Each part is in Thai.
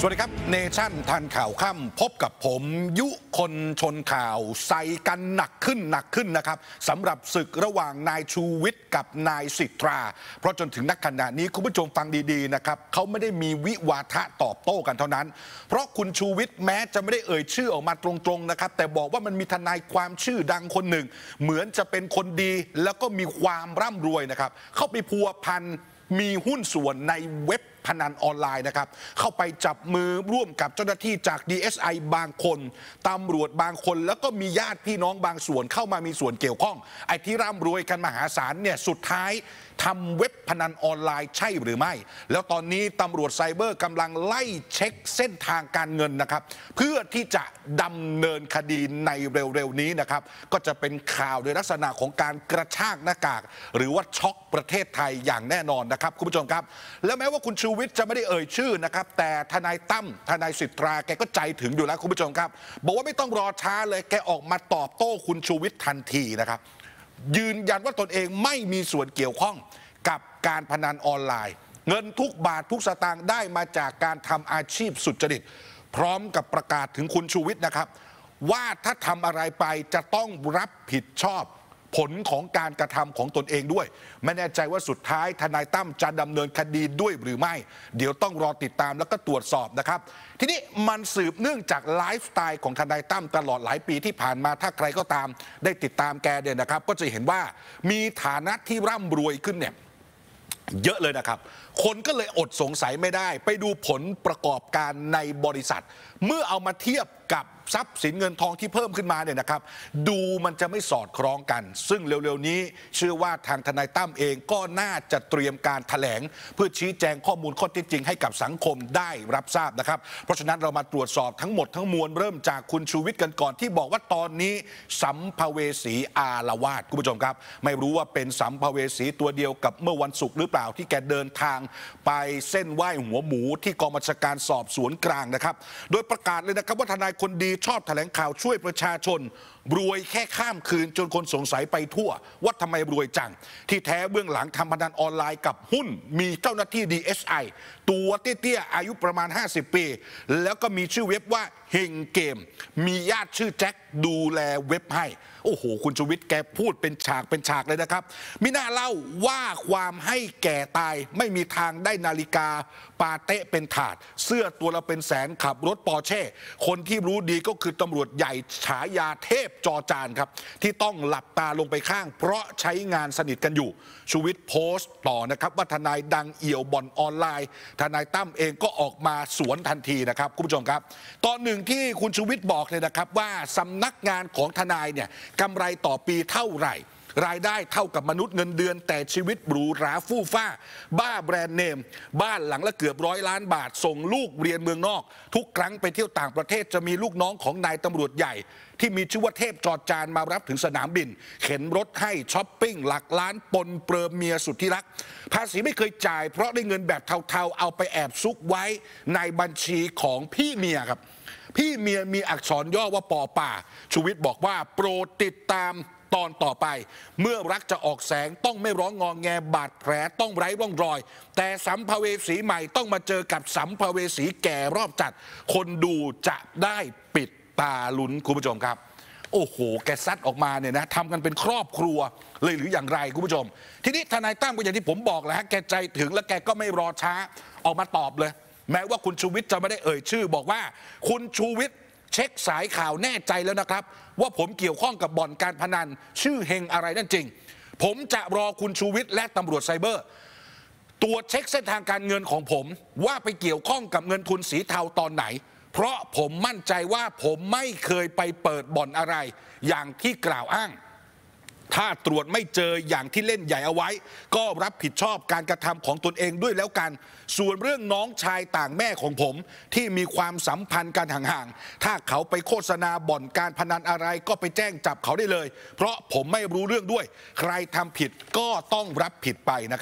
สวัสดีครับเนชั่นทันข่าวค่ำพบกับผมยุคนชนข่าวใส่กันหนักขึ้นนะครับสำหรับศึกระหว่างนายชูวิทย์กับนายสิทธาเพราะจนถึงนักขณะนี้คุณผู้ชมฟังดีๆนะครับเขาไม่ได้มีวิวาทะตอบโต้กันเท่านั้นเพราะคุณชูวิทย์แม้จะไม่ได้เอ่ยชื่อออกมาตรงๆนะครับแต่บอกว่ามันมีทนายความชื่อดังคนหนึ่งเหมือนจะเป็นคนดีแล้วก็มีความร่ำรวยนะครับเข้าไปพัวพันมีหุ้นส่วนในเว็บพนันออนไลน์นะครับเข้าไปจับมือร่วมกับเจ้าหน้าที่จาก DSI บางคนตำรวจบางคนแล้วก็มีญาติพี่น้องบางส่วนเข้ามามีส่วนเกี่ยวข้องไอ้ที่ร่ำรวยกันมหาศาลเนี่ยสุดท้ายทำเว็บพนันออนไลน์ใช่หรือไม่แล้วตอนนี้ตำรวจไซเบอร์กำลังไล่เช็คเส้นทางการเงินนะครับเพื่อที่จะดำเนินคดีในเร็วๆนี้นะครับก็จะเป็นข่าวในลักษณะของการกระชากหน้ากากหรือว่าช็อกประเทศไทยอย่างแน่นอนนะครับคุณผู้ชมครับแล้วแม้ว่าคุณชูวิทย์จะไม่ได้เอ่ยชื่อนะครับแต่ทนายตั้มทนายสิทธาแกก็ใจถึงอยู่แล้วคุณผู้ชมครับบอกว่าไม่ต้องรอช้าเลยแกออกมาตอบโต้คุณชูวิทย์ทันทีนะครับยืนยันว่าตนเองไม่มีส่วนเกี่ยวข้องกับการพนันออนไลน์เงินทุกบาททุกสตางค์ได้มาจากการทำอาชีพสุจริตพร้อมกับประกาศถึงคุณชูวิทย์นะครับว่าถ้าทำอะไรไปจะต้องรับผิดชอบผลของการกระทำของตนเองด้วยไม่แน่ใจว่าสุดท้ายทนายตั้มจะดำเนินคดีด้วยหรือไม่เดี๋ยวต้องรอติดตามแล้วก็ตรวจสอบนะครับทีนี้มันสืบเนื่องจากไลฟ์สไตล์ของทนายตั้มตลอดหลายปีที่ผ่านมาถ้าใครก็ตามได้ติดตามแกเนี่ยนะครับก็จะเห็นว่ามีฐานะที่ร่ำรวยขึ้นเนี่ยเยอะเลยนะครับคนก็เลยอดสงสัยไม่ได้ไปดูผลประกอบการในบริษัทเมื่อเอามาเทียบกับทรัพย์สินเงินทองที่เพิ่มขึ้นมาเนี่ยนะครับดูมันจะไม่สอดคล้องกันซึ่งเร็วๆนี้เชื่อว่าทางทนายตั้มเองก็น่าจะเตรียมการแถลงเพื่อชี้แจงข้อมูลข้อเท็จจริงให้กับสังคมได้รับทราบนะครับเพราะฉะนั้นเรามาตรวจสอบทั้งหมดทั้งมวลเริ่มจากคุณชูวิทย์กันก่อนที่บอกว่าตอนนี้สัมภเวสีอาละวาดคุณผู้ชมครับไม่รู้ว่าเป็นสัมภเวสีตัวเดียวกับเมื่อวันศุกร์หรือเปล่าที่แกเดินทางไปเส้นไหว้หัวหมูที่กองบัญชาการสอบสวนกลางนะครับโดยประกาศเลยนะครับว่าทนายคนดีชอบแถลงข่าวช่วยประชาชนรวยแค่ข้ามคืนจนคนสงสัยไปทั่วว่าทำไมรวยจังที่แท้เบื้องหลังทำพนันออนไลน์กับหุ้นมีเจ้าหน้าที่ DSI ตัวเตี้ยๆอายุประมาณ50 ปีแล้วก็มีชื่อเว็บว่าเฮงเกมมีญาติชื่อแจ็คดูแลเว็บให้โอ้โหคุณชูวิทย์แกพูดเป็นฉากเลยนะครับมิน่าเล่าว่าความให้แก่ตายไม่มีทางได้นาฬิกาปาเต้เป็นถาดเสื้อตัวละเป็นแสนขับรถปอร์เช่คนที่รู้ดีก็คือตำรวจใหญ่ฉายาเทพจอจานครับที่ต้องหลับตาลงไปข้างเพราะใช้งานสนิทกันอยู่ชูวิทย์โพสต์ต่อนะครับว่าทนายดังเอี่ยวบ่อนออนไลน์ทนายตั้มเองก็ออกมาสวนทันทีนะครับคุณผู้ชมครับตอนหนึ่งที่คุณชูวิทย์บอกเลยนะครับว่าสำนักงานของทนายเนี่ยกำไรต่อปีเท่าไหร่รายได้เท่ากับมนุษย์เงินเดือนแต่ชีวิตหรูหราฟู่ฟ้าบ้าแบรนด์เนมบ้านหลังละเกือบ100 ล้านบาทส่งลูกเรียนเมืองนอกทุกครั้งไปเที่ยวต่างประเทศจะมีลูกน้องของนายตำรวจใหญ่ที่มีชื่อว่าเทพจอจานมารับถึงสนามบินเข็นรถให้ช้อปปิ้งหลักล้านปนเปลือเมียสุดที่รักภาษีไม่เคยจ่ายเพราะได้เงินแบบเทาๆเอาไปแอบซุกไว้ในบัญชีของพี่เมียครับพี่เมียมีอักษรย่อว่าปอป่าชูวิทย์บอกว่าโปรดติดตามตอนต่อไปเมื่อรักจะออกแสงต้องไม่ร้องงอแงบาดแผลต้องไร้ร่องรอยแต่สัมภเวสีใหม่ต้องมาเจอกับสัมภเวสีแก่รอบจัดคนดูจะได้ปิดตาลุ้นคุณผู้ชมครับโอ้โหแกซัดออกมาเนี่ยนะทำกันเป็นครอบครัวเลยหรืออย่างไรคุณผู้ชมทีนี้ทนายตั้มก็อย่างที่ผมบอกแหละฮะแกใจถึงและแกก็ไม่รอช้าออกมาตอบเลยแม้ว่าคุณชูวิทย์จะไม่ได้เอ่ยชื่อบอกว่าคุณชูวิทย์เช็คสายข่าวแน่ใจแล้วนะครับว่าผมเกี่ยวข้องกับบ่อนการพนันชื่อเฮงอะไรนั่นจริงผมจะรอคุณชูวิทย์และตำรวจไซเบอร์ตรวจเช็คเส้นทางการเงินของผมว่าไปเกี่ยวข้องกับเงินทุนสีเทาตอนไหนเพราะผมมั่นใจว่าผมไม่เคยไปเปิดบ่อนอะไรอย่างที่กล่าวอ้างถ้าตรวจไม่เจออย่างที่เล่นใหญ่เอาไว้ก็รับผิดชอบการกระทำของตนเองด้วยแล้วกันส่วนเรื่องน้องชายต่างแม่ของผมที่มีความสัมพันธ์กันห่างๆถ้าเขาไปโฆษณาบ่อนการพนันอะไรก็ไปแจ้งจับเขาได้เลยเพราะผมไม่รู้เรื่องด้วยใครทำผิดก็ต้องรับผิดไปนะครับ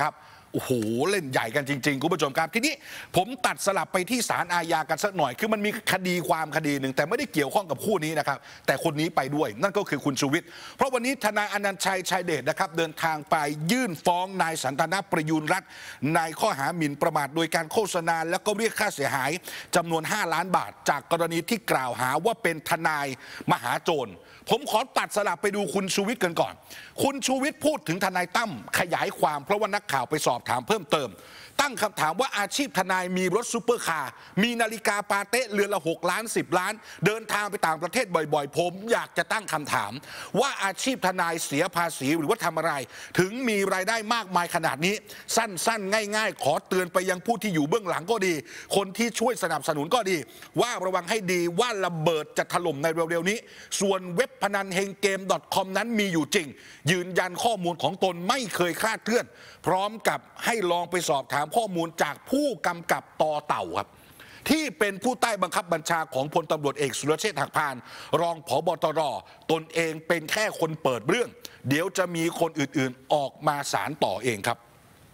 โอ้โหเล่นใหญ่กันจริงๆคุณผู้ชมครับทีนี้ผมตัดสลับไปที่ศาลอาญากันสักหน่อยคือมันมีคดีความคดีหนึ่งแต่ไม่ได้เกี่ยวข้องกับคู่นี้นะครับแต่คนนี้ไปด้วยนั่นก็คือคุณชูวิทย์เพราะวันนี้ทนายอนันต์ชัยชัยเดชนะครับเดินทางไปยื่นฟ้องนายสันทนาประยูรรัตน์ในข้อหาหมิ่นประมาทโดยการโฆษณาและก็เรียกค่าเสียหายจำนวน5 ล้านบาทจากกรณีที่กล่าวหาว่าเป็นทนายมหาโจรผมขอตัดสลับไปดูคุณชูวิทย์กันก่อนคุณชูวิทย์พูดถึงทนายตั้มขยายความเพราะว่านักข่าวไปสอบถามเพิ่มเติมตั้งคำถามว่าอาชีพทนายมีรถซูเปอร์คาร์มีนาฬิกาปาเต้เรือนละ6 ล้าน10 ล้านเดินทางไปต่างประเทศบ่อยๆผมอยากจะตั้งคำถามว่าอาชีพทนายเสียภาษีหรือว่าทำอะไรถึงมีรายได้มากมายขนาดนี้สั้นๆง่ายๆขอเตือนไปยังผู้ที่อยู่เบื้องหลังก็ดีคนที่ช่วยสนับสนุนก็ดีว่าระวังให้ดีว่าระเบิดจะถล่มในเร็วๆนี้ส่วนเว็บพนันเฮงเกม .com นั้นมีอยู่จริงยืนยันข้อมูลของตนไม่เคยคลาดเคลื่อนพร้อมกับให้ลองไปสอบถามข้อมูลจากผู้กำกับต่อเต่าครับที่เป็นผู้ใต้บังคับบัญชาของพลตำรวจเอกสุรเชษฐ์หักพานรองผบ.ตร.ตนเองเป็นแค่คนเปิดเรื่องเดี๋ยวจะมีคนอื่นๆออกมาสารต่อเองครับ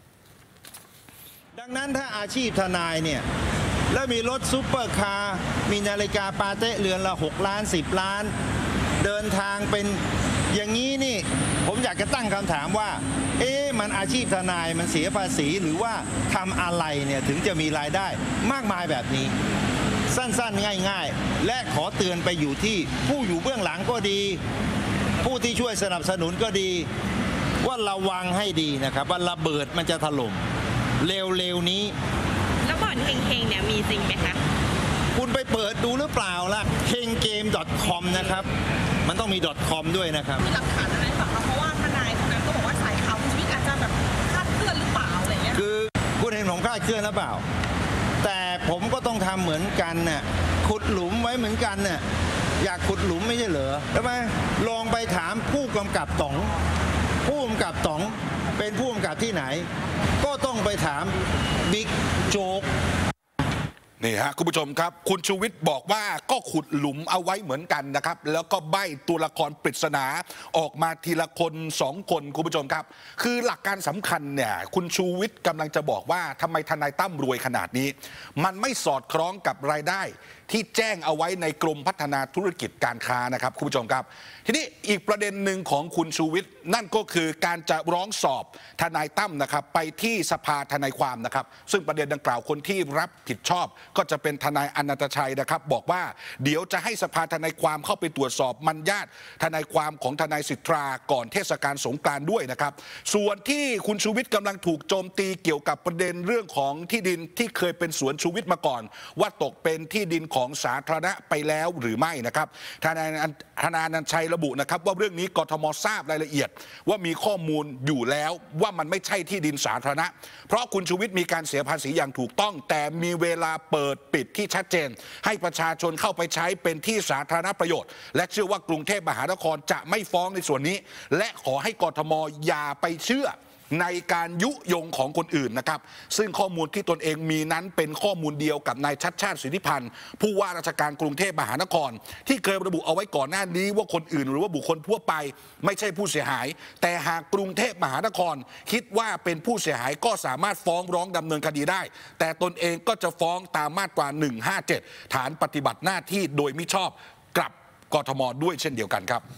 ดังนั้นถ้าอาชีพทนายเนี่ยแล้วมีรถซุปเปอร์คาร์มีนาฬิกาปาเต้เรือนละ6 ล้าน10 ล้านเดินทางเป็นอย่างนี้นี่ผมอยากจะตั้งคำถามว่ามันอาชีพทนายมันเสียภาษีหรือว่าทำอะไรเนี่ยถึงจะมีรายได้มากมายแบบนี้สั้นๆง่ายๆและขอเตือนไปอยู่ที่ผู้อยู่เบื้องหลังก็ดีผู้ที่ช่วยสนับสนุนก็ดีว่าระวังให้ดีนะครับว่าระเบิดมันจะถล่มเร็วๆนี้แล้วบ่อนเฮงๆเนี่ยมีจริงไหมคะคุณไปเปิดดูหรือเปล่าล่ะ hengame.com นะครับมันต้องมี .com ด้วยนะครับมีหลักฐานอะไรบ้างคะเพราะว่าทนายคนนั้นก็บอกว่าสายข่าวคุณชูวิทย์อาจจะแบบคลาดเคลื่อนหรือเปล่าอะไรเงี้ยคือคุณเห็นผมคลาดเคลื่อนหรือเปล่าแต่ผมก็ต้องทำเหมือนกันน่ะขุดหลุมไว้เหมือนกันน่ะอยากขุดหลุมไม่ใช่เหรอใช่ไหมลองไปถามผู้กำกับต๋องผู้กำกับต๋องเป็นผู้กำกับที่ไหนก็ต้องไปถามบิ๊กโจ๊กนี่ฮะคุณผู้ชมครับคุณชูวิทย์บอกว่าก็ขุดหลุมเอาไว้เหมือนกันนะครับแล้วก็ใบ้ตัวละครปริศนาออกมาทีละคน2 คนคุณผู้ชมครับคือหลักการสำคัญเนี่ยคุณชูวิทย์กำลังจะบอกว่าทำไมทนายตั้มรวยขนาดนี้มันไม่สอดคล้องกับรายได้ที่แจ้งเอาไว้ในกรมพัฒนาธุรกิจการค้านะครับคุณผู้ชมครับทีนี้อีกประเด็นหนึ่งของคุณชูวิทย์นั่นก็คือการจะร้องสอบทนายตั้มนะครับไปที่สภาทนายความนะครับซึ่งประเด็นดังกล่าวคนที่รับผิดชอบก็จะเป็นทนายอนันตชัยนะครับบอกว่าเดี๋ยวจะให้สภาทนายความเข้าไปตรวจสอบมัญญาติทนายความของทนายสิทธาก่อนเทศกาลสงกรานต์ด้วยนะครับส่วนที่คุณชูวิทย์กำลังถูกโจมตีเกี่ยวกับประเด็นเรื่องของที่ดินที่เคยเป็นสวนชูวิทย์มาก่อนว่าตกเป็นที่ดินของสาธารณะไปแล้วหรือไม่นะครับทนายอนันต์ชัยระบุนะครับว่าเรื่องนี้กทมทราบรายละเอียดว่ามีข้อมูลอยู่แล้วว่ามันไม่ใช่ที่ดินสาธารณะเพราะคุณชูวิทย์มีการเสียภาษีอย่างถูกต้องแต่มีเวลาเปิดปิดที่ชัดเจนให้ประชาชนเข้าไปใช้เป็นที่สาธารณประโยชน์และเชื่อว่ากรุงเทพมหานครจะไม่ฟ้องในส่วนนี้และขอให้กทมอย่าไปเชื่อในการยุยงของคนอื่นนะครับซึ่งข้อมูลที่ตนเองมีนั้นเป็นข้อมูลเดียวกับนายชัชชาติสิทธิพันธ์ผู้ว่าราชการกรุงเทพมหานครที่เคยระบุเอาไว้ก่อนหน้านี้ว่าคนอื่นหรือว่าบุคคลทั่วไปไม่ใช่ผู้เสียหายแต่หากกรุงเทพมหานครคิดว่าเป็นผู้เสียหายก็สามารถฟ้องร้องดำเนินคดีได้แต่ตนเองก็จะฟ้องตามมาตรา157ฐานปฏิบัติหน้าที่โดยมิชอบกับกทมด้วยเช่นเดียวกันครับ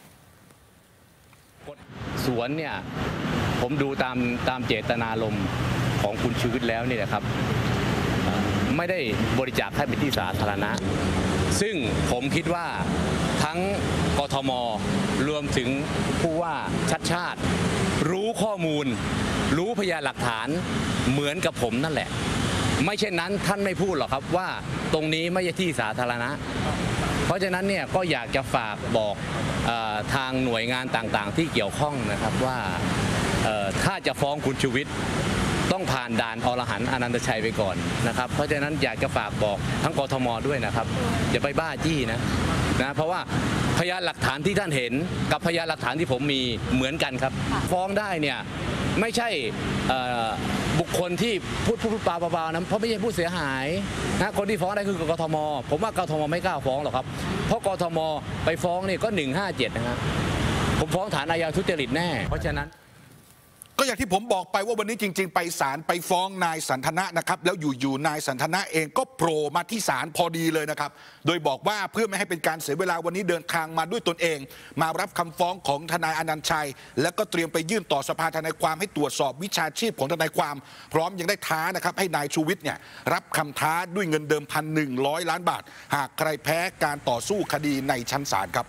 สวนเนี่ยผมดูตามเจตนารมณ์ของคุณชูวิทย์แล้วนี่แหละครับไม่ได้บริจาคให้เป็นที่สาธารณะซึ่งผมคิดว่าทั้งกทมรวมถึงผู้ว่าชัดชาติรู้ข้อมูลรู้พยานหลักฐานเหมือนกับผมนั่นแหละไม่เช่นนั้นท่านไม่พูดหรอกครับว่าตรงนี้ไม่ใช่ที่สาธารณะเพราะฉะนั้นเนี่ยก็อยากจะฝากบอกทางหน่วยงานต่างๆที่เกี่ยวข้องนะครับว่าถ้าจะฟ้องคุณชูวิทย์ต้องผ่านด่านอรหันต์อนันตชัยไปก่อนนะครับเพราะฉะนั้นอยากจะฝากบอกทั้งกทมด้วยนะครับอย่าไปบ้าจี้นะเพราะว่าพยานหลักฐานที่ท่านเห็นกับพยานหลักฐานที่ผมมีเหมือนกันครับฟ้องได้เนี่ยไม่ใช่บุคคลที่พูดเปล่าๆนะเพราะไม่ใช่ผู้เสียหายนะคนที่ฟ้องได้คือกทมผมว่ากทมไม่กล้าฟ้องหรอกครับเพราะกทมไปฟ้องนี่ก็157นะครับผมฟ้องฐานอาญาทุจริตแน่เพราะฉะนั้นก็อย่างที่ผมบอกไปว่าวันนี้จริงๆไปศาลไปฟ้องนายสันทนะนะครับแล้วอยู่ๆนายสันทนะเองก็โผล่มาที่ศาลพอดีเลยนะครับโดยบอกว่าเพื่อไม่ให้เป็นการเสียเวลาวันนี้เดินทางมาด้วยตนเองมารับคำฟ้องของทนายอนันต์ชัยแล้วก็เตรียมไปยื่นต่อสภาทนายความให้ตรวจสอบวิชาชีพของทนายความพร้อมยังได้ท้านะครับให้นายชูวิทย์เนี่ยรับคำท้าด้วยเงินเดิม1,100 ล้านบาทหากใครแพ้การต่อสู้คดีในชั้นศาลครับ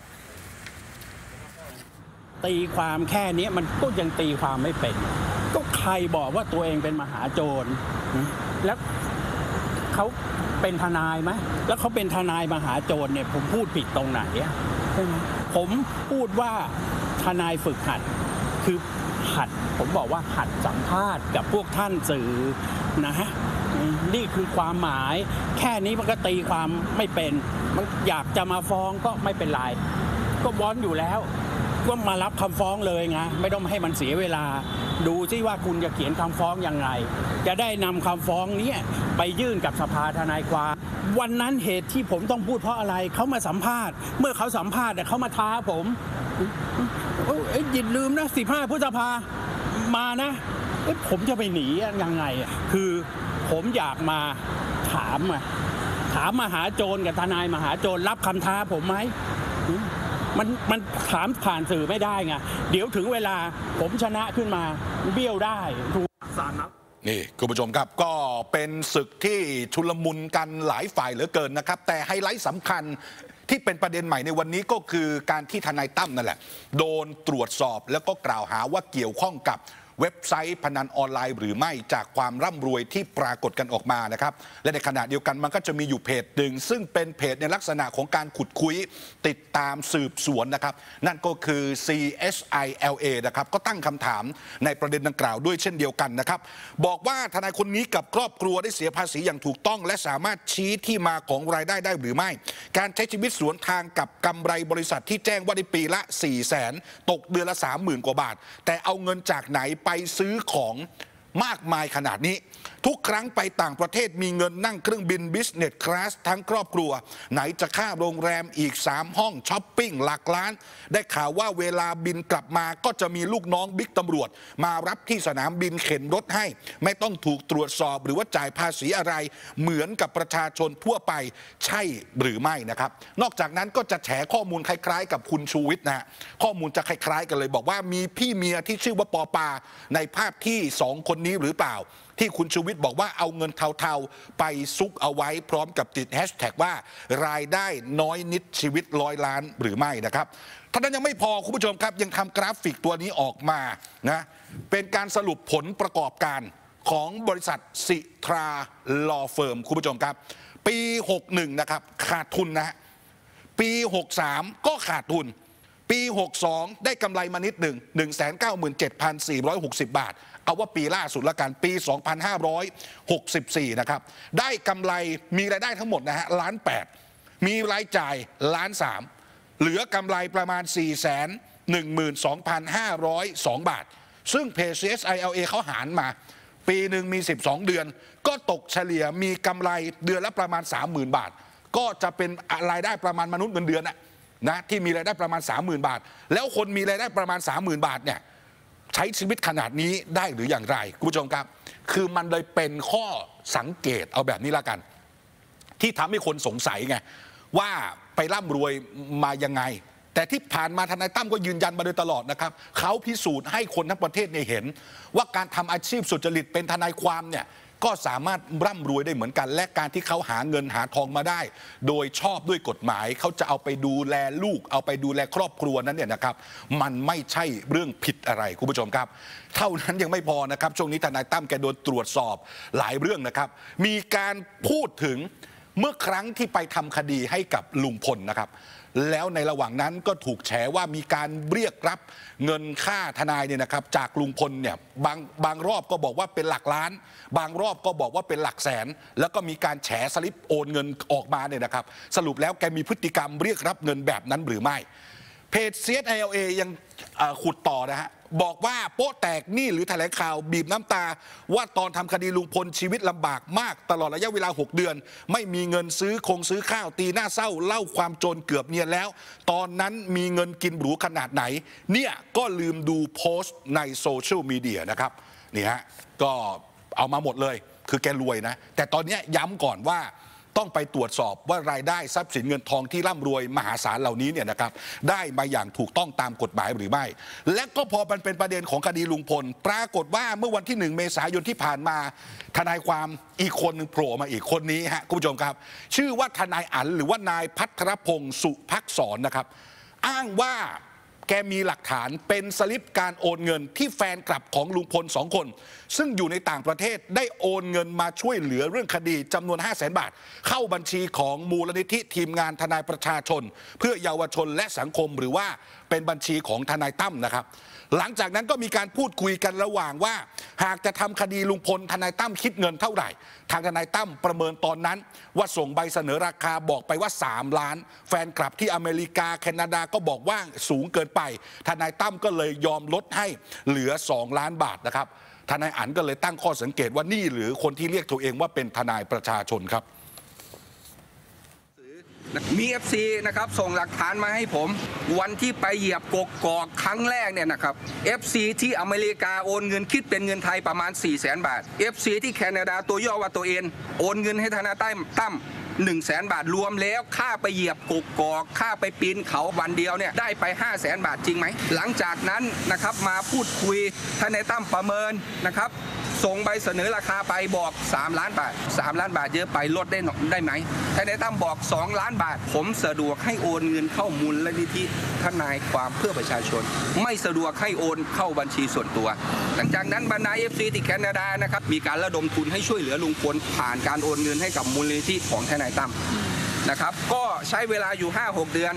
ตีความแค่นี้มันก็ยังตีความไม่เป็นก็ใครบอกว่าตัวเองเป็นมหาโจรแล้วเขาเป็นทนายไหมแล้วเขาเป็นทนายมหาโจรเนี่ยผมพูดผิดตรงไหนใช่ไหมผมพูดว่าทนายฝึกหัดคือหัดผมบอกว่าหัดสัมภาษณ์กับพวกท่านสื่อนะฮะนี่คือความหมายแค่นี้มันก็ตีความไม่เป็นมันอยากจะมาฟ้องก็ไม่เป็นไรก็วอนอยู่แล้วก็มารับคำฟ้องเลยไงไม่ต้องให้มันเสียเวลาดูซิว่าคุณจะเขียนคำฟ้องยังไงจะได้นำคำฟ้องนี้ไปยื่นกับสภาทนายความวันนั้นเหตุที่ผมต้องพูดเพราะอะไรเขามาสัมภาษณ์เมื่อเขาสัมภาษณ์เขามาท้าผมอย่าลืมนะ15 พฤษภามานะผมจะไปหนียังไงคือผมอยากมาถามมหาโจรกับทนายมหาโจรรับคำท้าผมไหมมันถามผ่านสื่อไม่ได้ไงเดี๋ยวถึงเวลาผมชนะขึ้นมาเบี้ยวได้ถูกศาลนับนี่คุณผู้ชมครับก็เป็นศึกที่ชุลมุนกันหลายฝ่ายเหลือเกินนะครับแต่ไฮไลท์สำคัญที่เป็นประเด็นใหม่ในวันนี้ก็คือการที่ทนายตั้มนั่นแหละโดนตรวจสอบแล้วก็กล่าวหาว่าเกี่ยวข้องกับเว็บไซต์พนันออนไลน์หรือไม่จากความร่ำรวยที่ปรากฏกันออกมานะครับและในขณะเดียวกันมันก็จะมีอยู่เพจหนึ่งซึ่งเป็นเพจในลักษณะของการขุดคุยติดตามสืบสวนนะครับนั่นก็คือ CSILA นะครับก็ตั้งคำถามในประเด็นดังกล่าวด้วยเช่นเดียวกันนะครับบอกว่าทนายคนนี้กับครอบครัวได้เสียภาษีอย่างถูกต้องและสามารถชี้ที่มาของรายได้ได้หรือไม่การใช้ชีวิตสวนทางกับกำไรบริษัทที่แจ้งว่าในปีละ 400,000 ตกเดือนละ 30,000 กว่าบาทแต่เอาเงินจากไหนไปซื้อของมากมายขนาดนี้ทุกครั้งไปต่างประเทศมีเงินนั่งเครื่องบิน Business Class ทั้งครอบครัวไหนจะค่าโรงแรมอีก3 ห้องช้อปปิ้งหลักล้านได้ข่าวว่าเวลาบินกลับมาก็จะมีลูกน้องบิ๊กตำรวจมารับที่สนามบินเข็นรถให้ไม่ต้องถูกตรวจสอบหรือว่าจ่ายภาษีอะไรเหมือนกับประชาชนทั่วไปใช่หรือไม่นะครับนอกจากนั้นก็จะแฉข้อมูลคล้ายๆกับคุณชูวิทย์นะข้อมูลจะคล้ายๆกันเลยบอกว่ามีพี่เมียที่ชื่อว่าปอปาในภาพที่2 คนนี้หรือเปล่าที่คุณชูวิทย์บอกว่าเอาเงินเทาๆไปซุกเอาไว้พร้อมกับติดแฮชแท็กว่ารายได้น้อยนิดชีวิต100 ล้านหรือไม่นะครับเท่านั้นยังไม่พอคุณผู้ชมครับยังทำกราฟิกตัวนี้ออกมานะเป็นการสรุปผลประกอบการของบริษัทสิทราลอเฟิร์มคุณผู้ชมครับปี61นะครับขาดทุนนะปี63ก็ขาดทุนปี62ได้กำไรมานิดหนึ่ง 197,460 บาทเอาว่าปีล่าสุดละกันปี 2564 นะครับได้กำไรมีรายได้ทั้งหมดนะฮะ1,800,000มีรายจ่าย1,300,000เหลือกำไรประมาณ 412,502 บาทซึ่งเพจ CSILA เขาหารมาปีหนึ่งมี12 เดือนก็ตกเฉลี่ยมีกำไรเดือนละประมาณ 30,000 บาทก็จะเป็นรายได้ประมาณมนุษย์เงินเดือนนะที่มีรายได้ประมาณ 30,000 บาทแล้วคนมีรายได้ประมาณ 30,000 บาทเนี่ยใช้ชีวิตขนาดนี้ได้หรืออย่างไรคุณผู้ชมครับคือมันเลยเป็นข้อสังเกตเอาแบบนี้ละกันที่ทำให้คนสงสัยไงว่าไปร่ำรวยมายังไงแต่ที่ผ่านมาทนายตั้มก็ยืนยันมาโดยตลอดนะครับเขาพิสูจน์ให้คนทั้งประเทศเนี่ยเห็นว่าการทำอาชีพสุจริตเป็นทนายความเนี่ยก็สามารถร่ำรวยได้เหมือนกันและการที่เขาหาเงินหาทองมาได้โดยชอบด้วยกฎหมายเขาจะเอาไปดูแลลูกเอาไปดูแลครอบครัวนั้นเนี่ยนะครับมันไม่ใช่เรื่องผิดอะไรคุณผู้ชมครับเท่านั้นยังไม่พอนะครับช่วงนี้ทนายตั้มแกโดนตรวจสอบหลายเรื่องนะครับมีการพูดถึงเมื่อครั้งที่ไปทำคดีให้กับลุงพลนะครับแล้วในระหว่างนั้นก็ถูกแฉว่ามีการเรียกรับเงินค่าทนายเนี่ยนะครับจากลุงพลเนี่ยบางรอบก็บอกว่าเป็นหลักล้านบางรอบก็บอกว่าเป็นหลักแสนแล้วก็มีการแฉสลิปโอนเงินออกมาเนี่ยนะครับสรุปแล้วแกมีพฤติกรรมเรียกรับเงินแบบนั้นหรือไม่เพจ CSILA ยังขุดต่อนะฮะบอกว่าโป๊ะแตกนี่หรือแถลงข่าวบีบน้ำตาว่าตอนทำคดีลุงพลชีวิตลำบากมากตลอดระยะเวลา6 เดือนไม่มีเงินซื้อข้าวตีหน้าเศร้าเล่าความจนเกือบเนียนแล้วตอนนั้นมีเงินกินหรูขนาดไหนเนี่ยก็ลืมดูโพสต์ในโซเชียลมีเดียนะครับนี่ฮะก็เอามาหมดเลยคือแกรวยนะแต่ตอนนี้ย้ำก่อนว่าต้องไปตรวจสอบว่ารายได้ทรัพย์สินเงินทองที่ร่ำรวยมหาศาลเหล่านี้เนี่ยนะครับได้มาอย่างถูกต้องตามกฎหมายหรือไม่และก็พอมันเป็นประเด็นของคดีลุงพลปรากฏว่าเมื่อวันที่1 เมษายนที่ผ่านมาทนายความอีกคนหนึ่งโผล่มาอีกคนนี้ฮะคุณผู้ชมครับชื่อว่าทนายอั๋นหรือว่านายพัทรพงศ์สุภักษรนะครับอ้างว่าแกมีหลักฐานเป็นสลิปการโอนเงินที่แฟนคลับของลุงพล2 คนซึ่งอยู่ในต่างประเทศได้โอนเงินมาช่วยเหลือเรื่องคดีจำนวน 500,000 บาทเข้าบัญชีของมูลนิธิทีมงานทนายประชาชนเพื่อเยาวชนและสังคมหรือว่าเป็นบัญชีของทนายตั้มนะครับหลังจากนั้นก็มีการพูดคุยกันระหว่างว่าหากจะทำคดีลุงพลทนายตั้มคิดเงินเท่าไหร่ทางทนายตั้มประเมินตอนนั้นว่าส่งใบเสนอราคาบอกไปว่า3 ล้านแฟนคลับที่อเมริกาแคนาดาก็บอกว่าสูงเกินไปทนายตั้มก็เลยยอมลดให้เหลือ2 ล้านบาทนะครับทนายอั๋นก็เลยตั้งข้อสังเกตว่านี่หรือคนที่เรียกตัวเองว่าเป็นทนายประชาชนครับมี FC นะครับส่งหลักฐานมาให้ผมวันที่ไปเหยียบกกอกครั้งแรกเนี่ยนะครับ FC ที่อเมริกาโอนเงินคิดเป็นเงินไทยประมาณ 400,000 บาท FC ที่แคนาดาตัวย่อว่าตัวเอ็นโอนเงินให้ทนายตั้ม100,000 บาทรวมแล้วค่าไปเหยียบกกอกค่าไปปีนเขาวันเดียวเนี่ยได้ไป 500,000 บาทจริงไหมหลังจากนั้นนะครับมาพูดคุยทนายตั้มประเมินนะครับส่งใบเสนอราคาไปบอก3 ล้านบาท3 ล้านบาทเยอะไปลดได้ไหมทนายตั้มบอก2 ล้านบาทผมสะดวกให้โอนเงินเข้ามูลนิธิทนายความเพื่อประชาชนไม่สะดวกให้โอนเข้าบัญชีส่วนตัวหลังจากนั้นบรรดา FC ที่แคนาดานะครับมีการระดมทุนให้ช่วยเหลือลุงพลผ่านการโอนเงินให้กับมูลนิธิของทนายตั้มนะครับก็ใช้เวลาอยู่ 5-6 เดือน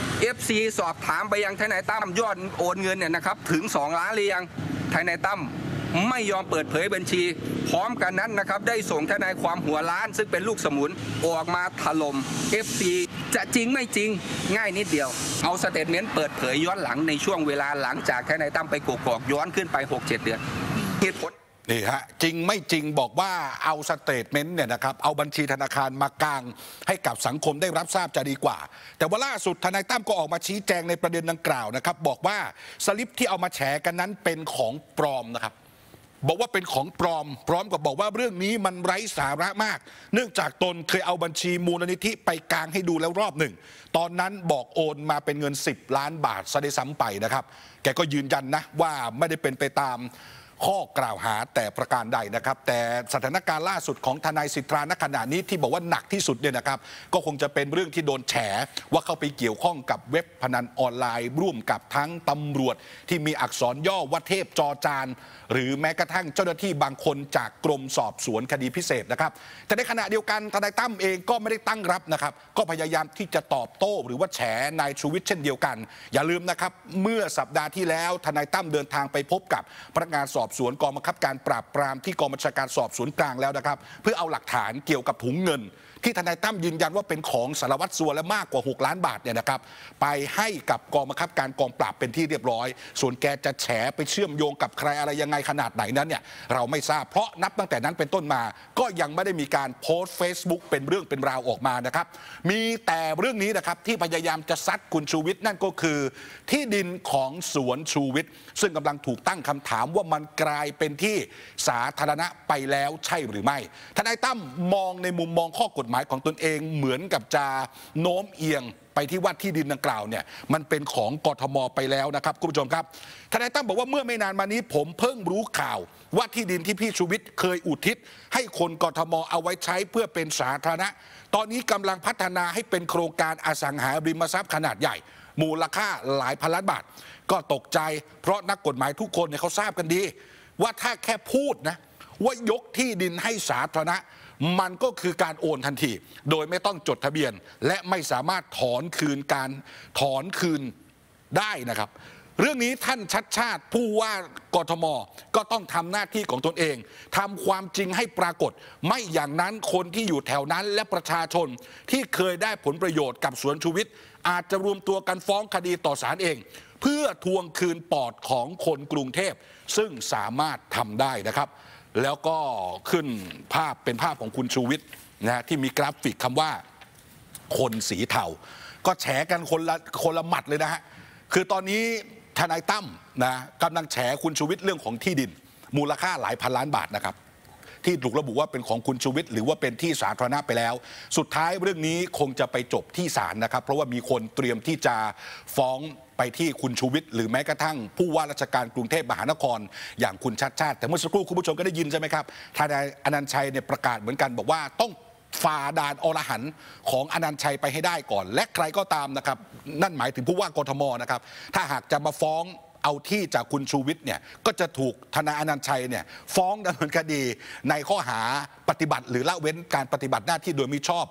FC สอบถามไปยังทนายตั้มยอดโอนเงินเนี่ยนะครับถึง2 ล้านหรือยังทนายตั้มไม่ยอมเปิดเผยบัญชีพร้อมกันนั้นนะครับได้ส่งทนายความหัวล้านซึ่งเป็นลูกสมุนออกมาถล่ม FC จะจริงไม่จริงง่ายนิดเดียวเอาสเตทเมนต์เปิดเผยย้อนหลังในช่วงเวลาหลังจากทนายตั้มไปกกอกย้อนขึ้นไป 6-7 เดือนเหตุผลนี่ฮะจริงไม่จริงบอกว่าเอาสเตทเมนต์เนี่ยนะครับเอาบัญชีธนาคารมากางให้กับสังคมได้รับทราบจะดีกว่าแต่ว่าล่าสุดทนายตั้มก็ออกมาชี้แจงในประเด็นดังกล่าวนะครับบอกว่าสลิปที่เอามาแฉกันนั้นเป็นของปลอมนะครับบอกว่าเป็นของปลอมพร้อมกับบอกว่าเรื่องนี้มันไร้สาระมากเนื่องจากตนเคยเอาบัญชีมูลนิธิไปกางให้ดูแล้วรอบหนึ่งตอนนั้นบอกโอนมาเป็นเงิน10 ล้านบาทซะได้ซ้ำไปนะครับแกก็ยืนยันนะว่าไม่ได้เป็นไปตามข้อกล่าวหาแต่ประการใดนะครับแต่สถานการณ์ล่าสุดของทนายสิทธาณขณะนี้ที่บอกว่าหนักที่สุดเนี่ยนะครับก็คงจะเป็นเรื่องที่โดนแฉว่าเข้าไปเกี่ยวข้องกับเว็บพนันออนไลน์ร่วมกับทั้งตำรวจที่มีอักษรย่อว่าเทพจอจานหรือแม้กระทั่งเจ้าหน้าที่บางคนจากกรมสอบสวนคดีพิเศษนะครับแต่ในขณะเดียวกันทนายตั้มเองก็ไม่ได้ตั้งรับนะครับก็พยายามที่จะตอบโต้หรือว่าแฉนายชูวิทย์เช่นเดียวกันอย่าลืมนะครับเมื่อสัปดาห์ที่แล้วทนายตั้มเดินทางไปพบกับพนักงานสอบสวนกองบังคับการปราบปรามที่กองบัญชาการสอบสวนกลางแล้วนะครับเพื่อเอาหลักฐานเกี่ยวกับถุงเงินที่ทนายตั้มยืนยันว่าเป็นของสารวัตรสัวและมากกว่า6 ล้านบาทเนี่ยนะครับไปให้กับกองบังคับการกองปราบเป็นที่เรียบร้อยส่วนแกจะแฉไปเชื่อมโยงกับใครอะไรยังไงขนาดไหนนั้นเนี่ยเราไม่ทราบเพราะนับตั้งแต่นั้นเป็นต้นมาก็ยังไม่ได้มีการโพสต์ Facebook เป็นเรื่องเป็นราวออกมานะครับมีแต่เรื่องนี้นะครับที่พยายามจะซัดคุณชูวิทย์นั่นก็คือที่ดินของสวนชูวิทย์ซึ่งกำลังถูกตั้งคำถามว่ามันกลายเป็นที่สาธารณะไปแล้วใช่หรือไม่ทนายตั้มมองในมุมมองข้อกฎหมายของตนเองเหมือนกับจะโน้มเอียงไปที่ว่าที่ดินดังกล่าวเนี่ยมันเป็นของกทมไปแล้วนะครับคุณผู้ชมครับทนายตั้มบอกว่าเมื่อไม่นานมานี้ผมเพิ่งรู้ข่าวว่าที่ดินที่พี่ชูวิทย์เคยอุทิศให้คนกทมเอาไว้ใช้เพื่อเป็นสาธารณะตอนนี้กำลังพัฒนาให้เป็นโครงการอสังหาริมทรัพย์ขนาดใหญ่มูลค่าหลายพันล้านบาทก็ตกใจเพราะนักกฎหมายทุกคนเนี่ยเขาทราบกันดีว่าถ้าแค่พูดนะว่ายกที่ดินให้สาธารณะมันก็คือการโอนทันทีโดยไม่ต้องจดทะเบียนและไม่สามารถถอนคืนได้นะครับเรื่องนี้ท่านชัดชาติผู้ว่ากทมก็ต้องทำหน้าที่ของตนเองทำความจริงให้ปรากฏไม่อย่างนั้นคนที่อยู่แถวนั้นและประชาชนที่เคยได้ผลประโยชน์กับสวนชูวิทย์อาจจะรวมตัวกันฟ้องคดีต่อศาลเองเพื่อทวงคืนปอดของคนกรุงเทพซึ่งสามารถทำได้นะครับแล้วก็ขึ้นภาพเป็นภาพของคุณชูวิทย์นะที่มีกราฟิกคำว่าคนสีเทาก็แฉกันคนละหมัดเลยนะฮะคือตอนนี้ทนายตั้มนะกำลังแฉคุณชูวิทย์เรื่องของที่ดินมูลค่าหลายพันล้านบาทนะครับที่ถูกระบุว่าเป็นของคุณชูวิทย์หรือว่าเป็นที่สาธารณะไปแล้วสุดท้ายเรื่องนี้คงจะไปจบที่ศาลนะครับเพราะว่ามีคนเตรียมที่จะฟ้องไปที่คุณชูวิทย์หรือแม้กระทั่งผู้ว่าราชการกรุงเทพมหานครอย่างคุณชัดชาติแต่เมื่อสักครู่คุณผู้ชมก็ได้ยินใช่ไหมครับทนายอนันต์ชัยเนี่ยประกาศเหมือนกันบอกว่าต้องฝ่าด่านอรหันต์ของอนันต์ชัยไปให้ได้ก่อนและใครก็ตามนะครับนั่นหมายถึงผู้ว่ากทมนะครับถ้าหากจะมาฟ้องเอาที่จากคุณชูวิทย์เนี่ยก็จะถูกทนายอนันต์ชัยเนี่ยฟ้องดำเนินคดีในข้อหาปฏิบัติหรือละเว้นการปฏิบัติหน้าที่โดยมิชอบ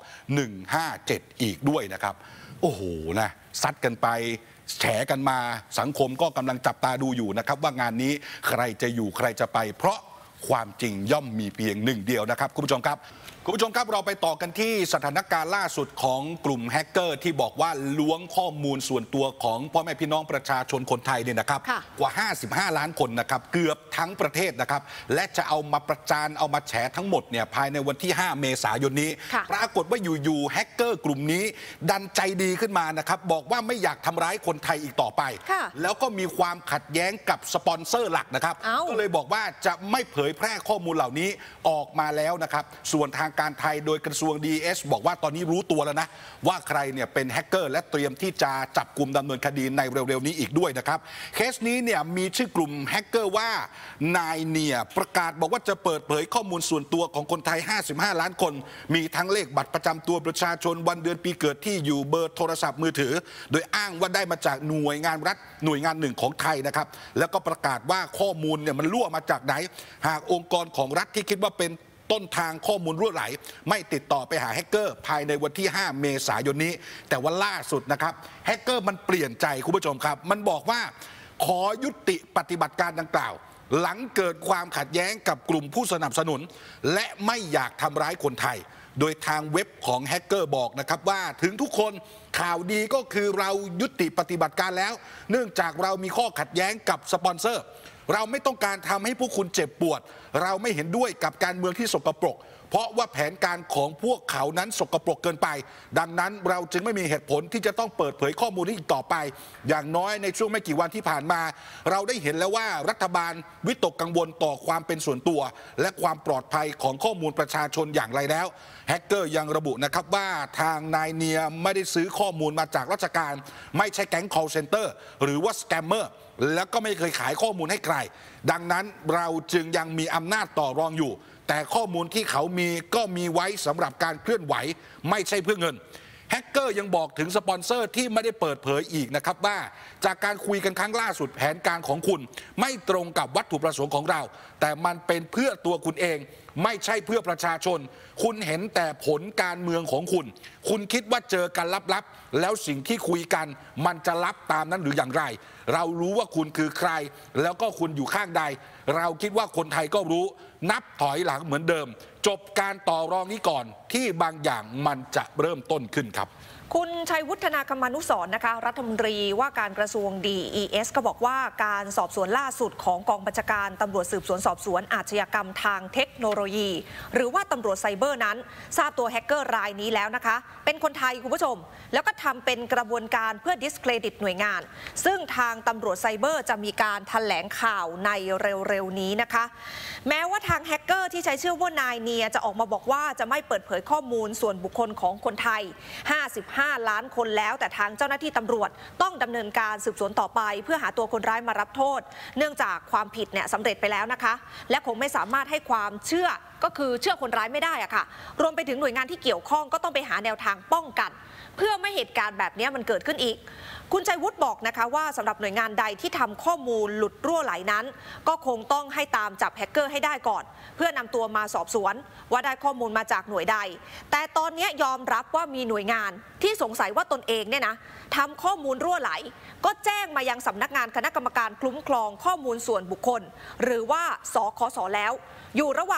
157อีกด้วยนะครับโอ้โหนะซัดกันไปแฉกันมาสังคมก็กำลังจับตาดูอยู่นะครับว่างานนี้ใครจะอยู่ใครจะไปเพราะความจริงย่อมมีเพียงหนึ่งเดียวนะครับคุณผู้ชมครับเราไปต่อกันที่สถานการณ์ล่าสุดของกลุ่มแฮกเกอร์ที่บอกว่าล้วงข้อมูลส่วนตัวของพ่อแม่พี่น้องประชาชนคนไทยเนี่ยนะครับกว่า55ล้านคนนะครับเกือบทั้งประเทศนะครับและจะเอามาประจานเอามาแฉทั้งหมดเนี่ยภายในวันที่5เมษายนนี้ปรากฏว่าอยู่ๆแฮกเกอร์กลุ่มนี้ดันใจดีขึ้นมานะครับบอกว่าไม่อยากทำร้ายคนไทยอีกต่อไปแล้วก็มีความขัดแย้งกับสปอนเซอร์หลักนะครับก็เลยบอกว่าจะไม่เผยแพร่ข้อมูลเหล่านี้ออกมาแล้วนะครับส่วนทางการไทยโดยกระทรวง DS บอกว่าตอนนี้รู้ตัวแล้วนะว่าใครเนี่ยเป็นแฮกเกอร์และเตรียมที่จะจับกลุ่มดำเนินคดีในเร็วๆนี้อีกด้วยนะครับเคสนี้เนี่ยมีชื่อกลุ่มแฮกเกอร์ว่านายเนียประกาศบอกว่าจะเปิดเผยข้อมูลส่วนตัวของคนไทย55ล้านคนมีทั้งเลขบัตรประจำตัวประชาชนวันเดือนปีเกิดที่อยู่เบอร์โทรศัพท์มือถือโดยอ้างว่าได้มาจากหน่วยงานรัฐหน่วยงานหนึ่งของไทยนะครับแล้วก็ประกาศว่าข้อมูลเนี่ยมันรั่วมาจากไหนหากองค์กรของรัฐที่คิดว่าเป็นต้นทางข้อมูลรั่วไหลไม่ติดต่อไปหาแฮกเกอร์ภายในวันที่5เมษายนนี้แต่ว่าล่าสุดนะครับแฮกเกอร์มันเปลี่ยนใจคุณผู้ชมครับมันบอกว่าขอยุติปฏิบัติการดังกล่าวหลังเกิดความขัดแย้งกับกลุ่มผู้สนับสนุนและไม่อยากทำร้ายคนไทยโดยทางเว็บของแฮกเกอร์บอกนะครับว่าถึงทุกคนข่าวดีก็คือเรายุติปฏิบัติการแล้วเนื่องจากเรามีข้อขัดแย้งกับสปอนเซอร์เราไม่ต้องการทำให้พวกคุณเจ็บปวดเราไม่เห็นด้วยกับการเมืองที่สกปรกเพราะว่าแผนการของพวกเขานั้นสกปรกเกินไปดังนั้นเราจึงไม่มีเหตุผลที่จะต้องเปิดเผยข้อมูลนี้อีกต่อไปอย่างน้อยในช่วงไม่กี่วันที่ผ่านมาเราได้เห็นแล้วว่ารัฐบาลวิตกกังวลต่อความเป็นส่วนตัวและความปลอดภัยของข้อมูลประชาชนอย่างไรแล้วแฮกเกอร์ยังระบุนะครับว่าทางนายเนียไม่ได้ซื้อข้อมูลมาจากราชการไม่ใช่แก๊ง call center หรือว่าสแกมเมอร์แล้วก็ไม่เคยขายข้อมูลให้ใครดังนั้นเราจึงยังมีอำนาจต่อรองอยู่แต่ข้อมูลที่เขามีก็มีไว้สำหรับการเคลื่อนไหวไม่ใช่เพื่อเงินแฮกเกอร์ยังบอกถึงสปอนเซอร์ที่ไม่ได้เปิดเผยอีกนะครับว่าจากการคุยกันครั้งล่าสุดแผนการของคุณไม่ตรงกับวัตถุประสงค์ของเราแต่มันเป็นเพื่อตัวคุณเองไม่ใช่เพื่อประชาชนคุณเห็นแต่ผลการเมืองของคุณคิดว่าเจอกันลับๆแล้วสิ่งที่คุยกันมันจะลับตามนั้นหรืออย่างไรเรารู้ว่าคุณคือใครแล้วก็คุณอยู่ข้างใดเราคิดว่าคนไทยก็รู้นับถอยหลังเหมือนเดิมจบการต่อรองนี้ก่อนที่บางอย่างมันจะเริ่มต้นขึ้นครับคุณชัยวุฒนากรรมานุสรณ์นะคะรัฐมนตรีว่าการกระทรวง DES ก็บอกว่าการสอบสวนล่าสุดของกองบัญชาการตำรวจสืบสวนสอบสวนอาชญากรรมทางเทคโนโลยีหรือว่าตำรวจไซเบอร์นั้นทราบตัวแฮกเกอร์รายนี้แล้วนะคะเป็นคนไทยคุณผู้ชมแล้วก็ทำเป็นกระบวนการเพื่อดิสเครดิตหน่วยงานซึ่งทางตำรวจไซเบอร์จะมีการแถลงข่าวในเร็วๆนี้นะคะแม้ว่าทางแฮกเกอร์ที่ใช้ชื่อว่านายเนียจะออกมาบอกว่าจะไม่เปิดเผยข้อมูลส่วนบุคคลของคนไทย55 ล้านคนแล้วแต่ทางเจ้าหน้าที่ตำรวจต้องดำเนินการสืบสวนต่อไปเพื่อหาตัวคนร้ายมารับโทษเนื่องจากความผิดเนี่ยสำเร็จไปแล้วนะคะและคงไม่สามารถให้ความเชื่อก็คือเชื่อคนร้ายไม่ได้อะค่ะรวมไปถึงหน่วยงานที่เกี่ยวข้องก็ต้องไปหาแนวทางป้องกันเพื่อไม่เหตุการณ์แบบนี้มันเกิดขึ้นอีกคุณชัยวุฒิบอกนะคะว่าสำหรับหน่วยงานใดที่ทำข้อมูลหลุดรั่วไหลนั้นก็คงต้องให้ตามจับแฮกเกอร์ให้ได้ก่อนเพื่อนำตัวมาสอบสวนว่าได้ข้อมูลมาจากหน่วยใดแต่ตอนนี้ยอมรับว่ามีหน่วยงานที่สงสัยว่าตนเองเนี่ยนะทำข้อมูลรั่วไหลก็แจ้งมายังสำนักงานคณะกรรมการคุ้มครองข้อมูลส่วนบุคคลหรือว่าสคส.แล้วอยู่ระหว่างการรวบ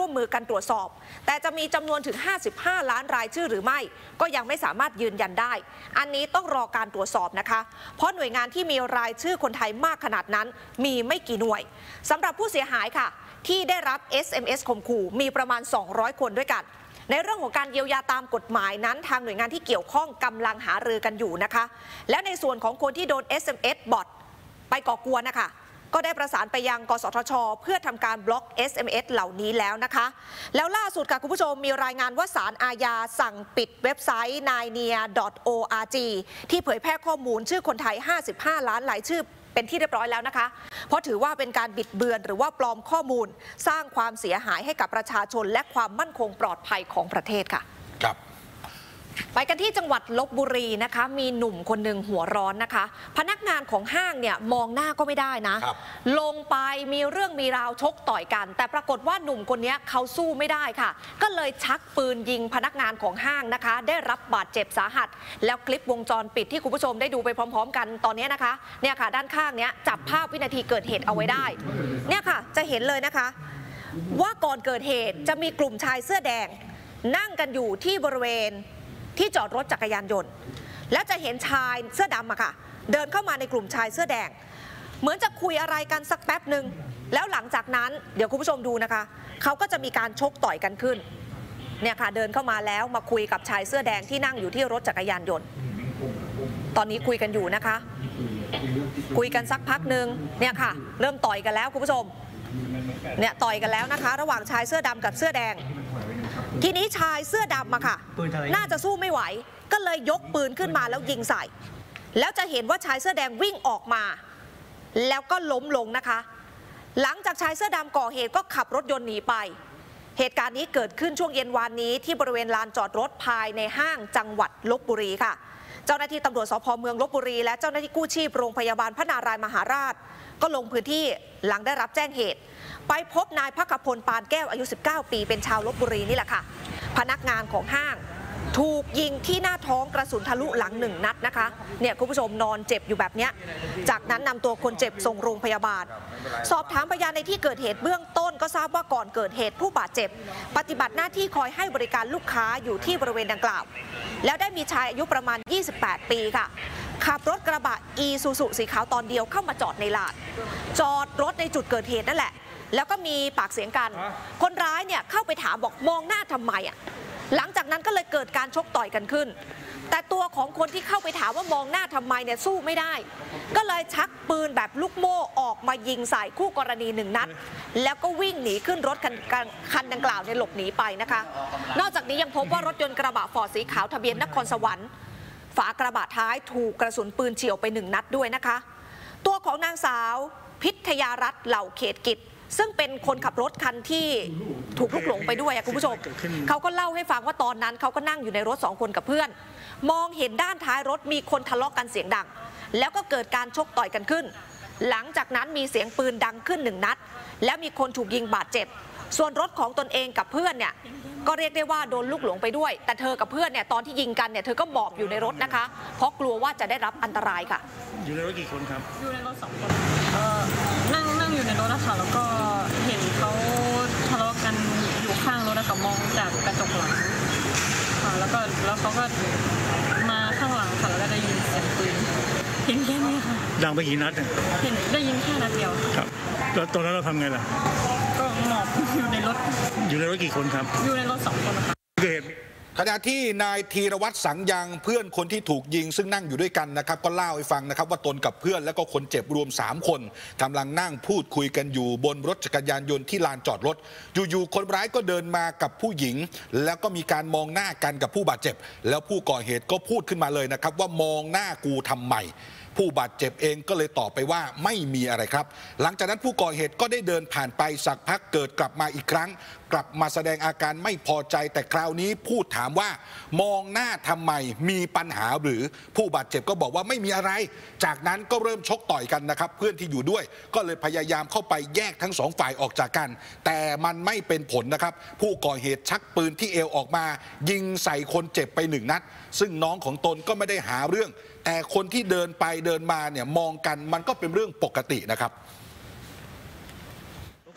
ร่วมมือกันตรวจสอบแต่จะมีจำนวนถึง55 ล้านรายชื่อหรือไม่ก็ยังไม่สามารถยืนยันได้อันนี้ต้องรอการตรวจสอบนะคะเพราะหน่วยงานที่มีรายชื่อคนไทยมากขนาดนั้นมีไม่กี่หน่วยสำหรับผู้เสียหายค่ะที่ได้รับ SMS ข่มขู่มีประมาณ200 คนด้วยกันในเรื่องของการเยียวยาตามกฎหมายนั้นทางหน่วยงานที่เกี่ยวข้องกำลังหารือกันอยู่นะคะและในส่วนของคนที่โดน SMS บอทไปก่อกวนนะคะก็ได้ประสานไปยังกสทช.เพื่อทำการบล็อก SMS เหล่านี้แล้วนะคะแล้วล่าสุดค่ะคุณผู้ชมมีรายงานว่าศาลอาญาสั่งปิดเว็บไซต์ nainia.org ที่เผยแพร่ข้อมูลชื่อคนไทย55 ล้านรายชื่อเป็นที่เรียบร้อยแล้วนะคะเพราะถือว่าเป็นการบิดเบือนหรือว่าปลอมข้อมูลสร้างความเสียหายให้กับประชาชนและความมั่นคงปลอดภัยของประเทศค่ะครับไปกันที่จังหวัดลพบุรีนะคะมีหนุ่มคนหนึ่งหัวร้อนนะคะพนักงานของห้างเนี่ยมองหน้าก็ไม่ได้นะลงไปมีเรื่องมีราวชกต่อยกันแต่ปรากฏว่าหนุ่มคนนี้เขาสู้ไม่ได้ค่ะก็เลยชักปืนยิงพนักงานของห้างนะคะได้รับบาดเจ็บสาหัสแล้วคลิปวงจรปิดที่คุณผู้ชมได้ดูไปพร้อมๆกันตอนนี้นะคะเนี่ยค่ะด้านข้างเนี้ยจับภาพวินาทีเกิดเหตุเอาไว้ได้เนี่ยค่ะจะเห็นเลยนะคะว่าก่อนเกิดเหตุจะมีกลุ่มชายเสื้อแดงนั่งกันอยู่ที่บริเวณที่จอดรถจักรยานยนต์แล้วจะเห็นชายเสื้อดำอะค่ะเดินเข้ามาในกลุ่มชายเสื้อแดงเหมือนจะคุยอะไรกันสักแป๊บหนึ่งแล้วหลังจากนั้นเดี๋ยวคุณผู้ชมดูนะคะเขาก็จะมีการชกต่อยกันขึ้นเนี่ยค่ะเดินเข้ามาแล้วมาคุยกับชายเสื้อแดงที่นั่งอยู่ที่รถจักรยานยนต์ตอนนี้คุยกันอยู่นะคะคุยกันสักพักหนึ่งเนี่ยค่ะเริ่มต่อยกันแล้วคุณผู้ชมเนี่ยต่อยกันแล้วนะคะระหว่างชายเสื้อดำกับเสื้อแดงทีนี้ชายเสื้อดำอะค่ะน่าจะสู้ไม่ไหวก็เลยยกปืนขึ้นมาแล้วยิงใส่แล้วจะเห็นว่าชายเสื้อแดงวิ่งออกมาแล้วก็ล้มลงนะคะหลังจากชายเสื้อดำก่อเหตุก็ขับรถยนต์หนีไปเหตุการณ์นี้เกิดขึ้นช่วงเย็นวานนี้ที่บริเวณลานจอดรถภายในห้างจังหวัดลพบุรีค่ะเจ้าหน้าที่ตำรวจสภ.เมืองลพบุรีและเจ้าหน้าที่กู้ชีพโรงพยาบาลพระนารายมหาราชก็ลงพื้นที่หลังได้รับแจ้งเหตุไปพบนายภักพลปานแก้วอายุ19 ปีเป็นชาวลพบุรีนี่แหละค่ะพนักงานของห้างถูกยิงที่หน้าท้องกระสุนทะลุหลัง1 นัดนะคะเนี่ยคุณผู้ชมนอนเจ็บอยู่แบบนี้จากนั้นนำตัวคนเจ็บส่งโรงพยาบาลสอบถามพยานในที่เกิดเหตุเบื้องต้นก็ทราบว่าก่อนเกิดเหตุผู้บาดเจ็บปฏิบัติหน้าที่คอยให้บริการลูกค้าอยู่ที่บริเวณดังกล่าวแล้วได้มีชายอายุประมาณ28 ปีค่ะขับรถกระบะอีซูซุสีขาวตอนเดียวเข้ามาจอดในลานจอดรถในจุดเกิดเหตุนั่นแหละแล้วก็มีปากเสียงกันคนร้ายเนี่ยเข้าไปถามบอกมองหน้าทำไมอ่ะหลังจากนั้นก็เลยเกิดการชกต่อยกันขึ้นแต่ตัวของคนที่เข้าไปถามว่ามองหน้าทำไมเนี่ยสู้ไม่ได้ก็เลยชักปืนแบบลูกโม่ออกมายิงใส่คู่กรณี1 นัดแล้วก็วิ่งหนีขึ้นรถคันดังกล่าวเนี่ยหลบหนีไปนะคะนอกจากนี้ยังพบว่ารถยนต์กระบะฟอร์ดสีขาวทะเบียนนครสวรรค์ฝากระบะท้ายถูกกระสุนปืนเฉี่ยวไป1 นัดด้วยนะคะตัวของนางสาวพิทยารัตน์เหล่าเขตกิจซึ่งเป็นคนขับรถคันที่ถูกลุกหลงไปด้วยคุณผู้ชมเขาก็เล่าให้ฟังว่าตอนนั้นเขาก็นั่งอยู่ในรถ2 คนกับเพื่อนมองเห็นด้านท้ายรถมีคนทะเลาะกันเสียงดังแล้วก็เกิดการชกต่อยกันขึ้นหลังจากนั้นมีเสียงปืนดังขึ้น1 นัดแล้วมีคนถูกยิงบาดเจ็บส่วนรถของตนเองกับเพื่อนเนี่ยก็เรียกได้ว่าโดนลูกหลงไปด้วยแต่เธอกับเพื่อนเนี่ยตอนที่ยิงกันเนี่ยเธอก็หมอบอยู่ในรถนะคะเพราะกลัวว่าจะได้รับอันตรายค่ะอยู่ในรถกี่คนครับอยู่ในรถ2 คนนั่งอยู่ในรถนะคะแล้วก็เห็นเขาทะเลาะกันอยู่ข้างรถนะคะมองจากกระจกหลังแล้วเขาก็มาข้างหลังค่ะแล้วก็ได้ยินเสียงปืนเห็นแค่นี้ค่ะดังไปกี่นัดเห็นได้ยินแค่นัดเดียวครับแล้วตอนนั้นเราทำไงล่ะก็หมอบอยู่ในรถกี่คนครับอยู่ในรถ2 คนนะคะขณะที่นายธีรวัตรสังยังเพื่อนคนที่ถูกยิงซึ่งนั่งอยู่ด้วยกันนะครับก็เล่าให้ฟังนะครับว่าตนกับเพื่อนและก็คนเจ็บรวม3 คนกำลังนั่งพูดคุยกันอยู่บนรถจักรยานยนต์ที่ลานจอดรถอยู่ๆคนร้ายก็เดินมากับผู้หญิงแล้วก็มีการมองหน้ากันกับผู้บาดเจ็บแล้วผู้ก่อเหตุก็พูดขึ้นมาเลยนะครับว่ามองหน้ากูทำไมผู้บาดเจ็บเองก็เลยตอบไปว่าไม่มีอะไรครับหลังจากนั้นผู้ก่อเหตุก็ได้เดินผ่านไปสักพักเกิดกลับมาอีกครั้งกลับมาแสดงอาการไม่พอใจแต่คราวนี้พูดถามว่ามองหน้าทำไมมีปัญหาหรือผู้บาดเจ็บก็บอกว่าไม่มีอะไรจากนั้นก็เริ่มชกต่อยกันนะครับเพื่อนที่อยู่ด้วยก็เลยพยายามเข้าไปแยกทั้ง2 ฝ่ายออกจากกันแต่มันไม่เป็นผลนะครับผู้ก่อเหตุชักปืนที่เอวออกมายิงใส่คนเจ็บไป1 นัดซึ่งน้องของตนก็ไม่ได้หาเรื่องแต่คนที่เดินไปเดินมาเนี่ยมองกันมันก็เป็นเรื่องปกตินะครับ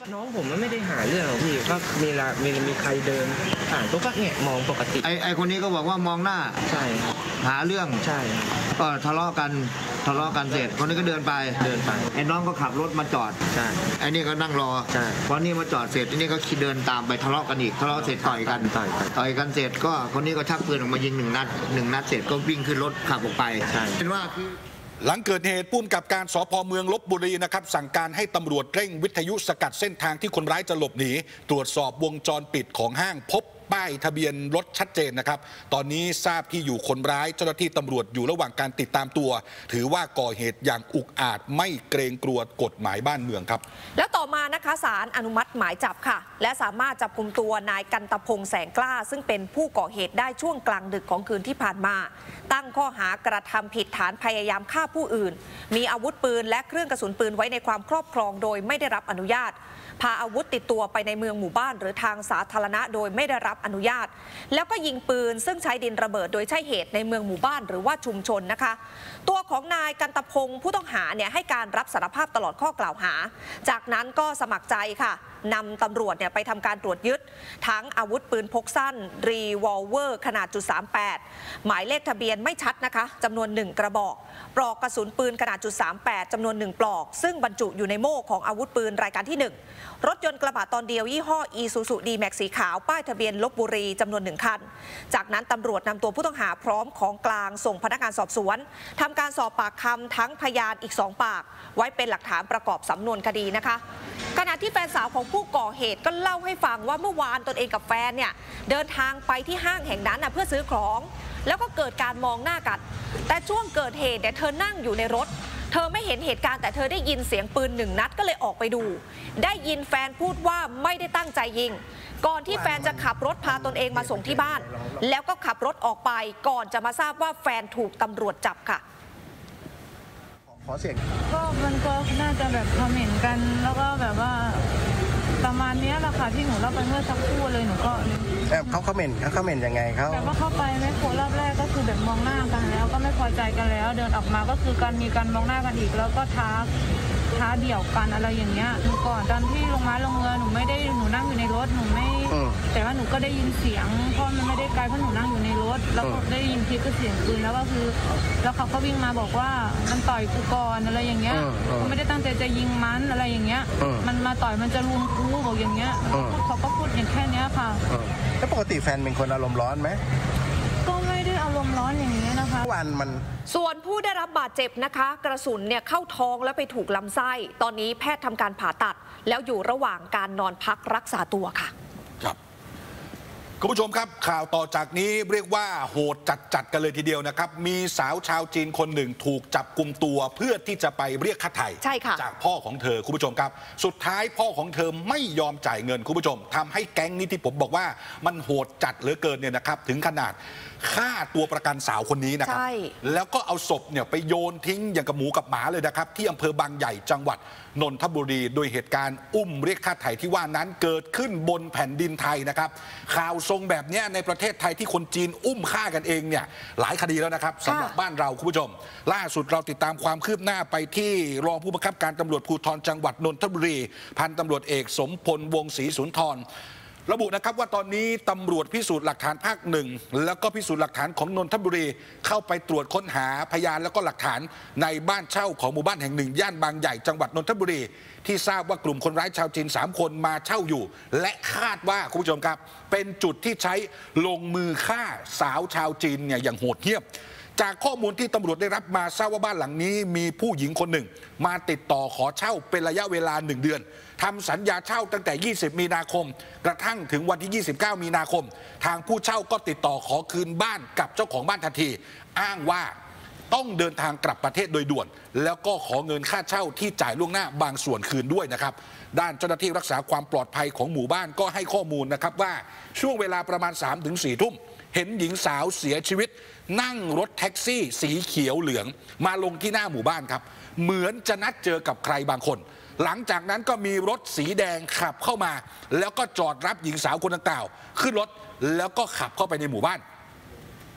น้องผมมันไม่ได้หาเรื่องหรอกพี่ก็มีใครเดินผ่านก็แงะมองปกติไอคนนี้ก็บอกว่ามองหน้าใช่ครับหาเรื่องใช่ก็ทะเลาะกันเสร็จคนนี้ก็เดินไปไอ้น้องก็ขับรถมาจอดใช่ไอ้นี่ก็นั่งรอใช่พอนี่มาจอดเสร็จไอ้นี่ก็เดินตามไปทะเลาะกันอีกทะเลาะเสร็จต่อยกันเสร็จก็คนนี้ก็ชักปืนออกมายิง1 นัดเสร็จก็วิ่งขึ้นรถขับออกไปเป็นว่าคือหลังเกิดเหตุผู้กำกับการสภ.เมืองลพบุรีนะครับสั่งการให้ตำรวจเร่งวิทยุสกัดเส้นทางที่คนร้ายจะหลบหนีตรวจสอบวงจรปิดของห้างพบป้ายทะเบียนรถชัดเจนนะครับตอนนี้ทราบที่อยู่คนร้ายเจ้าหน้าที่ตำรวจอยู่ระหว่างการติดตามตัวถือว่าก่อเหตุอย่างอุกอาจไม่เกรงกลัวกฎหมายบ้านเมืองครับแล้วต่อมานะคะศาลอนุมัติหมายจับค่ะและสามารถจับกุมตัวนายกันตพงษ์แสงกล้าซึ่งเป็นผู้ก่อเหตุได้ช่วงกลางดึกของคืนที่ผ่านมาตั้งข้อหากระทำผิดฐานพยายามฆ่าผู้อื่นมีอาวุธปืนและเครื่องกระสุนปืนไว้ในความครอบครองโดยไม่ได้รับอนุญาตพาอาวุธติดตัวไปในเมืองหมู่บ้านหรือทางสาธารณะโดยไม่ได้รับอนุญาตแล้วก็ยิงปืนซึ่งใช้ดินระเบิดโดยใช้เหตุในเมืองหมู่บ้านหรือว่าชุมชนนะคะตัวของนายกันตพงษ์ผู้ต้องหาเนี่ยให้การรับสารภาพตลอดข้อกล่าวหาจากนั้นก็สมัครใจค่ะนำตำรวจไปทำการตรวจยึดทั้งอาวุธปืนพกสั้นรีวอลเวอร์ขนาด.38หมายเลขทะเบียนไม่ชัดนะคะจำนวน1 กระบอกปลอกกระสุนปืนขนาด.38จำนวน1 ปลอกซึ่งบรรจุอยู่ในโม่ของอาวุธปืนรายการที่1รถยนต์กระบะตอนเดียวยี่ห้อ Isuzu D-Max สีขาวป้ายทะเบียนลพบุรีจำนวน1 คันจากนั้นตำรวจนำตัวผู้ต้องหาพร้อมของกลางส่งพนักงานสอบสวนทำการสอบปากคำทั้งพยานอีก2 ปากไว้เป็นหลักฐานประกอบสำนวนคดีนะคะขณะที่แฟนสาวของผู้ก่อเหตุก็เล่าให้ฟังว่าเมื่อวานตนเองกับแฟนเนี่ยเดินทางไปที่ห้างแห่งนั้นเพื่อซื้อของแล้วก็เกิดการมองหน้ากันแต่ช่วงเกิดเหตุเธอนั่งอยู่ในรถเธอไม่เห็นเหตุการณ์แต่เธอได้ยินเสียงปืน1 นัดก็เลยออกไปดูได้ยินแฟนพูดว่าไม่ได้ตั้งใจยิงก่อนที่แฟนจะขับรถพาตนเองมาส่งที่บ้านแล้วก็ขับรถออกไปก่อนจะมาทราบว่าแฟนถูกตำรวจจับค่ะขอเสียงก็มันก็น่าจะแบบคอมเมนต์กันแล้วก็แบบว่าประมาณนี้แหละค่ะที่หนูเล่าไปเมื่อสักครู่เลยหนูก็เขาคอมเมนต์ยังไงเขาแต่ว่าเข้าไปไม่โครอบแรกก็คือแบบมองหน้ากันแล้วก็ไม่พอใจกันแล้วเดินออกมาก็คือมีการมองหน้ากันอีกแล้วก็ท้าเดี่ยวกันอะไรอย่างเงี้ยหนูก่อนตอนที่ลงเรือหนูนั่งอยู่ในรถหนูไม่แต่ว่าหนูก็ได้ยินเสียงเพราะมันไม่ได้ไกลเพราะหนูนั่งอยู่ในรถแล้วก็ได้ยินคลิปก็เสียงปืนแล้วก็คือแล้วเขาก็วิ่งมาบอกว่ามันต่อยกูก่อนอะไรอย่างเงี้ยเขาไม่ได้ตั้งใจจะยิงมันอะไรอย่างเงี้ยมันมาต่อยมันจะรุมกูบอกอย่างเงี้ยเขาก็พูดอย่างแค่นี้ค่ะแล้วปกติแฟนเป็นคนอารมณ์ร้อนไหมก็ไม่ได้อารมณ์ร้อนอย่างนี้นะคะส่วนผู้ได้รับบาดเจ็บนะคะกระสุนเข้าท้องแล้วไปถูกลำไส้ตอนนี้แพทย์ทำการผ่าตัดแล้วอยู่ระหว่างการนอนพักรักษาตัวค่ะครับคุณผู้ชมครับข่าวต่อจากนี้เรียกว่าโหดจัดกันเลยทีเดียวนะครับมีสาวชาวจีนคนหนึ่งถูกจับกุมตัวเพื่อที่จะไปเรียกค่าไถ่จากพ่อของเธอคุณผู้ชมครับสุดท้ายพ่อของเธอไม่ยอมจ่ายเงินคุณผู้ชมทำให้แก๊งนี้ที่ผมบอกว่ามันโหดจัดเหลือเกินเนี่ยนะครับถึงขนาดฆ่าตัวประกันสาวคนนี้นะครับแล้วก็เอาศพไปโยนทิ้งอย่างกับหมูกับหมาเลยนะครับที่อำเภอบางใหญ่จังหวัดนนทบุรีโดยเหตุการณ์อุ้มเรียกค่าไถ่ที่ว่านั้นเกิดขึ้นบนแผ่นดินไทยนะครับข่าวทรงแบบนี้ในประเทศไทยที่คนจีนอุ้มฆ่ากันเองเนี่ยหลายคดีแล้วนะครับสำหรับบ้านเราคุณผู้ชมล่าสุดเราติดตามความคืบหน้าไปที่รองผู้บังคับการตำรวจภูธรจังหวัดนนทบุรีพันตำรวจเอกสมพลวงศ์ศรีสุนทรระบุนะครับว่าตอนนี้ตำรวจพิสูจน์หลักฐานภาค 1แล้วก็พิสูจน์หลักฐานของนนทบุรีเข้าไปตรวจค้นหาพยานแล้วก็หลักฐานในบ้านเช่าของหมู่บ้านแห่งหนึ่งย่านบางใหญ่จังหวัดนนทบุรีที่ทราบว่ากลุ่มคนร้ายชาวจีน3 คนมาเช่าอยู่และคาดว่าคุณผู้ชมครับเป็นจุดที่ใช้ลงมือฆ่าสาวชาวจีนอย่างโหดเหี้ยมจากข้อมูลที่ตำรวจได้รับมาทราบว่าบ้านหลังนี้มีผู้หญิงคนหนึ่งมาติดต่อขอเช่าเป็นระยะเวลา1 เดือนทำสัญญาเช่าตั้งแต่20 มีนาคมกระทั่งถึงวันที่29 มีนาคมทางผู้เช่าก็ติดต่อขอคืนบ้านกับเจ้าของบ้านทันทีอ้างว่าต้องเดินทางกลับประเทศโดยด่วนแล้วก็ขอเงินค่าเช่าที่จ่ายล่วงหน้าบางส่วนคืนด้วยนะครับด้านเจ้าหน้าที่รักษาความปลอดภัยของหมู่บ้านก็ให้ข้อมูลนะครับว่าช่วงเวลาประมาณ 3-4 ทุ่มเห็นหญิงสาวเสียชีวิตนั่งรถแท็กซี่สีเขียวเหลืองมาลงที่หน้าหมู่บ้านครับเหมือนจะนัดเจอกับใครบางคนหลังจากนั้นก็มีรถสีแดงขับเข้ามาแล้วก็จอดรับหญิงสาวคนดังกล่าวขึ้นรถแล้วก็ขับเข้าไปในหมู่บ้าน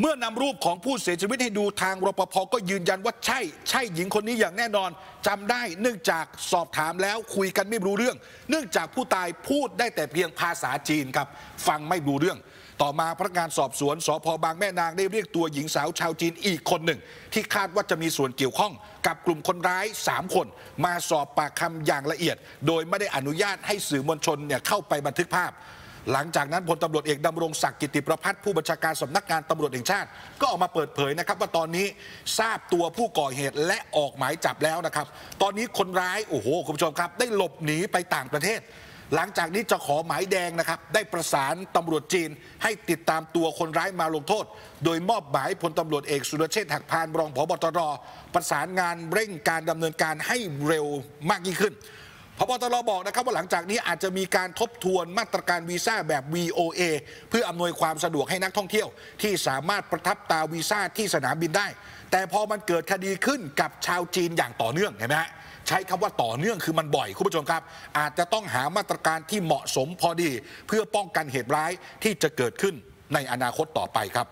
เมื่อนำรูปของผู้เสียชีวิตให้ดูทางรปภ.ก็ยืนยันว่าใช่หญิงคนนี้อย่างแน่นอนจำได้เนื่องจากสอบถามแล้วคุยกันไม่รู้เรื่องเนื่องจากผู้ตายพูดได้แต่เพียงภาษาจีนครับฟังไม่รู้เรื่องต่อมาพนักงานสอบสวนสภ.บางแม่นางได้เรียกตัวหญิงสาวชาวจีนอีกคนหนึ่งที่คาดว่าจะมีส่วนเกี่ยวข้องกับกลุ่มคนร้าย3 คนมาสอบปากคำอย่างละเอียดโดยไม่ได้อนุญาตให้สื่อมวลชนเข้าไปบันทึกภาพหลังจากนั้นพลตำรวจเอกดำรงศักดิ์กิติประภัสผู้บัญชาการสำนักงานตำรวจแห่งชาติก็ออกมาเปิดเผยนะครับว่าตอนนี้ทราบตัวผู้ก่อเหตุและออกหมายจับแล้วนะครับตอนนี้คนร้ายโอ้โหคุณผู้ชมครับได้หลบหนีไปต่างประเทศหลังจากนี้จะขอหมายแดงนะครับได้ประสานตำรวจจีนให้ติดตามตัวคนร้ายมาลงโทษโดยมอบหมายพลตำรวจเอกสุรเชษฐ์หักพานรองผบ.ตร.ประสานงานเร่งการดำเนินการให้เร็วมากยิ่งขึ้นผบ.ตร.บอกนะครับว่าหลังจากนี้อาจจะมีการทบทวนมาตรการวีซ่าแบบ VOA เพื่ออำนวยความสะดวกให้นักท่องเที่ยวที่สามารถประทับตาวีซ่าที่สนามบินได้แต่พอมันเกิดคดีขึ้นกับชาวจีนอย่างต่อเนื่องเห็นไหมฮะใช้คำว่าต่อเนื่องคือมันบ่อยคุณผู้ชมครับอาจจะต้องหามาตรการที่เหมาะสมพอดีเพื่อป้องกันเหตุร้ายที่จะเกิดขึ้นในอนาคตต่อไปครับ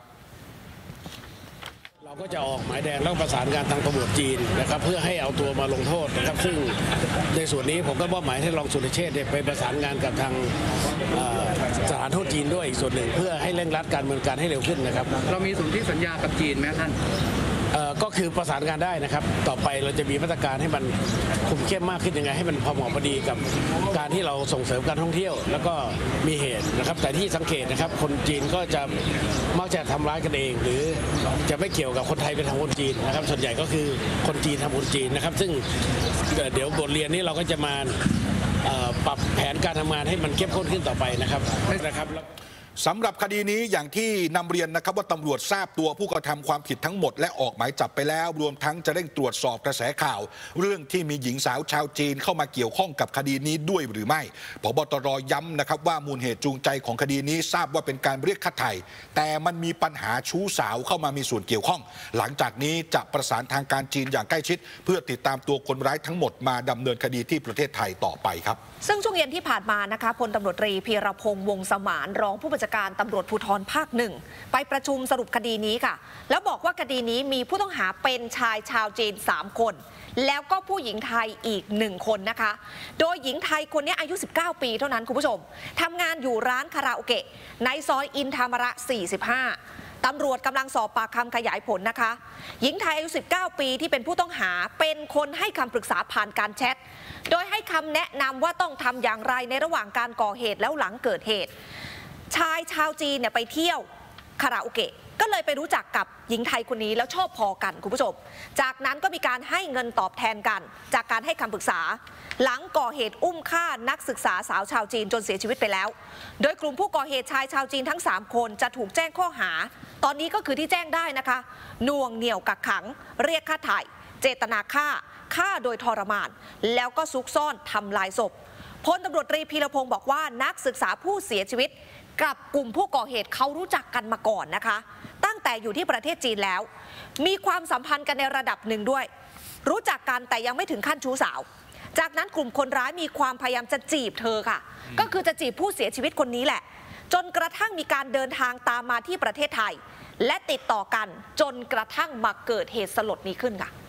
เราก็จะออกหมายแดงแล้วประสานงานทางตำรวจจีนนะครับเพื่อให้เอาตัวมาลงโทษนะครับซึ่งในส่วนนี้ผมก็มอบหมายให้รองสุรเชษฐ์ไปประสานงานกับทางสถานทูตจีนด้วยอีกส่วนหนึ่งเพื่อให้เร่งรัดการดำเนินการให้เร็วขึ้นนะครับเรามีสนธิสัญญากับจีนไหมท่านก็คือประสานงานได้นะครับต่อไปเราจะมีมาตรการให้มันคุมเข้มมากขึ้นยังไงให้มันพอเหมาะพอดีกับการที่เราส่งเสริมการท่องเที่ยวแล้วก็มีเหตุนะครับแต่ที่สังเกตนะครับคนจีนก็จะมักจะทำร้ายกันเองหรือจะไม่เกี่ยวกับคนไทยเป็นทางคนจีนนะครับส่วนใหญ่ก็คือคนจีนทำคนจีนนะครับซึ่งเดี๋ยวบทเรียนนี้เราก็จะมาปรับแผนการทำงานให้มันเข้มข้นขึ้นต่อไปนะครับสำหรับคดีนี้อย่างที่นำเรียนนะครับว่าตำรวจทราบตัวผู้กระทำความผิดทั้งหมดและออกหมายจับไปแล้วรวมทั้งจะเร่งตรวจสอบกระแสข่าวเรื่องที่มีหญิงสาวชาวจีนเข้ามาเกี่ยวข้องกับคดีนี้ด้วยหรือไม่ผบ.ตร.ย้ำนะครับว่ามูลเหตุจูงใจของคดีนี้ทราบว่าเป็นการเรียกค่าไถ่แต่มันมีปัญหาชู้สาวเข้ามามีส่วนเกี่ยวข้องหลังจากนี้จะประสานทางการจีนอย่างใกล้ชิดเพื่อติดตามตัวคนร้ายทั้งหมดมาดำเนินคดีที่ประเทศไทยต่อไปครับซึ่งช่วงเย็นที่ผ่านมานะคะพลตำรวจตรีพีรพงษ์วงศ์สมานรองผู้บัญชาการตำรวจภูธรภาค 1ไปประชุมสรุปคดีนี้ค่ะแล้วบอกว่าคดีนี้มีผู้ต้องหาเป็นชายชาวจีน3 คนแล้วก็ผู้หญิงไทยอีก1 คนนะคะโดยหญิงไทยคนนี้อายุ19 ปีเท่านั้นคุณผู้ชมทำงานอยู่ร้านคาราโอเกะในซอยอินธรรมระ45ตำรวจกำลังสอบปากคำขยายผลนะคะหญิงไทยอายุ19 ปีที่เป็นผู้ต้องหาเป็นคนให้คำปรึกษาผ่านการแชทโดยให้คำแนะนำว่าต้องทำอย่างไรในระหว่างการก่อเหตุแล้วหลังเกิดเหตุชายชาวจีนไปเที่ยวคาราโอเกะก็เลยไปรู้จักกับหญิงไทยคนนี้แล้วชอบพอกันคุณผู้ชมจากนั้นก็มีการให้เงินตอบแทนกันจากการให้คำปรึกษาหลังก่อเหตุอุ้มฆ่านักศึกษาสาวชาวจีนจนเสียชีวิตไปแล้วโดยกลุ่มผู้ก่อเหตุชายชาวจีนทั้ง3 คนจะถูกแจ้งข้อหาตอนนี้ก็คือที่แจ้งได้นะคะน่วงเหนี่ยวกักขังเรียกค่าไถ่เจตนาฆ่าโดยทรมานแล้วก็ซุกซ่อนทำลายศพพลตำรวจตรีพีรพงศ์บอกว่านักศึกษาผู้เสียชีวิตกับกลุ่มผู้ก่อเหตุเขารู้จักกันมาก่อนนะคะตั้งแต่อยู่ที่ประเทศจีนแล้วมีความสัมพันธ์กันในระดับหนึ่งด้วยรู้จักกันแต่ยังไม่ถึงขั้นชู้สาวจากนั้นกลุ่มคนร้ายมีความพยายามจะจีบเธอค่ะก็คือจะจีบผู้เสียชีวิตคนนี้แหละจนกระทั่งมีการเดินทางตามมาที่ประเทศไทยและติดต่อกันจนกระทั่งมาเกิดเหตุสลดนี้ขึ้นค่ะ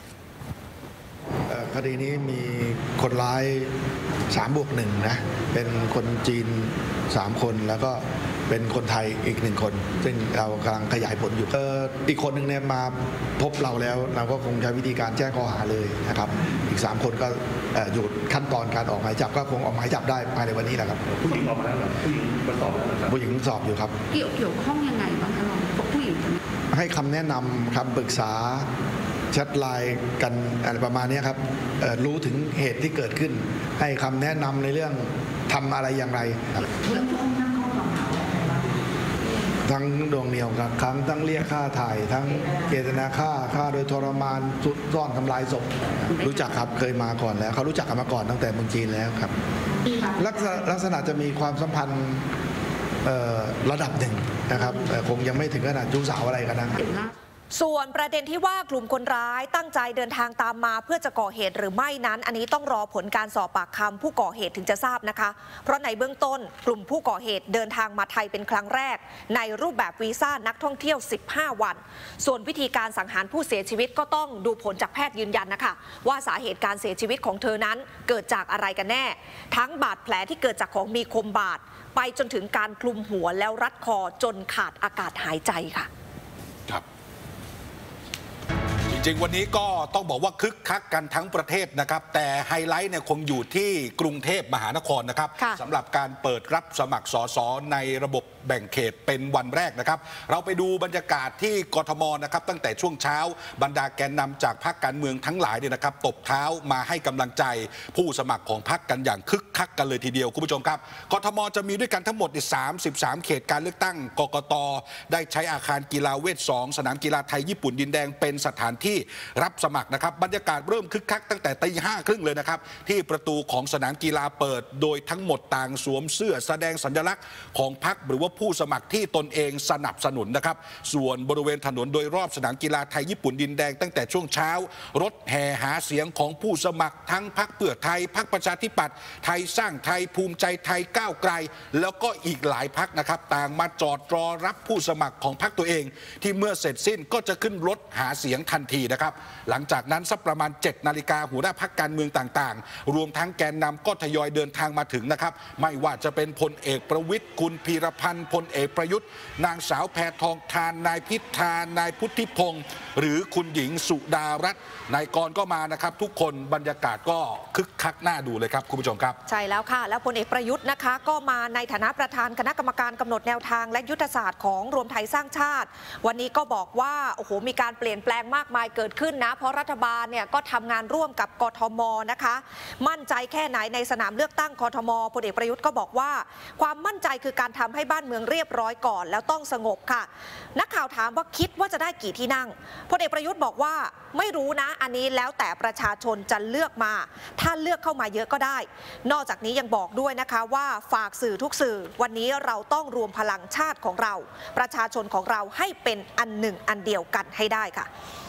คดีนี้มีคนร้าย3+1นะเป็นคนจีน3 คนแล้วก็เป็นคนไทยอีก1 คนซึ่งเรากำลังขยายผลอยู่อีกคนหนึ่งเนี่ยมาพบเราแล้วเราก็คงใช้วิธีการแจ้งข้อหาเลยนะครับอีก3 คนก็อยู่ขั้นตอนการออกหมายจับก็คงออกหมายจับได้ภายในวันนี้แหละครับผู้หญิงออกมาแล้วผู้หญิงมาสอบแล้วครับผู้หญิงสอบอยู่ครับเกี่ยวข้องยังไงบ้างคะผู้หญิงให้คำแนะนำคำปรึกษาแชทไลน์กันอะไรประมาณนี้ครับรู้ถึงเหตุที่เกิดขึ้นให้คำแนะนำในเรื่องทำอะไรอย่างไรทั้งดวงเหนี่ยวกับครั้งทั้งเรียกค่าถ่ายทั้งเจตนาฆ่าโดยทรมานซ่อนทำลายศพรู้จักครับเคยมาก่อนแล้วเขารู้จักกันมาก่อนตั้งแต่เมืองจีนแล้วครับลักษณะจะมีความสัมพันธ์ระดับหนึ่งนะครับคงยังไม่ถึงขนาดชู้สาวอะไรกันนะส่วนประเด็นที่ว่ากลุ่มคนร้ายตั้งใจเดินทางตามมาเพื่อจะก่อเหตุหรือไม่นั้นอันนี้ต้องรอผลการสอบปากคำผู้ก่อเหตุถึงจะทราบนะคะเพราะในเบื้องต้นกลุ่มผู้ก่อเหตุเดินทางมาไทยเป็นครั้งแรกในรูปแบบวีซ่านักท่องเที่ยว15 วันส่วนวิธีการสังหารผู้เสียชีวิตก็ต้องดูผลจากแพทย์ยืนยันนะคะว่าสาเหตุการเสียชีวิตของเธอนั้นเกิดจากอะไรกันแน่ทั้งบาดแผลที่เกิดจากของมีคมบาดไปจนถึงการคลุมหัวแล้วรัดคอจนขาดอากาศหายใจค่ะจริงวันนี้ก็ต้องบอกว่าคึกคักกันทั้งประเทศนะครับแต่ไฮไลท์เนี่ยคงอยู่ที่กรุงเทพมหานครนะครับสำหรับการเปิดรับสมัครสสในระบบแบ่งเขตเป็นวันแรกนะครับเราไปดูบรรยากาศที่กทมนะครับตั้งแต่ช่วงเช้าบรรดาแกนนำจากพรรคการเมืองทั้งหลายเนี่ยนะครับตบเท้ามาให้กำลังใจผู้สมัครของพรรคกันอย่างคึกคักกันเลยทีเดียวคุณผู้ชมครับกทมจะมีด้วยกันทั้งหมด33เขตการเลือกตั้งกกต.ได้ใช้อาคารกีฬาเวท2สนามกีฬาไทยญี่ปุ่นดินแดงเป็นสถานที่รับสมัครนะครับบรรยากาศเริ่มคึกคักตั้งแต่ตี 5:30เลยนะครับที่ประตูของสนามกีฬาเปิดโดยทั้งหมดต่างสวมเสื้อแสดงสัญลักษณ์ของพรรคหรือว่าผู้สมัครที่ตนเองสนับสนุนนะครับส่วนบริเวณถนนโดยรอบสนามกีฬาไทยญี่ปุ่นดินแดงตั้งแต่ช่วงเช้ารถแห่หาเสียงของผู้สมัครทั้งพรรคเพื่อไทยพรรคประชาธิปัตย์ไทยสร้างไทยภูมิใจไทยก้าวไกลแล้วก็อีกหลายพรรคนะครับต่างมาจอดรอรับผู้สมัครของพรรคตัวเองที่เมื่อเสร็จสิ้นก็จะขึ้นรถหาเสียงทันทีนะครับหลังจากนั้นสักประมาณ 7 นาฬิกาหัวหน้าพรรคการเมืองต่างๆรวมทั้งแกนนำก็ทยอยเดินทางมาถึงนะครับไม่ว่าจะเป็นพลเอกประวิตรคุณพีรพันธ์พลเอกประยุทธ์นางสาวแพทองธารนายพิธานายพุทธิพงศ์หรือคุณหญิงสุดารัตน์นายกรก็มานะครับทุกคนบรรยากาศก็คึกคักน่าดูเลยครับคุณผู้ชมครับใช่แล้วค่ะแล้วพลเอกประยุทธ์นะคะก็มาในฐานะประธานคณะกรรมการกำหนดแนวทางและยุทธศาสตร์ของรวมไทยสร้างชาติวันนี้ก็บอกว่าโอ้โหมีการเปลี่ยนแปลงมากมายเกิดขึ้นนะเพราะรัฐบาลเนี่ยก็ทำงานร่วมกับกทมนะคะมั่นใจแค่ไหนในสนามเลือกตั้งกทมพลเอกประยุทธ์ก็บอกว่าความมั่นใจคือการทำให้บ้านเมืองเรียบร้อยก่อนแล้วต้องสงบค่ะนักข่าวถามว่าคิดว่าจะได้กี่ที่นั่งพลเอกประยุทธ์บอกว่าไม่รู้นะอันนี้แล้วแต่ประชาชนจะเลือกมาถ้าเลือกเข้ามาเยอะก็ได้นอกจากนี้ยังบอกด้วยนะคะว่าฝากสื่อทุกสื่อวันนี้เราต้องรวมพลังชาติของเราประชาชนของเราให้เป็นอันหนึ่งอันเดียวกันให้ได้ค่ะ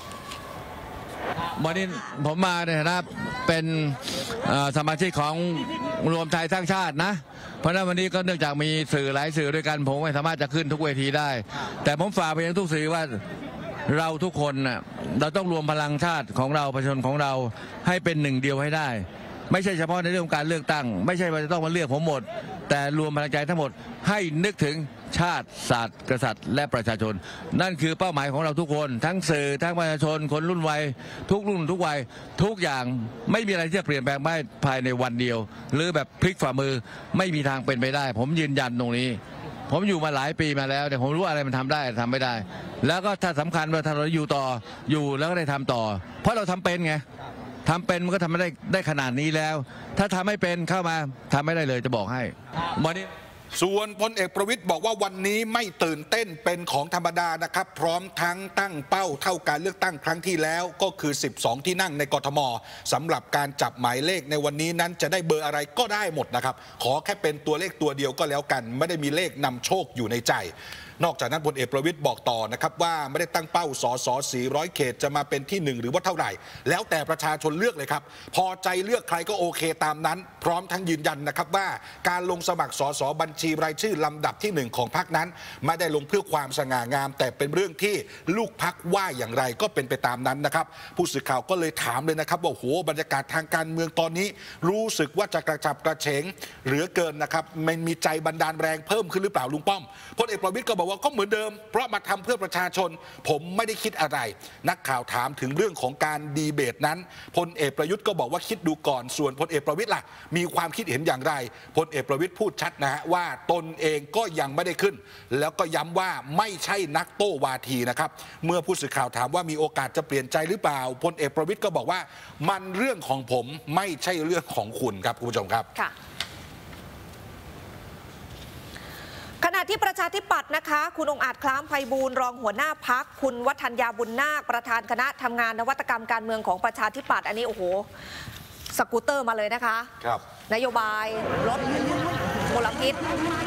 วันนี้ผมมาในฐานะเป็นสมาชิกของรวมไทยสร้างชาตินะเพราะฉะนั้นวันนี้ก็เนื่องจากมีสื่อหลายสื่อด้วยกันผมไม่สามารถจะขึ้นทุกเวทีได้แต่ผมฝากไปยังทุกสื่อว่าเราทุกคนเราต้องรวมพลังชาติของเราประชาชนของเราให้เป็นหนึ่งเดียวให้ได้ไม่ใช่เฉพาะในเรื่องการเลือกตั้งไม่ใช่ว่าจะต้องมาเลือกผมหมดแต่รวมพลังใจทั้งหมดให้นึกถึงชาติศาสตร์กษัตริย์และประชาชนนั่นคือเป้าหมายของเราทุกคนทั้งสื่อทั้งประชาชนคนรุ่นวัยทุกรุ่นทุกวัยทุกอย่างไม่มีอะไรที่จะเปลี่ยนแปลงได้ภายในวันเดียวหรือแบบพลิกฝ่ามือไม่มีทางเป็นไปได้ผมยืนยันตรงนี้ผมอยู่มาหลายปีมาแล้วแต่ผมรู้อะไรมันทำได้ทำไม่ได้แล้วก็ถ้าสำคัญว่าถ้าเราอยู่ต่ออยู่แล้วก็ได้ทำต่อเพราะเราทำเป็นไงทำเป็นมันก็ทำไม่ได้ขนาดนี้แล้วถ้าทำไม่เป็นเข้ามาทำไม่ได้เลยจะบอกให้วันนี้ส่วนพลเอกประวิตรบอกว่าวันนี้ไม่ตื่นเต้นเป็นของธรรมดานะครับพร้อมทั้งตั้งเป้าเท่าการเลือกตั้งครั้งที่แล้วก็คือ12ที่นั่งในกทมสำหรับการจับหมายเลขในวันนี้นั้นจะได้เบอร์อะไรก็ได้หมดนะครับขอแค่เป็นตัวเลขตัวเดียวก็แล้วกันไม่ได้มีเลขนำโชคอยู่ในใจนอกจากนั้นพลเอกประวิตรบอกต่อนะครับว่าไม่ได้ตั้งเป้าสส400เขตจะมาเป็นที่1หรือว่าเท่าไหร่แล้วแต่ประชาชนเลือกเลยครับพอใจเลือกใครก็โอเคตามนั้นพร้อมทั้งยืนยันนะครับว่าการลงสมัครสสบัญชีรายชื่อลำดับที่1ของพรรคนั้นไม่ได้ลงเพื่อความสง่างามแต่เป็นเรื่องที่ลูกพรรคว่าอย่างไรก็เป็นไปตามนั้นนะครับผู้สื่อข่าวก็เลยถามเลยนะครับว่าโหบรรยากาศทางการเมืองตอนนี้รู้สึกว่าจะกระฉับกระเฉงเหลือเกินนะครับมันมีใจบันดาลแรงเพิ่มขึ้นหรือเปล่าลุงป้อมพลเอกประวิตรก็ว่าก็เหมือนเดิมเพราะมาทำเพื่อประชาชนผมไม่ได้คิดอะไรนักข่าวถามถึงเรื่องของการดีเบตนั้นพลเอกประยุทธ์ก็บอกว่าคิดดูก่อนส่วนพลเอกประวิตรล่ะมีความคิดเห็นอย่างไรพลเอกประวิตรพูดชัดนะฮะว่าตนเองก็ยังไม่ได้ขึ้นแล้วก็ย้ำว่าไม่ใช่นักโต้วาทีนะครับเมื่อผู้สื่อข่าวถามว่ามีโอกาสจะเปลี่ยนใจหรือเปล่าพลเอกประวิตรก็บอกว่ามันเรื่องของผมไม่ใช่เรื่องของคุณครับคุณผู้ชมครับขณะที่ประชาธิปัตย์นะคะคุณองค์อาจคล้ามไพบูลย์รองหัวหน้าพรรคคุณวัฒนยาบุญนาคประธานคณะทำงานนวัตกรรมการเมืองของประชาธิปัตย์อันนี้โอ้โหสกูตเตอร์มาเลยนะคะครับนโยบายลดมลพิษ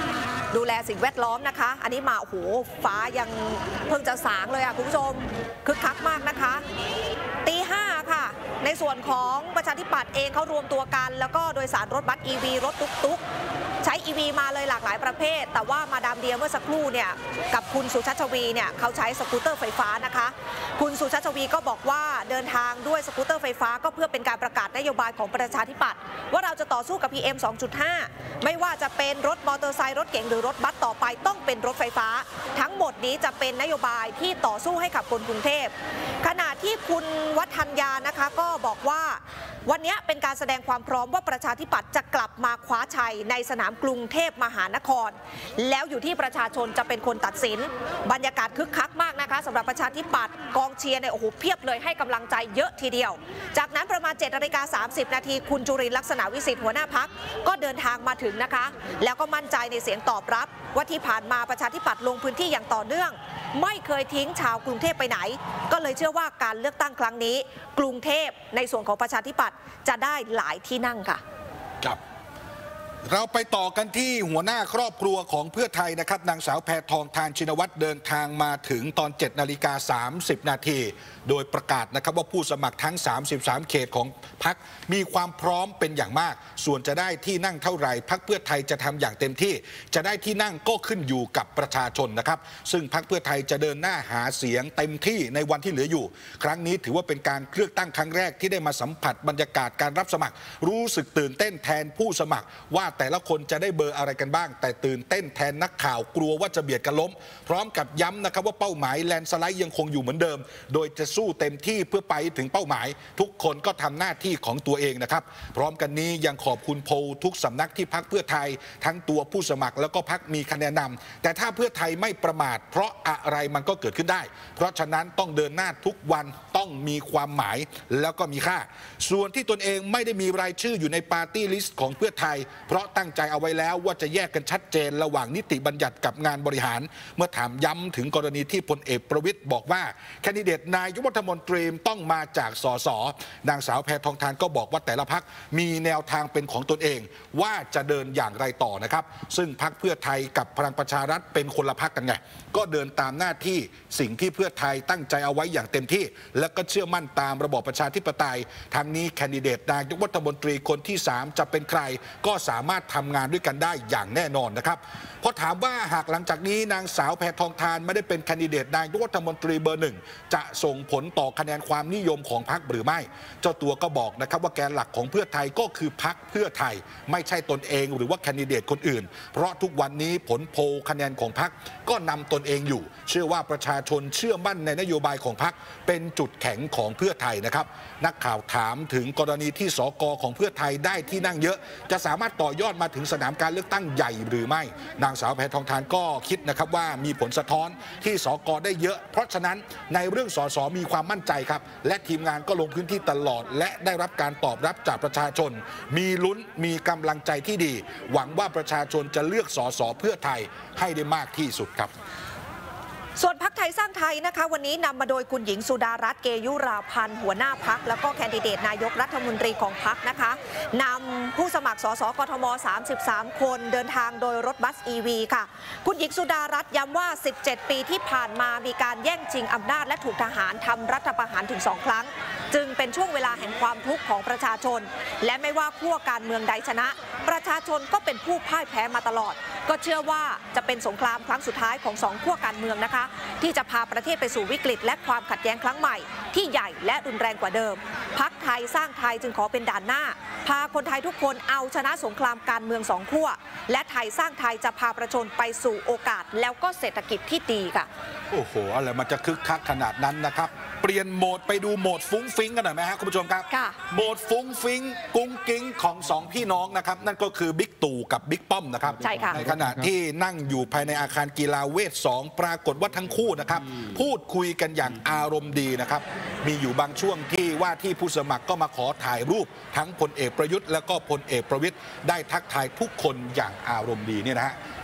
ดูแลสิ่งแวดล้อมนะคะ อันนี้มาโอ้โหฟ้ายังเพิ่งจะสางเลยคุณผู้ชมคึกคักมากนะคะตี 5ค่ะในส่วนของประชาธิปัตย์เองเขารวมตัวกันแล้วก็โดยสารรถบัส EV รถตุ๊กใช้ EV มาเลยหลากหลายประเภทแต่ว่ามาดามเดียเมื่อสักครู่เนี่ยกับคุณสุชาติชวีเนี่ยเขาใช้สกูตเตอร์ไฟฟ้านะคะคุณสุชาติชวีก็บอกว่าเดินทางด้วยสกูตเตอร์ไฟฟ้าก็เพื่อเป็นการประกาศนโยบายของประชาธิปัตย์ว่าเราจะต่อสู้กับ PM 2.5 ไม่ว่าจะเป็นรถมอเตอร์ไซค์รถเก๋งหรือรถบัสต่อไปต้องเป็นรถไฟฟ้าทั้งหมดนี้จะเป็นนโยบายที่ต่อสู้ให้กับคนกรุงเทพขณะที่คุณวัฒนยานะคะก็บอกว่าวันนี้เป็นการแสดงความพร้อมว่าประชาธิปัตย์จะกลับมาคว้าชัยในสนามกรุงเทพมหานครแล้วอยู่ที่ประชาชนจะเป็นคนตัดสินบรรยากาศคึกคักมากนะคะสำหรับประชาธิปัตย์กองเชียร์เนี่ยโอ้โหเพียบเลยให้กำลังใจเยอะทีเดียวจากนั้นประมาณ 7:30 นาทีคุณจุรินทร์ลักษณะวิสิทธิ์หัวหน้าพรรคก็เดินทางมาถึงนะคะแล้วก็มั่นใจในเสียงตอบรับว่าที่ผ่านมาประชาธิปัตย์ลงพื้นที่อย่างต่อเนื่องไม่เคยทิ้งชาวกรุงเทพไปไหนก็เลยเชื่อว่าการเลือกตั้งครั้งนี้กรุงเทพในส่วนของประชาธิปัตย์จะได้หลายที่นั่งค่ะครับเราไปต่อกันที่หัวหน้าครอบครัวของเพื่อไทยนะครับนางสาวแพทองธารชินวัตรเดินทางมาถึงตอน 7:30 นาทีโดยประกาศนะครับว่าผู้สมัครทั้ง33เขตของพรรคมีความพร้อมเป็นอย่างมากส่วนจะได้ที่นั่งเท่าไหร่พรรคเพื่อไทยจะทำอย่างเต็มที่จะได้ที่นั่งก็ขึ้นอยู่กับประชาชนนะครับซึ่งพรรคเพื่อไทยจะเดินหน้าหาเสียงเต็มที่ในวันที่เหลืออยู่ครั้งนี้ถือว่าเป็นการเลือกตั้งครั้งแรกที่ได้มาสัมผัสบรรยากาศการรับสมัครรู้สึกตื่นเต้นแทนผู้สมัครว่าแต่ละคนจะได้เบอร์อะไรกันบ้างแต่ตื่นเต้นแทนนักข่าวกลัวว่าจะเบียดกันล้มพร้อมกับย้ำนะครับว่าเป้าหมายแลนด์สไลด์ยังคงอยู่เหมือนเดิมโดยจะสู้เต็มที่เพื่อไปถึงเป้าหมายทุกคนก็ทำหน้าที่ของตัวเองนะครับพร้อมกันนี้ยังขอบคุณโพลทุกสำนักที่พรรคเพื่อไทยทั้งตัวผู้สมัครแล้วก็พรรคมีคะแนนนำแต่ถ้าเพื่อไทยไม่ประมาทเพราะอะไรมันก็เกิดขึ้นได้เพราะฉะนั้นต้องเดินหน้าทุกวันต้องมีความหมายแล้วก็มีค่าส่วนที่ตนเองไม่ได้มีรายชื่ออยู่ในปาร์ตี้ลิสต์ของเพื่อไทยเพราะตั้งใจเอาไว้แล้วว่าจะแยกกันชัดเจนระหว่างนิติบัญญัติกับงานบริหารเมื่อถามย้ำถึงกรณีที่พลเอกประวิตรบอกว่าแคนดิเดตนายกรัฐมนตรีต้องมาจากสสนางสาวแพทองธารก็บอกว่าแต่ละพรรคมีแนวทางเป็นของตนเองว่าจะเดินอย่างไรต่อนะครับซึ่งพรรคเพื่อไทยกับพลังประชารัฐเป็นคนละพรรคกันไงก็เดินตามหน้าที่สิ่งที่เพื่อไทยตั้งใจเอาไว้อย่างเต็มที่และก็เชื่อมั่นตามระบอบประชาธิปไตยทางนี้แคนดิเดตนายกรัฐมนตรีคนที่3จะเป็นใครก็สามารถทำงานด้วยกันได้อย่างแน่นอนนะครับเพราะถามว่าหากหลังจากนี้นางสาวแพทองธารไม่ได้เป็นแคนดิเดตนายกรัฐมนตรีเบอร์ 1จะส่งผลต่อคะแนนความนิยมของพรรคหรือไม่เจ้าตัวก็บอกนะครับว่าแกนหลักของเพื่อไทยก็คือพรรคเพื่อไทยไม่ใช่ตนเองหรือว่าแคนดิเดตคนอื่นเพราะทุกวันนี้ผลโพลคะแนนของพรรคก็นำตนเองอยู่เชื่อว่าประชาชนเชื่อมั่นในนโยบายของพรรคเป็นจุดแข็งของเพื่อไทยนะครับนักข่าวถามถึงกรณีที่สกของเพื่อไทยได้ที่นั่งเยอะจะสามารถต่อยอดมาถึงสนามการเลือกตั้งใหญ่หรือไม่นางสาวแพทองธารก็คิดนะครับว่ามีผลสะท้อนที่สกได้เยอะเพราะฉะนั้นในเรื่องสสมีความมั่นใจครับและทีมงานก็ลงพื้นที่ตลอดและได้รับการตอบรับจากประชาชนมีลุ้นมีกำลังใจที่ดีหวังว่าประชาชนจะเลือกสสเพื่อไทยให้ได้มากที่สุดครับส่วนพรรคไทยสร้างไทยนะคะวันนี้นำมาโดยคุณหญิงสุดารัตน์เกยุราพันธ์หัวหน้าพรรคแล้วก็แคนดิเดตนายกรัฐมนตรีของพรรคนะคะนำผู้สมัครสสกทม33คนเดินทางโดยรถบัส EV ค่ะคุณหญิงสุดารัตน์ย้ำว่า17ปีที่ผ่านมามีการแย่งชิงอำนาจและถูกทหารทำรัฐประหารถึง2ครั้งจึงเป็นช่วงเวลาแห่งความทุกข์ของประชาชนและไม่ว่าขั้วการเมืองใดชนะประชาชนก็เป็นผู้พ่ายแพ้มาตลอดก็เชื่อว่าจะเป็นสงครามครั้งสุดท้ายของ2ขั้วการเมืองนะคะที่จะพาประเทศไปสู่วิกฤตและความขัดแย้งครั้งใหม่ที่ใหญ่และรุนแรงกว่าเดิมพรรคไทยสร้างไทยจึงขอเป็นด่านหน้าพาคนไทยทุกคนเอาชนะสงครามการเมือง2ขั้วและไทยสร้างไทยจะพาประชาชนไปสู่โอกาสแล้วก็เศรษฐกิจที่ดีค่ะโอ้โหอะไรมันจะคึกคักขนาดนั้นนะครับเปลี่ยนโหมดไปดูโหมดฟุ้งฟิ้งกันหน่อยไหมฮะคุณผู้ชมครับโหมดฟุ้งฟิ้งกุ้งกิ้งของ2พี่น้องนะครับนั่นก็คือบิ๊กตู่กับบิ๊กป้อมนะครับในขณะที่นั่งอยู่ภายในอาคารกีฬาเวท2ปรากฏว่าทั้งคู่นะครับพูดคุยกันอย่างอารมณ์ดีนะครับมีอยู่บางช่วงที่ว่าที่ผู้สมัครก็มาขอถ่ายรูปทั้งพลเอกประยุทธ์และก็พลเอกประวิตรได้ทักทายทุกคนอย่างอารมณ์ดีเนี่ยนะฮะ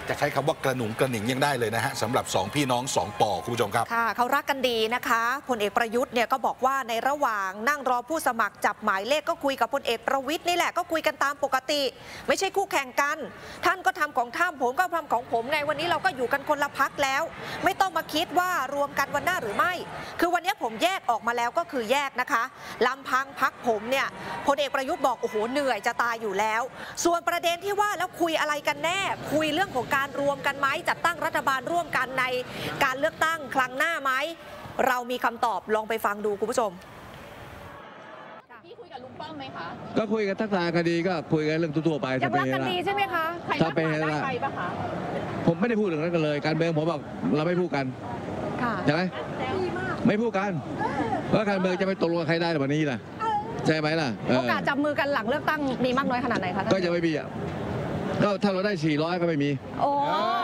จะใช้คำว่ากระหนุงกระหนิงยังได้เลยนะฮะสำหรับ2พี่น้อง2 ปอคุณผู้ชมครับค่ะเขารักกันดีนะคะพลเอกประยุทธ์เนี่ยก็บอกว่าในระหว่างนั่งรอผู้สมัครจับหมายเลขก็คุยกับพลเอกประวิตรนี่แหละก็คุยกันตามปกติไม่ใช่คู่แข่งกันท่านก็ทำของท่านผมก็ทำของผมไงวันนี้เราก็อยู่กันคนละพรรคแล้วไม่ต้องมาคิดว่ารวมกันวันหน้าหรือไม่คือวันนี้ผมแยกออกมาแล้วก็คือแยกนะคะลำพังพรรคผมเนี่ยพลเอกประยุทธ์บอกโอ้โหเหนื่อยจะตายอยู่แล้วส่วนประเด็นที่ว่าแล้วคุยอะไรกันแน่คุยเรื่องของการรวมกันไหมจัดตั้งรัฐบาลร่วมกันในการเลือกตั้งครั้งหน้าไหมเรามีคำตอบลองไปฟังดูคุณผู้ชมพี่คุยกับลุงป้อมไหมคะก็คุยกันทักทายคดีก็คุยกันเรื่องทั่วไปยังรักกันดีใช่ไหมคะถ้าเป็นอะไรผมไม่ได้พูดถึงนั้นกันเลยการเมืองผมบอกเราไม่พูดกันใช่ไหมไม่พูดกันเพราะการเมืองจะไปตกลงกับใครได้แบบนี้ล่ะใช่ไหมล่ะโอกาสจับมือกันหลังเลือกตั้งมีมากน้อยขนาดไหนคะก็จะไม่มีอ่ะก็ถ้าเราได้400ก็ไม่มีโอ้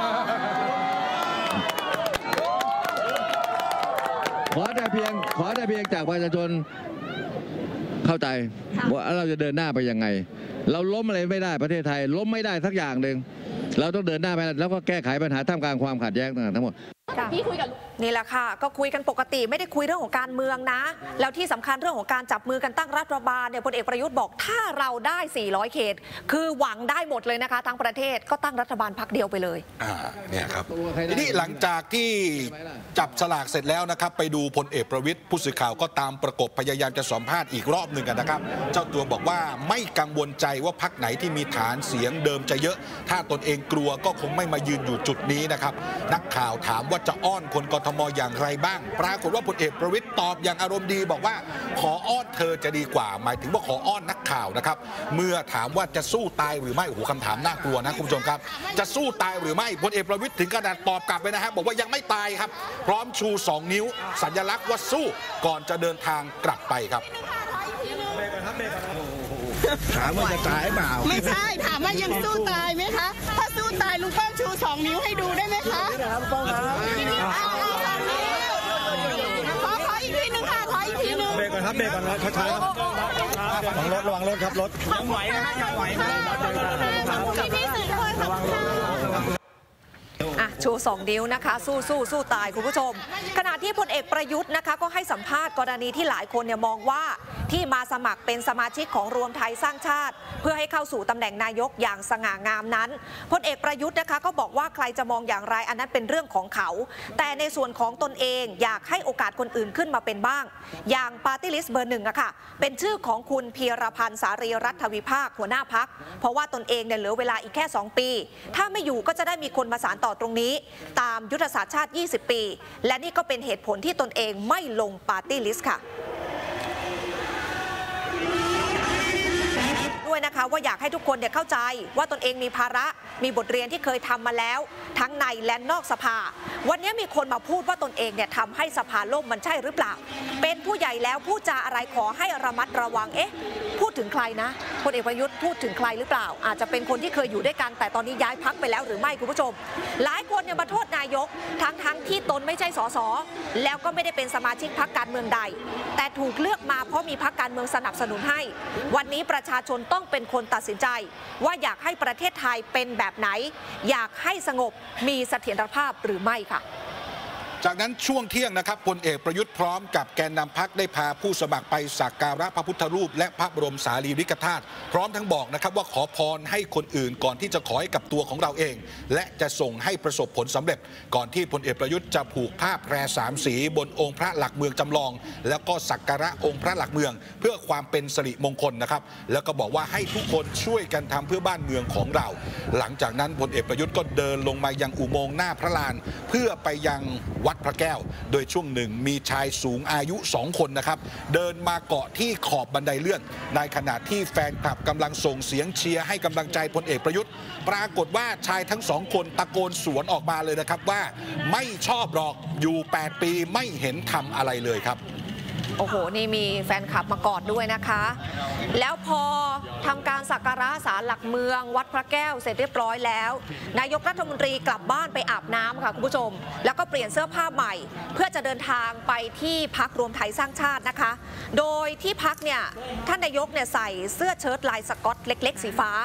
ขอแต่เพียงจากประชาชนเข้าใจว่าเราจะเดินหน้าไปยังไงเราล้มอะไรไม่ได้ประเทศไทยล้มไม่ได้สักอย่างหนึ่งเราต้องเดินหน้าไปแล้วก็แก้ไขปัญหาท่ามกลางความขัดแย้งต่างๆทั้งหมดพี่คุยกันนี่แหละค่ะก็คุยกันปกติไม่ได้คุยเรื่องของการเมืองนะแล้วที่สำคัญเรื่องของการจับมือกันตั้งรัฐบาลเนี่ยพลเอกประยุทธ์บอกถ้าเราได้400 เขตคือหวังได้หมดเลยนะคะทั้งประเทศก็ตั้งรัฐบาลพรรคเดียวไปเลยเนี่ยครับทีนี้หลังจากที่จับสลากเสร็จแล้วนะครับไปดูพลเอกประวิตรผู้สื่อข่าวก็ตามประกบพยายามจะสัมภาษณ์อีกรอบหนึ่งกันนะครับเจ้าตัวบอกว่าไม่กังวลใจว่าพรรคไหนที่มีฐานเสียงเดิมจะเยอะถ้าตนเองกลัวก็คงไม่มายืนอยู่จุดนี้นะครับนักข่าวถามว่าจะอ้อนคนกทมอย่างไรบ้างปรากฏว่าพลเอกประวิตรตอบอย่างอารมณ์ดีบอกว่าขออ้อนเธอจะดีกว่าหมายถึงว่าขออ้อนนักข่าวนะครับเมื่อถามว่าจะสู้ตายหรือไม่โอ้โหคำถามน่ากลัวนะคุณผู้ชมครับจะสู้ตายหรือไม่พลเอกประวิตรถึงขนาดตอบกลับไปนะฮะบอกว่ายังไม่ตายครับพร้อมชู2 นิ้วสัญลักษณ์ว่าสู้ก่อนจะเดินทางกลับไปครับถามว่าจะตายเปล่าไม่ใช่ถามว่ายังสู้ตายไหมคะถ้าสู้ตายลุงป้อมชู2 นิ้วให้ดูได้ไหมคะขออีกทีนึงค่ะขออีกทีนึงเบรกก่อนครับเบรกก่อนนะช้าๆครับระวังรถครับรถยังไหวนะยังไหวนะพี่สื่อคนระวังรถชู2 นิ้วนะคะสู้ตายคุณผู้ชมขณะที่พลเอกประยุทธ์นะคะก็ให้สัมภาษณ์กรณีที่หลายคนเนี่ยมองว่าที่มาสมัครเป็นสมาชิกของรวมไทยสร้างชาติเพื่อให้เข้าสู่ตำแหน่งนายกอย่างสง่างามนั้นพลเอกประยุทธ์นะคะก็บอกว่าใครจะมองอย่างไรอันนั้นเป็นเรื่องของเขาแต่ในส่วนของตนเองอยากให้โอกาสคนอื่นขึ้นมาเป็นบ้างอย่างปาร์ตี้ลิสต์เบอร์ 1อะค่ะเป็นชื่อของคุณพีรพันธ์สารีรัฐวิภาคหัวหน้าพรรคเพราะว่าตนเองเนี่ยเหลือเวลาอีกแค่2 ปีถ้าไม่อยู่ก็จะได้มีคนมาสานต่อตรงนี้ตามยุทธศาสตร์ชาติ20 ปีและนี่ก็เป็นเหตุผลที่ตนเองไม่ลงปาร์ตี้ลิสต์ค่ะด้วยนะคะว่าอยากให้ทุกคนเข้าใจว่าตนเองมีภาระมีบทเรียนที่เคยทำมาแล้วทั้งในและนอกสภาวันนี้มีคนมาพูดว่าตนเองทำให้สภาล่มมันใช่หรือเปล่าเป็นผู้ใหญ่แล้วพูดจาอะไรขอให้ระมัดระวังพูดถึงใครนะพลเอกประยุทธ์พูดถึงใครหรือเปล่าอาจจะเป็นคนที่เคยอยู่ด้วยกันแต่ตอนนี้ย้ายพรรคไปแล้วหรือไม่คุณผู้ชมหลายคนมาโทษนายกทั้งที่ตนไม่ใช่สสแล้วก็ไม่ได้เป็นสมาชิกพรรคการเมืองใดแต่ถูกเลือกมาเพราะมีพรรคการเมืองสนับสนุนให้วันนี้ประชาชนต้องเป็นคนตัดสินใจว่าอยากให้ประเทศไทยเป็นแบบไหนอยากให้สงบมีเสถียรภาพหรือไม่ค่ะจากนั้นช่วงเที่ยงนะครับพลเอกประยุทธ์พร้อมกับแกนนำพรรคได้พาผู้สมัครไปสักการะพระพุทธรูปและพระบรมสารีริกธาตุพร้อมทั้งบอกนะครับว่าขอพรให้คนอื่นก่อนที่จะขอให้กับตัวของเราเองและจะส่งให้ประสบผลสำเร็จก่อนที่พลเอกประยุทธ์จะผูกผ้าแพร3 สีบนองค์พระหลักเมืองจำลองแล้วก็สักการะองค์พระหลักเมืองเพื่อความเป็นสิริมงคลนะครับแล้วก็บอกว่าให้ทุกคนช่วยกันทำเพื่อบ้านเมืองของเราหลังจากนั้นพลเอกประยุทธ์ก็เดินลงมายังอุโมงค์หน้าพระลานเพื่อไปยังวัดพระแก้วโดยช่วงหนึ่งมีชายสูงอายุ2 คนนะครับเดินมาเกาะที่ขอบบันไดเลื่อนในขณะที่แฟนคลับกำลังส่งเสียงเชียร์ให้กำลังใจพลเอกประยุทธ์ปรากฏว่าชายทั้ง2 คนตะโกนสวนออกมาเลยนะครับว่าไม่ชอบหรอกอยู่8 ปีไม่เห็นทำอะไรเลยครับโอ้โหนี่มีแฟนคลับมากอดด้วยนะคะแล้วพอทำการสักการะศาลหลักเมืองวัดพระแก้วเสร็จเรียบร้อยแล้วนายกรัฐมนตรีกลับบ้านไปอาบน้ำค่ะคุณผู้ชมแล้วก็เปลี่ยนเสื้อผ้าใหม่เพื่อจะเดินทางไปที่พรรครวมไทยสร้างชาตินะคะโดยที่พรรคเนี่ยท่านนายกเนี่ยใส่เสื้อเชิ้ตลายสก๊อตเล็กๆสีฟ้า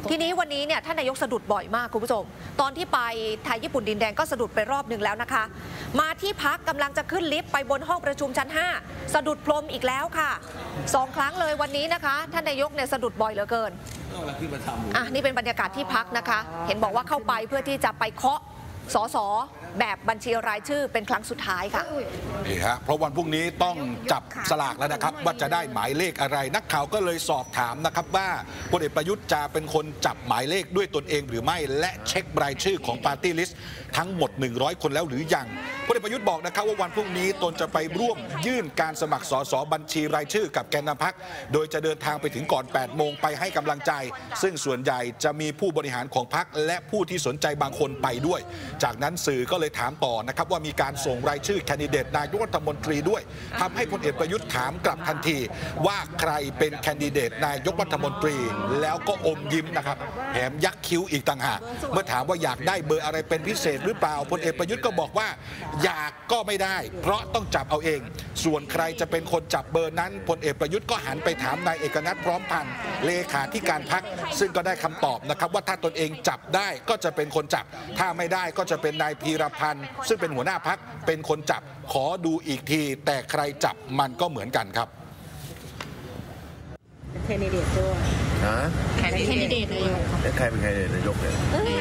ทีนี้วันนี้เนี่ยท่านนายกสะดุดบ่อยมากคุณผู้ชมตอนที่ไปไทยญี่ปุ่นดินแดงก็สะดุดไปรอบหนึ่งแล้วนะคะมาที่พักกำลังจะขึ้นลิฟต์ไปบนห้องประชุมชั้น5สะดุดพรมอีกแล้วค่ะ2 ครั้งเลยวันนี้นะคะท่านนายกเนี่ยสะดุดบ่อยเหลือเกินนี่เป็นบรรยากาศที่พักนะคะเห็นบอกว่าเข้าไปเพื่อที่จะไปเคาะสสแบบบัญชีรายชื่อเป็นครั้งสุดท้ายค่ะนี่ฮะเพราะวันพรุ่งนี้ต้องจับสลากแล้วนะครับว่าจะได้หมายเลขอะไรนักข่าวก็เลยสอบถามนะครับว่าพลเอกประยุทธ์จะเป็นคนจับหมายเลขด้วยตนเองหรือไม่และเช็ครายชื่อของปาร์ตี้ลิสต์ทั้งหมด100 คนแล้วหรือยังพลเอกประยุทธ์บอกนะครับว่าวันพรุ่งนี้ตนจะไปร่วมยื่นการสมัครสสบัญชีรายชื่อกับแกนนำพรรคโดยจะเดินทางไปถึงก่อน8 โมงไปให้กำลังใจซึ่งส่วนใหญ่จะมีผู้บริหารของพรรคและผู้ที่สนใจบางคนไปด้วยจากนั้นสื่อก็เลยถามต่อนะครับว่ามีการส่งรายชื่อแคนดิเดตนายกรัฐมนตรีด้วยทำให้พลเอกประยุทธ์ถามกลับทันทีว่าใครเป็นแคนดิเดตนายกรัฐมนตรีแล้วก็อมยิ้มนะครับแถมยักคิ้วอีกต่างหากเมื่อถามว่าอยากได้เบอร์อะไรเป็นพิเศษหรือเปล่าพลเอกประยุทธ์ก็บอกว่าอยากก็ไม่ได้เพราะต้องจับเอาเองส่วนใครจะเป็นคนจับเบอร์นั้นพลเอกประยุทธ์ก็หันไปถามนายเอกนัทพร้อมพันธ์เลขาธิการพรรคซึ่งก็ได้คำตอบนะครับว่าถ้าตนเองจับได้ก็จะเป็นคนจับถ้าไม่ได้ก็จะเป็นนายพีรพันธ์ซึ่งเป็นหัวหน้าพรรคเป็นคนจับขอดูอีกทีแต่ใครจับมันก็เหมือนกันครับแคนดิเดตด้วยแคนดิเดตนายกใครเป็นแคนดิเดตนายกเนี่ย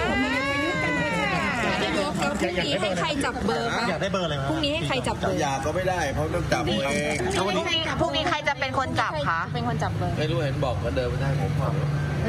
พรุ่งนี้ให้ใครจับเบอร์อยากได้เบอร์อะไรพรุ่งนี้ให้ใครจับเบอร์อยากก็ไม่ได้เพราะต้องจับเองพรุ่งนี้ใครจะเป็นคนจับคะเป็นคนจับเบอร์ไม่รู้เห็นบอกก็เดินไปทางผมบอก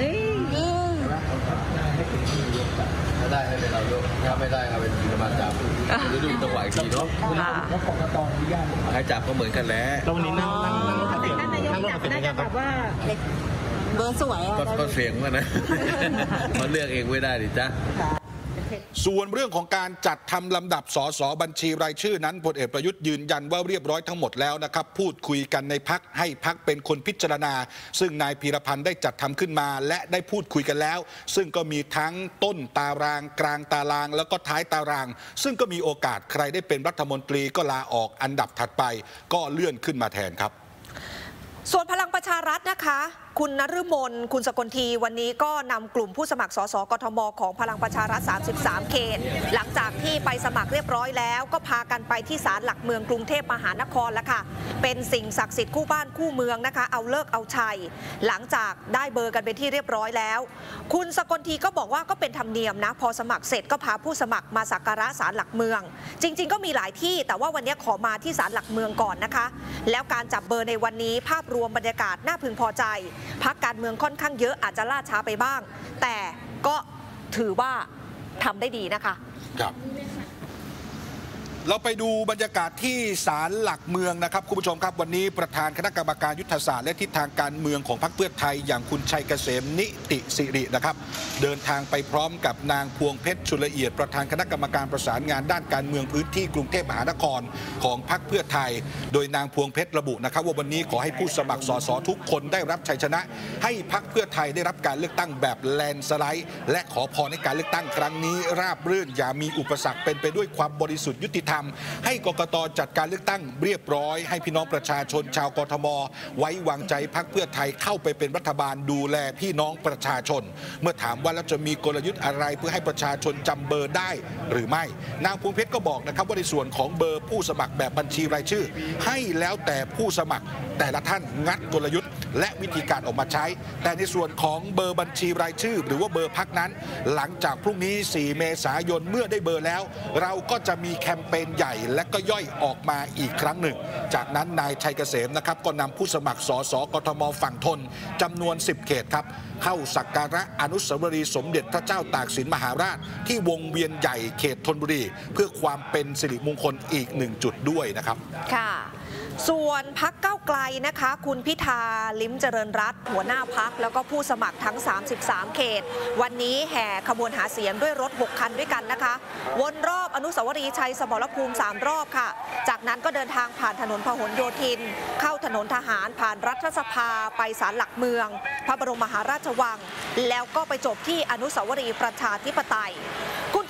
ถ้าได้ให้เป็นเรายกถ้าไม่ได้ก็เป็นกรรมการจับหรือดูจังหวะอีกทีเนาะใครจับก็เหมือนกันแหละตรงนี้นั่งนายกจับน่าจะแบบว่าเบอร์สวยก็เสียงกันนะเขาเลือกเองไม่ได้ดิจ๊ะส่วนเรื่องของการจัดทำลำดับสสบัญชีรายชื่อนั้นพลเอกประยุทธ์ยืนยันว่าเรียบร้อยทั้งหมดแล้วนะครับพูดคุยกันในพรรคให้พรรคเป็นคนพิจารณาซึ่งนายพีรพันธ์ได้จัดทำขึ้นมาและได้พูดคุยกันแล้วซึ่งก็มีทั้งต้นตารางกลางตารางแล้วก็ท้ายตารางซึ่งก็มีโอกาสใครได้เป็นรัฐมนตรีก็ลาออกอันดับถัดไปก็เลื่อนขึ้นมาแทนครับส่วนพลังประชารัฐนะคะคุณนฤมลคุณสกลทีวันนี้ก็นำกลุ่มผู้สมัครสสกทมของพลังประชารัฐ33เขตหลังจากที่ไปสมัครเรียบร้อยแล้วก็พากันไปที่ศาลหลักเมืองกรุงเทพมหานครแล้วค่ะเป็นสิ่งศักดิ์สิทธิ์คู่บ้านคู่เมืองนะคะเอาเลิกเอาชัยหลังจากได้เบอร์กันเป็นที่เรียบร้อยแล้วคุณสกลทีก็บอกว่าก็เป็นธรรมเนียมนะพอสมัครเสร็จก็พาผู้สมัครมาสักการะศาลหลักเมืองจริงๆก็มีหลายที่แต่ว่าวันนี้ขอมาที่ศาลหลักเมืองก่อนนะคะแล้วการจับเบอร์ในวันนี้ภาพรวมบรรยากาศน่าพึงพอใจพรรคการเมืองค่อนข้างเยอะอาจจะล่าช้าไปบ้างแต่ก็ถือว่าทำได้ดีนะคะครับเราไปดูบรรยากาศที่ศาลหลักเมืองนะครับคุณผู้ชมครับวันนี้ประธานคณะกรรมการยุทธศาสตร์และทิศทางการเมืองของพรรคเพื่อไทยอย่างคุณชัยเกษมนิติสิรินะครับเดินทางไปพร้อมกับนางพวงเพชรชุลละเอียดประธานคณะกรรมการประสานงานด้านการเมืองพื้นที่กรุงเทพมหานครของพรรคเพื่อไทยโดยนางพวงเพชรระบุนะครับว่าวันนี้ขอให้ผู้สมัครสสทุกคนได้รับชัยชนะให้พรรคเพื่อไทยได้รับการเลือกตั้งแบบแลนด์สไลด์และขอพรในการเลือกตั้งครั้งนี้ราบรื่นอย่ามีอุปสรรคเป็นไปด้วยความบริสุทธิ์ยุติธรรมให้กกต.จัดการเลือกตั้งเรียบร้อยให้พี่น้องประชาชนชาวกทม.ไว้วางใจพรรคเพื่อไทยเข้าไปเป็นรัฐบาลดูแลพี่น้องประชาชนเมื่อถามว่าแล้วจะมีกลยุทธ์อะไรเพื่อให้ประชาชนจำเบอร์ได้หรือไม่นางพวงเพชรก็บอกนะครับว่าในส่วนของเบอร์ผู้สมัครแบบบัญชีรายชื่อให้แล้วแต่ผู้สมัครแต่ละท่านงัดกลยุทธ์และวิธีการออกมาใช้แต่ในส่วนของเบอร์บัญชีรายชื่อหรือว่าเบอร์พรรคนั้นหลังจากพรุ่งนี้4 เมษายนเมื่อได้เบอร์แล้วเราก็จะมีแคมเปญใหญ่และก็ย่อยออกมาอีกครั้งหนึ่งจากนั้นนายชัยเกษมนะครับก็นำผู้สมัครสสกทมฝั่งทนจำนวน10 เขตครับเข้าสักการะอนุสาวรีย์สมเด็จพระเจ้าตากสินมหาราชที่วงเวียนใหญ่เขตธนบุรีเพื่อความเป็นสิริมงคลอีก1 จุดด้วยนะครับค่ะส่วนพรรคก้าวไกลนะคะคุณพิธาลิ้มเจริญรัตน์หัวหน้าพรรคแล้วก็ผู้สมัครทั้ง33เขตวันนี้แห่ขบวนหาเสียงด้วยรถ6 คันด้วยกันนะคะวนรอบอนุสาวรีย์ชัยสมรภูมิ3 รอบค่ะจากนั้นก็เดินทางผ่านถนนพหลโยธินเข้าถนนทหารผ่านรัฐสภาไปศาลหลักเมืองพระบรมมหาราชวังแล้วก็ไปจบที่อนุสาวรีย์ประชาธิปไตยคุณ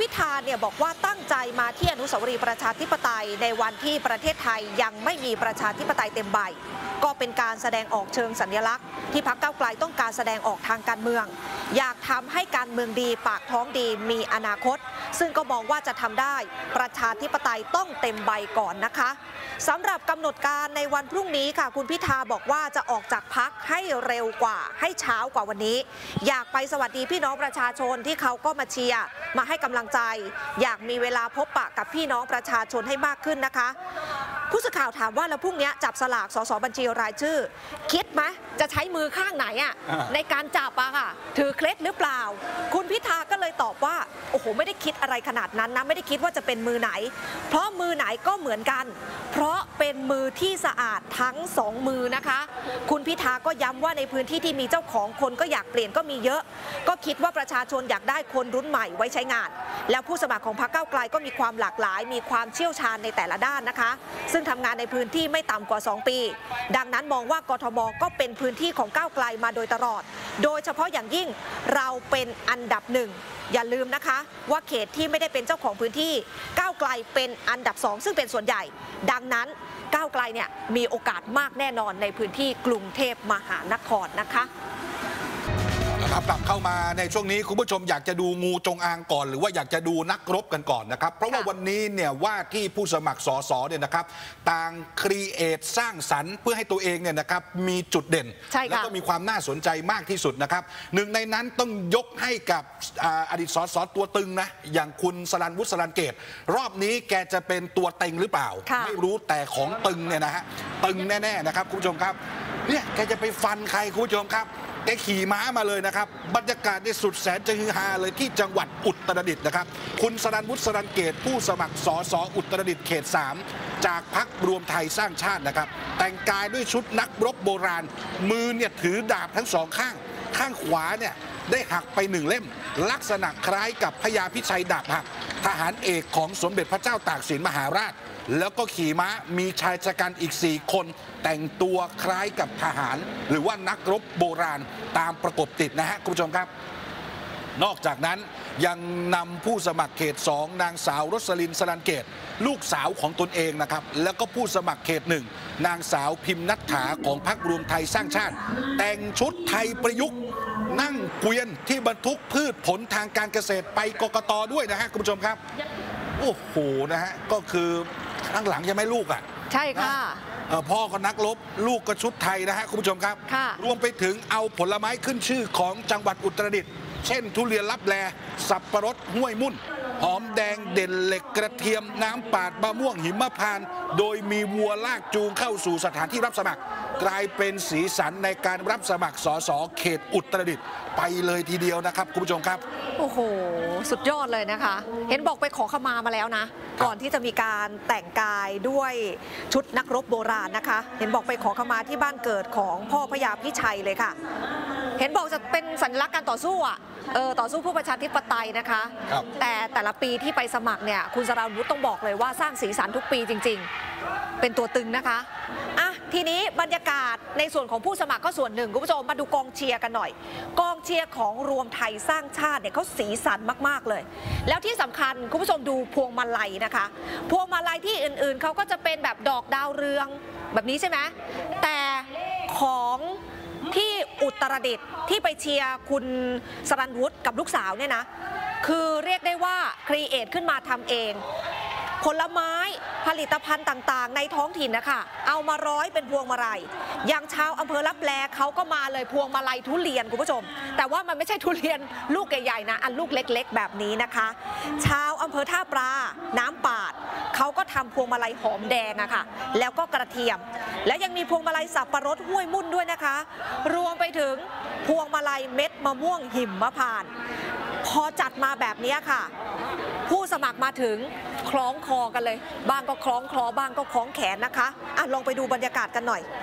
พิธาเนี่ยบอกว่าตั้งใจมาที่อนุสาวรีย์ประชาธิปไตยในวันที่ประเทศไทยยังไม่มีประชาธิปไตยเต็มใบก็เป็นการแสดงออกเชิงสัญลักษณ์ที่พรรคก้าวไกลต้องการแสดงออกทางการเมืองอยากทำให้การเมืองดีปากท้องดีมีอนาคตซึ่งก็มองว่าจะทำได้ประชาธิปไตยต้องเต็มใบก่อนนะคะสำหรับกำหนดการในวันพรุ่งนี้ค่ะคุณพิธาบอกว่าจะออกจากพรรคให้เร็วกว่าให้เช้ากว่าวันนี้อยากไปสวัสดีพี่น้องประชาชนที่เขาก็มาเชียร์มาให้กำลังใจอยากมีเวลาพบปะกับพี่น้องประชาชนให้มากขึ้นนะคะผู้สื่อข่าวถามว่าแล้วพรุ่งนี้จับสลากสสบัญชีรายชื่อคิดไหมจะใช้มือข้างไหนในการจับค่ะถือเคล็ดหรือเปล่าคุณพิธาก็เลยตอบว่าโอ้โหไม่ได้คิดอะไรขนาดนั้นนะไม่ได้คิดว่าจะเป็นมือไหนเพราะมือไหนก็เหมือนกันเพราะเป็นมือที่สะอาดทั้ง2มือนะคะคุณพิธาก็ย้ำว่าในพื้นที่ที่มีเจ้าของคนก็อยากเปลี่ยนก็มีเยอะก็คิดว่าประชาชนอยากได้คนรุ่นใหม่ไว้ใช้งานแล้วผู้สมัครของพรรคก้าวไกลก็มีความหลากหลายมีความเชี่ยวชาญในแต่ละด้านนะคะซึ่งทำงานในพื้นที่ไม่ต่ำกว่า2ปีดังนั้นมองว่ากทมก็เป็นพื้นที่ของก้าวไกลมาโดยตลอดโดยเฉพาะอย่างยิ่งเราเป็นอันดับ1อย่าลืมนะคะว่าเขตที่ไม่ได้เป็นเจ้าของพื้นที่ก้าวไกลเป็นอันดับ2ซึ่งเป็นส่วนใหญ่ดังนั้นก้าวไกลเนี่ยมีโอกาสมากแน่นอนในพื้นที่กรุงเทพมหานครนะคะกลับเข้ามาในช่วงนี้คุณผู้ชมอยากจะดูงูจงอางก่อนหรือว่าอยากจะดูนักรบกันก่อนนะครับเพราะว่าวันนี้เนี่ยว่าที่ผู้สมัครสสเนี่ยนะครับต่างครีเอทสร้างสรรค์เพื่อให้ตัวเองเนี่ยนะครับมีจุดเด่นแล้วก็มีความน่าสนใจมากที่สุดนะครับหนึ่งในนั้นต้องยกให้กับอดีตสสตัวตึงนะอย่างคุณสรัญวุฒิ สรัญเกตรอบนี้แกจะเป็นตัวเต็งหรือเปล่าไม่รู้แต่ของตึงเนี่ยนะฮะตึงแน่ๆนะครับคุณผู้ชมครับเนี่ยแกจะไปฟันใครคุณผู้ชมครับแกขี่ม้ามาเลยนะครับบรรยากาศในสุดแสนจะฮือฮาเลยที่จังหวัดอุตรดิตถ์นะครับคุณสรัญวุฒิ สรัญเกตผู้สมัครสสอุตรดิตถ์เขต3จากพรรครวมไทยสร้างชาตินะครับแต่งกายด้วยชุดนักรบโบราณมือเนี่ยถือดาบทั้ง2ข้างข้างขวาเนี่ยได้หักไป1เล่มลักษณะคล้ายกับพญาพิชัยดาบหักทหารเอกของสมเด็จพระเจ้าตากสินมหาราชแล้วก็ขี่ม้ามีชายชะกันอีก4คนแต่งตัวคล้ายกับทหารหรือว่านักรบโบราณตามประกบติดนะฮะคุณผู้ชมครับนอกจากนั้นยังนำผู้สมัครเขต2นางสาวรสลิน สรัญเกตลูกสาวของตนเองนะครับแล้วก็ผู้สมัครเขต1นางสาวพิมพ์นัฐฐาของพรรครวมไทยสร้างชาติแต่งชุดไทยประยุกต์นั่งเกวียนที่บรรทุกพืชผลทางการเกษตรไปกกต.ด้วยนะฮะคุณผู้ชมครับโอ้โหนะฮะก็คือข้างหลังยังไม่ลูกใช่ค่ะพ่อก็นักรบลูกก็ชุดไทยนะฮะคุณผู้ชมครับรวมไปถึงเอาผลไม้ขึ้นชื่อของจังหวัดอุตรดิตถ์เช่นทุเรียนลับแลสับปะรดห้วยมุ่นหอมแดงเด่นเหล็กกระเทียมน้ำปาดมะม่วงหิมพานต์โดยมีวัวลากจูงเข้าสู่สถานที่รับสมัครกลายเป็นสีสันในการรับสมัครสสเขตอุตรดิตถ์ไปเลยทีเดียวนะครับคุณผู้ชมครับโอ้โหสุดยอดเลยนะคะเห็นบอกไปขอขมามาแล้วนะก่อนที่จะมีการแต่งกายด้วยชุดนักรบโบราณนะคะเห็นบอกไปขอขมาที่บ้านเกิดของพ่อพญาพิชัยเลยค่ะเห็นบอกจะเป็นสัญลักษณ์การต่อสู้ต่อสู้เพื่อประชาธิปไตยนะคะแต่ละปีที่ไปสมัครเนี่ยคุณสราวุธต้องบอกเลยว่าสร้างสีสันทุกปีจริงๆเป็นตัวตึงนะคะทีนี้บรรยากาศในส่วนของผู้สมัครก็ส่วนหนึ่งคุณผู้ชมมาดูกองเชียร์กันหน่อยกองเชียร์ของรวมไทยสร้างชาติเนี่ยเขาสีสันมากๆเลยแล้วที่สำคัญคุณผู้ชมดูพวงมาลัยนะคะพวงมาลัยที่อื่นๆเขาก็จะเป็นแบบดอกดาวเรืองแบบนี้ใช่ไหมแต่ของที่อุตรดิตถ์ที่ไปเชียร์คุณสรัญวุฒิกับลูกสาวเนี่ยนะคือเรียกได้ว่าครีเอทขึ้นมาทำเองผลไม้ผลิตภัณฑ์ต่างๆในท้องถิ่นนะคะเอามาร้อยเป็นพวงมาลัยอย่างชาวอำเภอลับแลเขาก็มาเลยพวงมาลัยทุเรียนคุณผู้ชมแต่ว่ามันไม่ใช่ทุเรียนลูกใหญ่ๆนะอันลูกเล็กๆแบบนี้นะคะชาวอำเภอท่าปลาน้ำปาดเขาก็ทำพวงมาลัยหอมแดงอะค่ะแล้วก็กระเทียมและยังมีพวงมาลัยสับปะรดห้วยมุ่นด้วยนะคะรวมไปถึงพวงมาลัยเม็ดมะม่วงหิมพานต์พอจัดมาแบบนี้ค่ะผู้สมัครมาถึงคล้องคอกันเลยบ้างก็คล้องคอบ้างก็คล้องแขนนะคะลองไปดูบรรยากาศกันหน่อย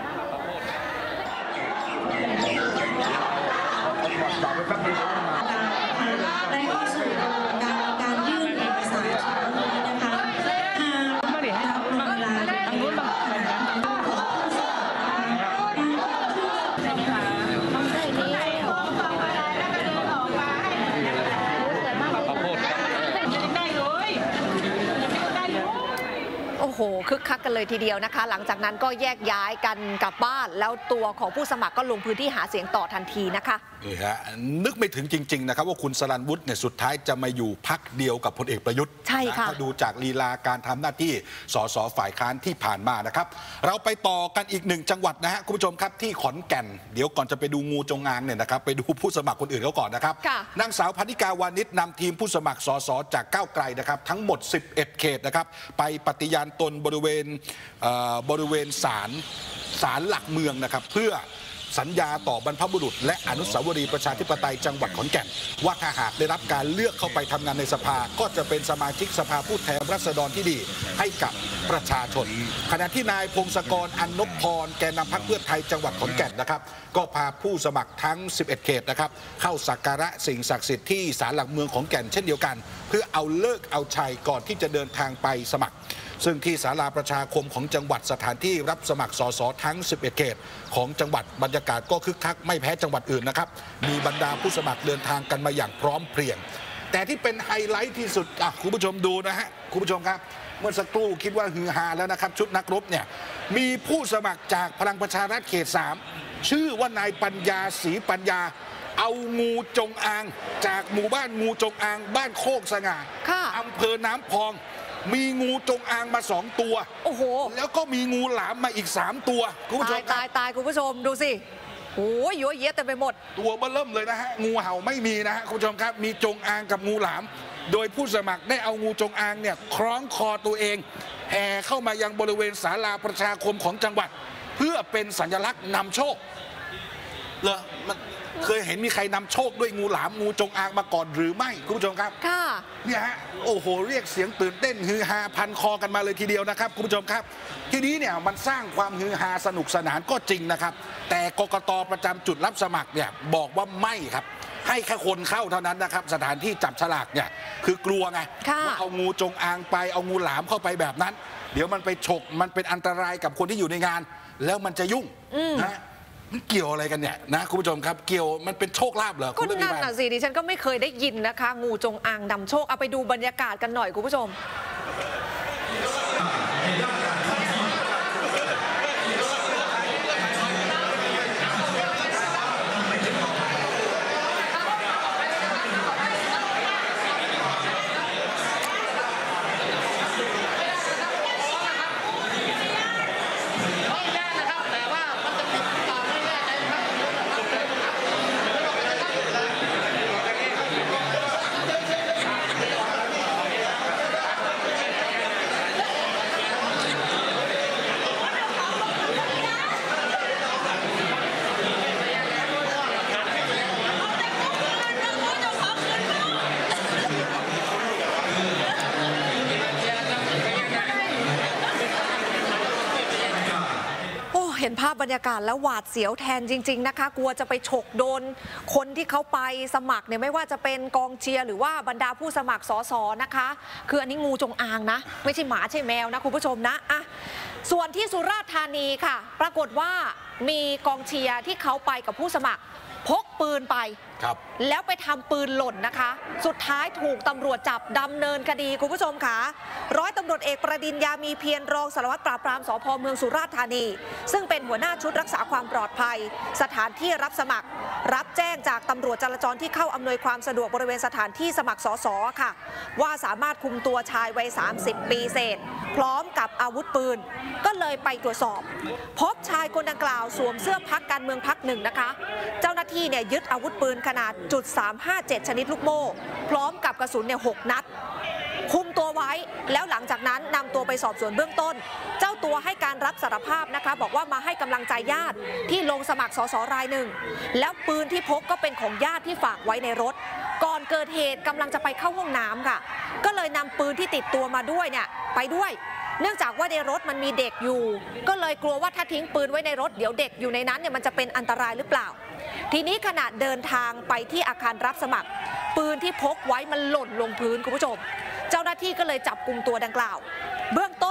การยื่นเอกสารนี้นะคะเโหคึกคักกันเลยทีเดียวนะคะ หลังจากนั้นก็แยกย้ายกันกลับบ้านแล้วตัวของผู้สมัครก็ลงพื้นที่หาเสียงต่อทันทีนะคะนี่ฮะนึกไม่ถึงจริงๆนะครับว่าคุณสรัญวุฒิเนี่ยสุดท้ายจะมาอยู่พรรคเดียวกับพลเอกประยุทธ์ใช่ค่ะถ้าดูจากลีลาการทำหน้าที่สสฝ่ายค้านที่ผ่านมานะครับเราไปต่อกันอีก1จังหวัดนะฮะคุณผู้ชมครับที่ขอนแก่นเดี๋ยวก่อนจะไปดูงูจงอางเนี่ยนะครับไปดูผู้สมัครคนอื่นเขาก่อนนะครับนางสาวพนิกาวานิชนำทีมผู้สมัครสสจากก้าวไกลนะครับทั้งหมด11เขตนะครับไปปฏิญาณตนบริเวณศาลหลักเมืองนะครับเพื่อสัญญาต่อบรรพบุรุษและอนุสาวรีย์ประชาธิปไตยจังหวัดขอนแก่นว่าถ้าหากได้รับการเลือกเข้าไปทำงานในสภาก็จะเป็นสมาชิกสภาผู้แทนราษฎรที่ดีให้กับประชาชนขณะที่นายพงศกร อันนพพรแกนนำพรรคเพื่อไทยจังหวัดขอนแก่นนะครับก็พาผู้สมัครทั้ง11เขตนะครับเข้าสักการะสิ่งศักดิ์สิทธิ์ที่ศาลหลักเมืองขอนแก่นเช่นเดียวกันเพื่อเอาเลิกเอาชัยก่อนที่จะเดินทางไปสมัครซึ่งที่ศาลาประชาคมของจังหวัดสถานที่รับสมัครสสทั้ง11เขตของจังหวัดบรรยากาศก็คึกคักไม่แพ้จังหวัดอื่นนะครับมีบรรดาผู้สมัครเดินทางกันมาอย่างพร้อมเพรียงแต่ที่เป็นไฮไลท์ที่สุดคุณผู้ชมดูนะฮะคุณผู้ชมครับเมื่อสักครู่คิดว่าฮือฮาแล้วนะครับชุดนักรบเนี่ยมีผู้สมัครจากพลังประชารัฐเขต3ชื่อว่านายปัญญาศรีปัญญาเอางูจงอางจากหมู่บ้านงูจงอางบ้านโคกสง่าอำเภอน้ำพองมีงูจงอางมา2ตัวโอ้โหแล้วก็มีงูหลามมาอีก3ตัวคุณผู้ชมตายคุณผู้ชมดูสิโอ้ยเยอะแยะเต็มไปหมดตัวเบ้อเริ่มเลยนะฮะงูเห่าไม่มีนะฮะคุณผู้ชมครับมีจงอางกับงูหลามโดยผู้สมัครได้เอางูจงอางเนี่ยคล้องคอตัวเองแห่เข้ามายังบริเวณศาลาประชาคมของจังหวัดเพื่อเป็นสัญลักษณ์นำโชคเหรอเคยเห็นมีใครนำโชคด้วยงูหลามงูจงอางมาก่อนหรือไม่คุณผู้ชมครับค่ะเนี่ยฮะโอ้โหเรียกเสียงตื่นเต้นฮือฮาพันคอกันมาเลยทีเดียวนะครับคุณผู้ชมครับทีนี้เนี่ยมันสร้างความฮือฮาสนุกสนานก็จริงนะครับแต่กกต.ประจำจุดรับสมัครเนี่ยบอกว่าไม่ครับให้แค่คนเข้าเท่านั้นนะครับสถานที่จับฉลากเนี่ยคือกลัวไงว่าเอางูจงอางไปเอางูหลามเข้าไปแบบนั้นเดี๋ยวมันไปฉกมันเป็นอันตรายกับคนที่อยู่ในงานแล้วมันจะยุ่งนะมันเกี่ยวอะไรกันเนี่ยนะคุณผู้ชมครับเกี่ยวมันเป็นโชคลาภเหรอก็นั่นน่ะสิดิฉันก็ไม่เคยได้ยินนะคะงูจงอางนำโชคเอาไปดูบรรยากาศกันหน่อยคุณผู้ชมเห็นภาพบรรยากาศแล้วหวาดเสียวแทนจริงๆนะคะกลัวจะไปฉกโดนคนที่เขาไปสมัครเนี่ยไม่ว่าจะเป็นกองเชียร์หรือว่าบรรดาผู้สมัครสสนะคะคืออันนี้งูจงอางนะไม่ใช่หมาใช่แมวนะคุณผู้ชมนะอ่ะส่วนที่สุราษฎร์ธานีค่ะปรากฏว่ามีกองเชียร์ที่เขาไปกับผู้สมัครพกปืนไปแล้วไปทำปืนหล่นนะคะสุดท้ายถูกตำรวจจับดำเนินคดีคุณผู้ชมค่ะร้อยตำรวจเอกประดินยามีเพียรรองสารวัตรปราบปรามสภ.เมืองสุราษฎร์ธานีซึ่งเป็นหัวหน้าชุดรักษาความปลอดภัยสถานที่รับสมัครรับแจ้งจากตำรวจจราจรที่เข้าอำนวยความสะดวกบริเวณสถานที่สมัครสสค่ะว่าสามารถคุมตัวชายวัย30 ปีเศษพร้อมกับอาวุธปืนก็เลยไปตรวจสอบพบชายคนดังกล่าวสวมเสื้อพรรคการเมืองพรรคหนึ่งนะคะเจ้าหน้าที่เนี่ยยึดอาวุธปืนขนาด.357 ชนิดลูกโม่พร้อมกับกระสุนเนี่ย6 นัดคุมตัวไว้แล้วหลังจากนั้นนำตัวไปสอบสวนเบื้องต้นเจ้าตัวให้การรับสารภาพนะคะบอกว่ามาให้กำลังใจญาติที่ลงสมัครสสรายหนึ่งแล้วปืนที่พกก็เป็นของญาติที่ฝากไว้ในรถก่อนเกิดเหตุกำลังจะไปเข้าห้องน้ำค่ะก็เลยนำปืนที่ติดตัวมาด้วยเนี่ยไปด้วยเนื่องจากว่าในรถมันมีเด็กอยู่ก็เลยกลัวว่าถ้าทิ้งปืนไว้ในรถเดี๋ยวเด็กอยู่ในนั้นเนี่ยมันจะเป็นอันตรายหรือเปล่าทีนี้ขณะเดินทางไปที่อาคารรับสมัครปืนที่พกไว้มันหล่นลงพื้นคุณผู้ชมเจ้าหน้าที่ก็เลยจับกุมตัวดังกล่าวเบื้องต้น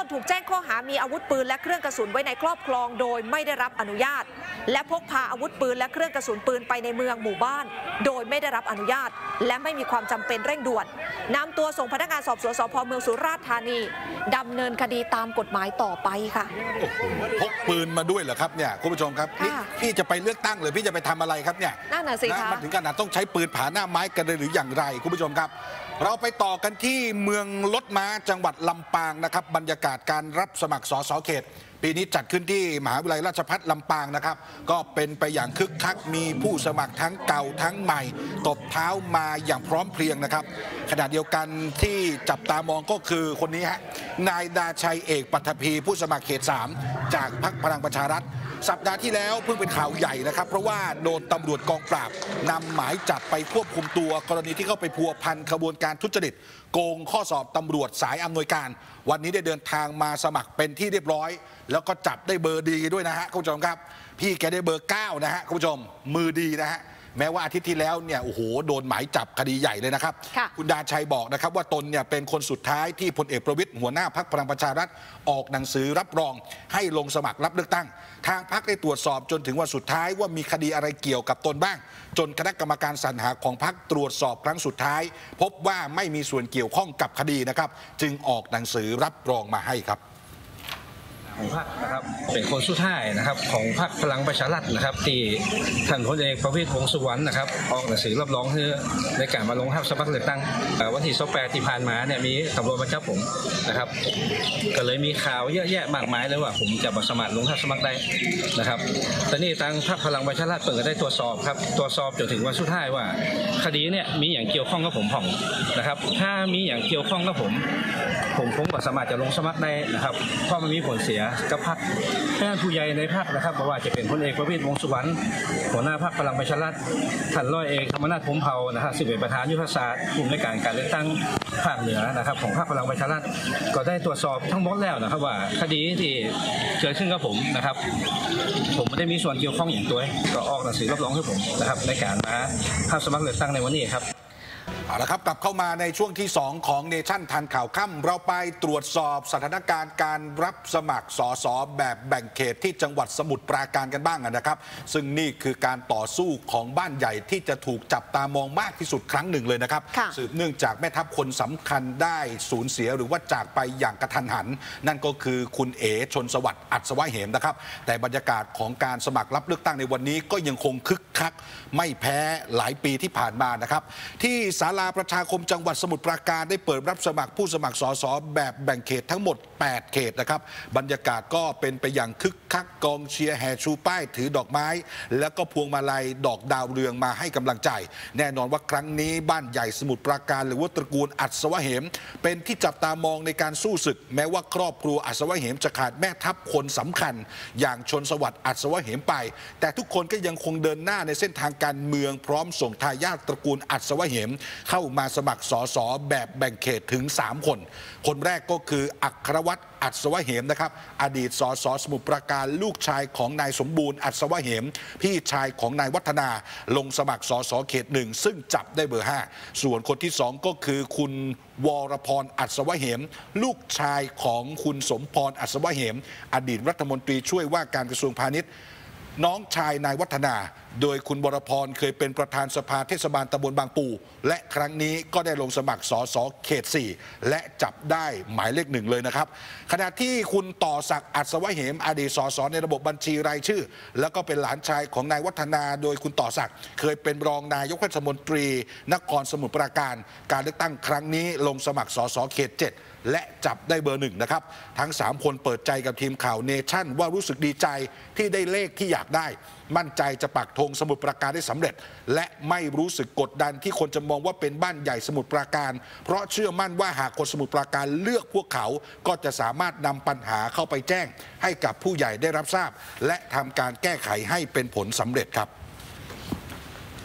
ถูกแจ้งข้อหามีอาวุธปืนและเครื่องกระสุนไว้ในครอบครองโดยไม่ได้รับอนุญาตและพกพาอาวุธปืนและเครื่องกระสุนปืนไปในเมืองหมู่บ้านโดยไม่ได้รับอนุญาตและไม่มีความจำเป็นเร่งด่วนนำตัวส่งพนักงานสอบสวนสพ.เมืองสุราษฎร์ธานีดำเนินคดีตามกฎหมายต่อไปค่ะพกปืนมาด้วยเหรอครับเนี่ยคุณผู้ชมครับพี่จะไปเลือกตั้งหรือพี่จะไปทำอะไรครับเนี่ยนั่นน่ะสิคะมันถึงขนาดต้องใช้ปืนผาหน้าไม้กันเลยหรืออย่างไรคุณผู้ชมครับเราไปต่อกันที่เมืองรถม้าจังหวัดลำปางนะครับบรรยากาศการรับสมัครสสเขตปีนี้จัดขึ้นที่มหาวิทยาลัยราชภัฏลำปางนะครับก็เป็นไปอย่างคึกคักมีผู้สมัครทั้งเก่าทั้งใหม่ตบเท้ามาอย่างพร้อมเพรียงนะครับขณะเดียวกันที่จับตามองก็คือคนนี้ฮะนายดาชัยเอกปัทภีผู้สมัครเขต 3จากพรรคพลังประชารัฐสัปดาห์ที่แล้วเพิ่งเป็นข่าวใหญ่นะครับเพราะว่าโดนตำรวจกองปราบนำหมายจับไปควบคุมตัวกรณีที่เข้าไปพัวพันขบวนการทุจริตโกงข้อสอบตำรวจสายอำนวยการวันนี้ได้เดินทางมาสมัครเป็นที่เรียบร้อยแล้วก็จับได้เบอร์ดีด้วยนะฮะคุณผู้ชมครับพี่แกได้เบอร์ 9นะฮะคุณผู้ชมมือดีนะฮะแม้ว่าอาทิตย์ที่แล้วเนี่ยโอ้โหโดนหมายจับคดีใหญ่เลยนะครับคุณดาชัยบอกนะครับว่าตนเนี่ยเป็นคนสุดท้ายที่พลเอกประวิตรหัวหน้าพรรคพลังประชารัฐออกหนังสือรับรองให้ลงสมัครรับเลือกตั้งทางพรรคได้ตรวจสอบจนถึงวันสุดท้ายว่ามีคดีอะไรเกี่ยวกับตนบ้างจนคณะกรรมการสรรหาของพรรคตรวจสอบครั้งสุดท้ายพบว่าไม่มีส่วนเกี่ยวข้องกับคดีนะครับจึงออกหนังสือรับรองมาให้ครับของพรรคนะครับเป็นคนสุดท้ายนะครับของพรรคพลังประชารัฐนะครับที่ท่านพลเอกประวิตรวงษ์สุวรรณนะครับออกหนังสือรับรองในการมาลงรับสมัครเลือกตั้งวันที่28ที่ผ่านมาเนี่ยมีตำรวจมาจับผมนะครับก็เลยมีข่าวเยอะแยะมากมายเลยว่าผมจะมาสมัครลงรับสมัครได้นะครับตอนนี้ทางพรรคพลังประชารัฐเปิดได้ตรวจสอบครับตรวจสอบจนถึงวันสุดท้ายว่าคดีเนี่ยมีอย่างเกี่ยวข้องกับผมผ่องนะครับถ้ามีอย่างเกี่ยวข้องกับผมก็สามารถจะลงสมัครได้นะครับเพราะมันมีผลเสียกับพรรคท่านผู้ใหญ่ในพรรคนะครับบอกว่าจะเป็นพลเอกประวิตรวงษ์สุวรรณหัวหน้าพรรคพลังประชารัฐท่านร้อยเอกธรรมนัส พรหมเผ่านะครับซึ่งเป็นประธานยุทธศาสตร์กลุ่มในการเลือกตั้งภาคเหนือนะครับของพรรคพลังประชารัฐก็ได้ตรวจสอบทั้งหมดแล้วนะครับว่าคดีที่เกิดขึ้นกับผมนะครับผมไม่ได้มีส่วนเกี่ยวข้องอย่างตัวก็ออกหนังสือรับรองให้ผมนะครับในการมารับสมัครเลือกตั้งในวันนี้ครับเอาละครับกลับเข้ามาในช่วงที่ 2 ของเนชั่นทันข่าวค่ำเราไปตรวจสอบสถานการณ์การรับสมัครสสแบบแบ่งเขตที่จังหวัดสมุทรปราการกันบ้างนะครับซึ่งนี่คือการต่อสู้ของบ้านใหญ่ที่จะถูกจับตามองมากที่สุดครั้งหนึ่งเลยนะครับสืบเนื่องจากแม่ทัพคนสำคัญได้สูญเสียหรือว่าจากไปอย่างกระทันหันนั่นก็คือคุณเอ๋ชนสวัสดิ์อัศวะเหมนะครับแต่บรรยากาศของการสมัครรับเลือกตั้งในวันนี้ก็ยังคงคึกคักไม่แพ้หลายปีที่ผ่านมานะครับที่ศาลาประชาคมจังหวัดสมุทรปราการได้เปิดรับสมัครผู้สมัครสสแบบแบ่งเขตทั้งหมด8เขตนะครับบรรยากาศก็เป็นไปอย่างคึกคักกองเชียร์แห่ชูป้ายถือดอกไม้แล้วก็พวงมาลัยดอกดาวเรืองมาให้กำลังใจแน่นอนว่าครั้งนี้บ้านใหญ่สมุทรปราการหรือว่าตระกูลอัศวะเหมเป็นที่จับตามองในการสู้ศึกแม้ว่าครอบครัวอัศวะเหมจะขาดแม่ทัพคนสำคัญอย่างชนสวัสดิ์อัศวะเหมไปแต่ทุกคนก็ยังคงเดินหน้าในเส้นทางการเมืองพร้อมส่งทายาทตระกูลอัศวะเหมเข้ามาสมัครสสแบบแบ่งเขตถึง3คนคนแรกก็คืออัครวัฒน์อัศวะเหมนะครับอดีตสสสมุทรปราการลูกชายของนายสมบูรณ์อัศวะเหมพี่ชายของนายวัฒนาลงสมัครสสเขต1ซึ่งจับได้เบอร์ 5ส่วนคนที่2ก็คือคุณวรพรอัศวะเหมลูกชายของคุณสมพรอัศวะเหมอดีตรัฐมนตรีช่วยว่าการกระทรวงพาณิชย์น้องชายนายวัฒนาโดยคุณวรพรเคยเป็นประธานสภาเทศบาลตำบลบางปูและครั้งนี้ก็ได้ลงสมัครสสเขต 4และจับได้หมายเลข 1เลยนะครับขณะที่คุณต่อศักดิ์อัศวะเหมอดีตสสในระบบบัญชีรายชื่อแล้วก็เป็นหลานชายของนายวัฒนาโดยคุณต่อศักดิ์เคยเป็นรองนายกเทศมนตรีนครสมุทรปราการการเลือกตั้งครั้งนี้ลงสมัครสสเขต 7และจับได้เบอร์ 1นะครับทั้ง3คนเปิดใจกับทีมข่าวเนชั่นว่ารู้สึกดีใจที่ได้เลขที่อยากได้มั่นใจจะปักธงสมุทรปราการได้สำเร็จและไม่รู้สึกกดดันที่คนจะมองว่าเป็นบ้านใหญ่สมุทรปราการเพราะเชื่อมั่นว่าหากคนสมุทรปราการเลือกพวกเขาก็จะสามารถนำปัญหาเข้าไปแจ้งให้กับผู้ใหญ่ได้รับทราบและทำการแก้ไขให้เป็นผลสำเร็จครับ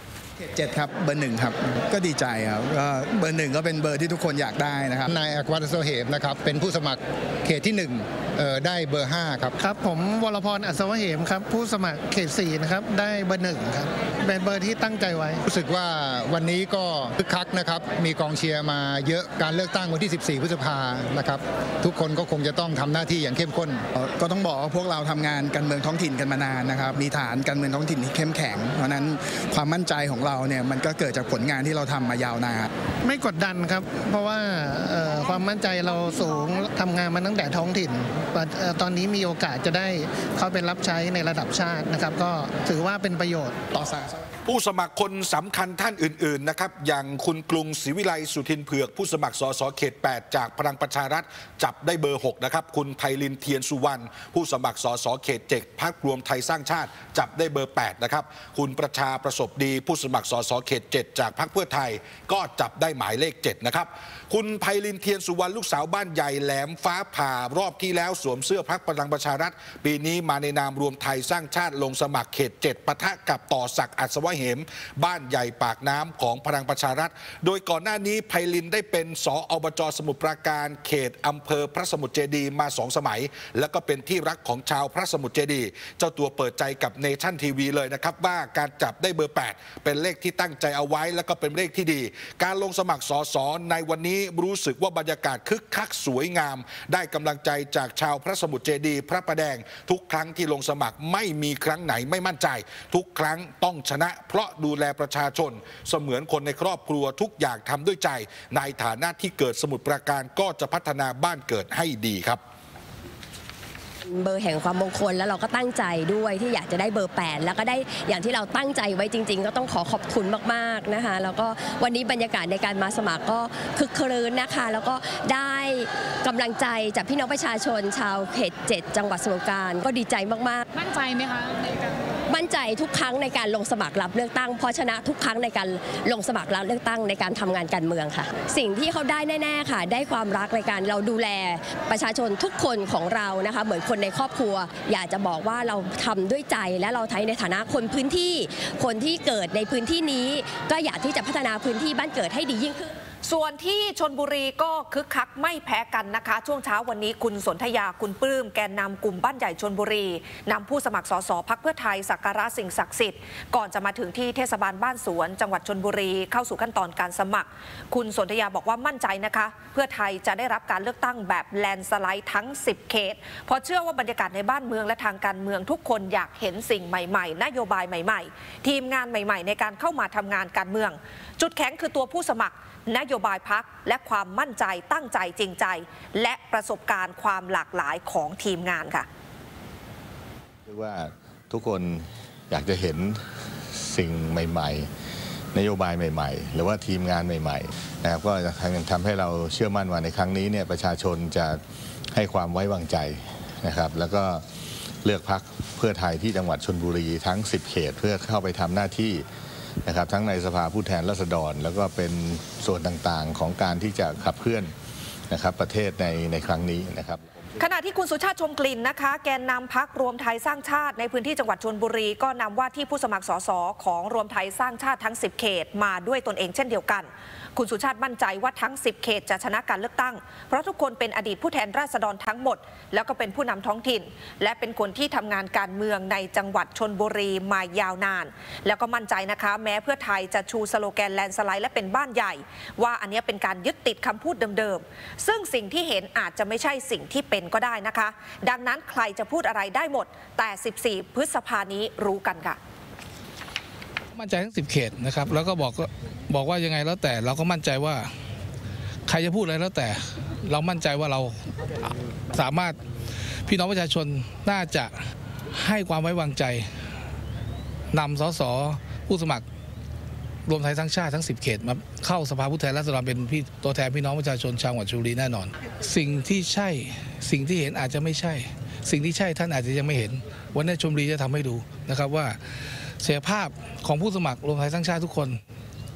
7ครับเบอร์ 1ครับก็ดีใจครับก็เบอร์ 1ก็เป็นเบอร์ที่ทุกคนอยากได้นะครับนายอักวัตโซเหมนะครับเป็นผู้สมัครเขตที่1ได้เบอร์5ครับครับผมวรพรอัศวเหมครับผู้สมัครเขต4นะครับได้เบอร์1ครับเป็นเบอร์ที่ตั้งใจไว้รู้สึกว่าวันนี้ก็คึกคักนะครับมีกองเชียร์มาเยอะการเลือกตั้งวันที่14 พฤษภานะครับทุกคนก็คงจะต้องทำหน้าที่อย่างเข้มข้นก็ต้องบอกว่าพวกเราทำงานการเมืองท้องถิ่นกันมานานนะครับมีฐานการเมืองท้องถิ่นที่เข้มแข็งเพราะนั้นความมั่นใจของเราเนี่ยมันก็เกิดจากผลงานที่เราทำมายาวนานไม่กดดันครับเพราะว่าความมั่นใจเราสูงทำงานมาตั้งแต่ท้องถิ่นตอนนี้มีโอกาสจะได้เข้าไปรับใช้ในระดับชาตินะครับก็ถือว่าเป็นประโยชน์ต่อสาธารณะผู้สมัครคนสำคัญท่านอื่นๆนะครับอย่างคุณกรุงศรีวิไลสุทินเผือกผู้สมัครสสเขต 8 จากพลังประชารัฐจับได้เบอร์ 6นะครับคุณไพลินเทียนสุวรรณผู้สมัครสสเขต 7 พรรครวมไทยสร้างชาติจับได้เบอร์ 8นะครับคุณประชาประสบดีผู้สมัครสสเขต 7 จากพรรคเพื่อไทยก็จับได้หมายเลข 7นะครับคุณไพลินเทียนสุวรรณลูกสาวบ้านใหญ่แหลมฟ้าผ่ารอบที่แล้วสวมเสื้อพรรคพลังประชารัฐปีนี้มาในนามรวมไทยสร้างชาติลงสมัครเขต 7 ปะทะกับต่อศักดิ์อัศวเหมบ้านใหญ่ปากน้ำของพลังประชารัฐโดยก่อนหน้านี้ไพลินได้เป็นสอบจ.สมุทรปราการเขตอำเภอพระสมุทรเจดีย์มา2 สมัยแล้วก็เป็นที่รักของชาวพระสมุทรเจดีย์เจ้าตัวเปิดใจกับเนชั่นทีวีเลยนะครับว่าการจับได้เบอร์ 8เป็นเลขที่ตั้งใจเอาไว้แล้วก็เป็นเลขที่ดีการลงสมัครสสในวันนี้รู้สึกว่าบรรยากาศคึกคักสวยงามได้กำลังใจจากชาวพระสมุทรเจดีย์พระประแดงทุกครั้งที่ลงสมัครไม่มีครั้งไหนไม่มั่นใจทุกครั้งต้องชนะเพราะดูแลประชาชนเสมือนคนในครอบครัวทุกอย่างทำด้วยใจในฐานะที่เกิดสมุทรปราการก็จะพัฒนาบ้านเกิดให้ดีครับเบอร์แห่งความมงคลแล้วเราก็ตั้งใจด้วยที่อยากจะได้เบอร์ 8แล้วก็ได้อย่างที่เราตั้งใจไว้จริงๆก็ต้องขอบคุณมากๆนะคะแล้วก็วันนี้บรรยากาศในการมาสมัครก็คึกครื้นนะคะแล้วก็ได้กำลังใจจากพี่น้องประชาชนชาวเขต 7 จังหวัดสมุทรปราการก็ดีใจมากๆมั่นใจไหมคะในการมั่นใจทุกครั้งในการลงสมัครรับเลือกตั้งเพราะชนะทุกครั้งในการลงสมัครรับเลือกตั้งในการทำงานการเมืองค่ะสิ่งที่เขาได้แน่ๆค่ะได้ความรักในการเราดูแลประชาชนทุกคนของเรานะคะเหมือนคนในครอบครัวอยากจะบอกว่าเราทำด้วยใจและเราใช้ในฐานะคนพื้นที่คนที่เกิดในพื้นที่นี้ก็อยากที่จะพัฒนาพื้นที่บ้านเกิดให้ดียิ่งขึ้นส่วนที่ชลบุรีก็คึกคักไม่แพ้กันนะคะช่วงเช้าวันนี้คุณสนธยาคุณปลื้มแกนนำกลุ่มบ้านใหญ่ชลบุรีนำผู้สมัครสสพรรคเพื่อไทยสักการะสิ่งศักดิ์สิทธิ์ก่อนจะมาถึงที่เทศบาลบ้านสวนจังหวัดชลบุรีเข้าสู่ขั้นตอนการสมัครคุณสนธยาบอกว่ามั่นใจนะคะเพื่อไทยจะได้รับการเลือกตั้งแบบแลนสไลด์ทั้ง10เขตเพราะเชื่อว่าบรรยากาศในบ้านเมืองและทางการเมืองทุกคนอยากเห็นสิ่งใหม่ๆนโยบายใหม่ๆทีมงานใหม่ๆในการเข้ามาทำงานการเมืองจุดแข็งคือตัวผู้สมัครนโยบายพรรคและความมั่นใจตั้งใจจริงใจและประสบการณ์ความหลากหลายของทีมงานค่ะเรียกว่าทุกคนอยากจะเห็นสิ่งใหม่ๆนโยบายใหม่ๆหรือว่าทีมงานใหม่ๆนะครับก็จะทำให้เราเชื่อมั่นว่าในครั้งนี้เนี่ยประชาชนจะให้ความไว้วางใจนะครับแล้วก็เลือกพรรคเพื่อไทยที่จังหวัดชลบุรีทั้ง10เขตเพื่อเข้าไปทำหน้าที่นะครับทั้งในสภาผู้แทนราษฎรแล้วก็เป็นส่วนต่างๆของการที่จะขับเคลื่อนนะครับประเทศในครั้งนี้นะครับขณะที่คุณสุชาติชมกลิ่นนะคะแกนนำพรรครวมไทยสร้างชาติในพื้นที่จังหวัดชลบุรีก็นำว่าที่ผู้สมัครสสของรวมไทยสร้างชาติทั้ง10เขตมาด้วยตนเองเช่นเดียวกันคุณสุชาติมั่นใจว่าทั้ง10เขตจะชนะการเลือกตั้งเพราะทุกคนเป็นอดีตผู้แทนราษฎรทั้งหมดแล้วก็เป็นผู้นำท้องถิ่นและเป็นคนที่ทำงานการเมืองในจังหวัดชลบุรีมายาวนานแล้วก็มั่นใจนะคะแม้เพื่อไทยจะชูสโลแกนแลนสไลด์และเป็นบ้านใหญ่ว่าอันนี้เป็นการยึดติดคำพูดเดิมๆซึ่งสิ่งที่เห็นอาจจะไม่ใช่สิ่งที่เป็นก็ได้นะคะดังนั้นใครจะพูดอะไรได้หมดแต่14พฤษภานี้รู้กันค่ะมั่นใจทั้ง10เขตนะครับแล้วก็บอกว่ายังไงแล้วแต่เราก็มั่นใจว่าใครจะพูดอะไรแล้วแต่เรามั่นใจว่าเราสามารถพี่น้องประชาชนน่าจะให้ความไว้วางใจนำสสผู้สมัครรวมไทยสร้างชาติทั้ง10เขตมาเข้าสภาผู้แทนราษฎรเป็นตัวแทนพี่น้องประชาชนชาวจังหวัดชลบุรีแน่นอนสิ่งที่ใช่สิ่งที่เห็นอาจจะไม่ใช่สิ่งที่ใช่ท่านอาจจะยังไม่เห็นวันนี้ชลบุรีจะทำให้ดูนะครับว่าศักยภาพของผู้สมัครรวมไทยสร้างชาติทุกคน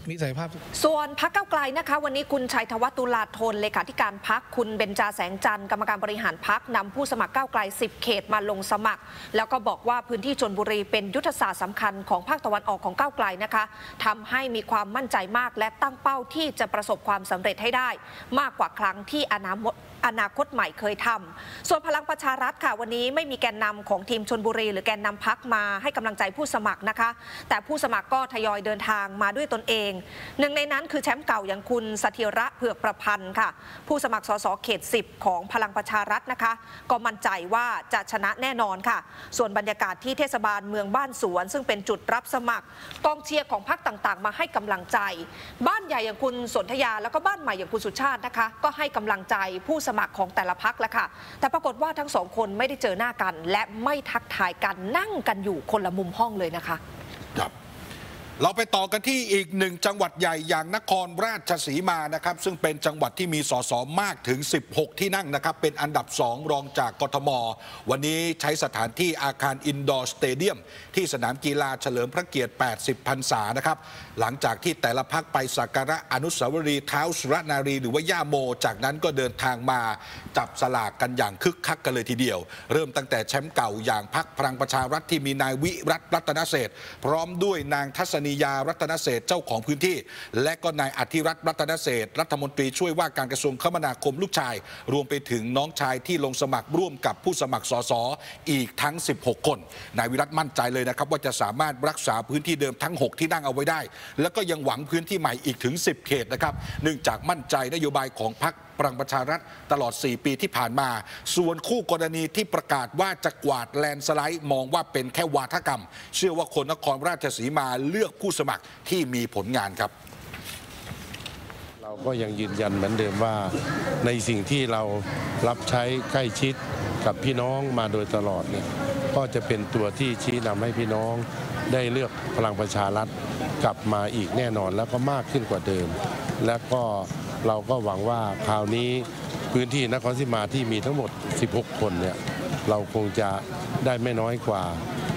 มีศักยภาพส่วนพรรคก้าวไกลนะคะวันนี้คุณชัยธวัฒน์ตุลาธนเลขาธิการพรรคคุณเบญจาแสงจันทร์กรรมการบริหารพรรคนำผู้สมัครก้าวไกล10เขตมาลงสมัครแล้วก็บอกว่าพื้นที่ชลบุรีเป็นยุทธศาสตร์สำคัญของภาคตะวันออกของก้าวไกลนะคะทำให้มีความมั่นใจมากและตั้งเป้าที่จะประสบความสำเร็จให้ได้มากกว่าครั้งที่อนาคตใหม่เคยทำส่วนพลังประชารัฐค่ะวันนี้ไม่มีแกนนำของทีมชลบุรีหรือแกนนำพรรคมาให้กำลังใจผู้สมัครนะคะแต่ผู้สมัครก็ทยอยเดินทางมาด้วยตนเองหนึ่งในนั้นคือแชมป์เก่าอย่างคุณสถิระเผือกประพันธ์ค่ะผู้สมัครสสเขต10ของพลังประชารัฐนะคะก็มั่นใจว่าจะชนะแน่นอนค่ะส่วนบรรยากาศที่เทศบาลเมืองบ้านสวนซึ่งเป็นจุดรับสมัครกองเชียร์ของพรรคต่างๆมาให้กำลังใจบ้านใหญ่อย่างคุณสนธยาแล้วก็บ้านใหม่อย่างคุณสุชาตินะคะก็ให้กำลังใจผู้สมัครของแต่ละพรรคแล้วค่ะแต่ปรากฏว่าทั้งสองคนไม่ได้เจอหน้ากันและไม่ทักทายกันนั่งกันอยู่คนละมุมห้องเลยนะคะครับเราไปต่อกันที่อีกหนึ่งจังหวัดใหญ่อย่างนครราชสีมานะครับซึ่งเป็นจังหวัดที่มีสสมากถึง16ที่นั่งนะครับเป็นอันดับ2รองจากกทมวันนี้ใช้สถานที่อาคารอินดอร์สเตเดียมที่สนามกีฬาเฉลิมพระเกียรติ80พรรษานะครับหลังจากที่แต่ละพรรคไปสักการะอนุสาวรีย์ท้าวสุรนารีหรือว่าย่าโมจากนั้นก็เดินทางมาจับสลากกันอย่างคึกคักกันเลยทีเดียวเริ่มตั้งแต่แชมป์เก่าอย่างพรรคพลังประชารัฐที่มีนายวิรัตน์รัตนเศรษฐ์พร้อมด้วยนางทัศนียารัตนเศรษฐ์เจ้าของพื้นที่และก็นายอธิรัตน์รัตนเศรษฐ์รัฐมนตรีช่วยว่าการกระทรวงคมนาคมลูกชายรวมไปถึงน้องชายที่ลงสมัครร่วมกับผู้สมัครสสอีกทั้ง16คนนายวิรัตน์มั่นใจเลยนะครับว่าจะสามารถรักษาพื้นที่เดิมทั้ง6ที่นั่งเอาไว้ได้แล้วก็ยังหวังพื้นที่ใหม่อีกถึง10เขตนะครับเนื่องจากมั่นใจนโยบายของพรรคพลังประชารัฐตลอด4ปีที่ผ่านมาส่วนคู่กรณีที่ประกาศว่าจะกวาดแลนด์สไลด์มองว่าเป็นแค่วาทกรรมเชื่อว่าคนนครราชสีมาเลือกผู้สมัครที่มีผลงานครับเราก็ยังยืนยันเหมือนเดิมว่าในสิ่งที่เรารับใช้ใกล้ชิดกับพี่น้องมาโดยตลอดเนี่ยก็จะเป็นตัวที่ชี้นำให้พี่น้องได้เลือกพลังประชารัฐกลับมาอีกแน่นอนแล้วก็มากขึ้นกว่าเดิมและก็เราก็หวังว่าคราวนี้พื้นที่นครราชสีมาที่มีทั้งหมด16คนเนี่ยเราคงจะได้ไม่น้อยกว่า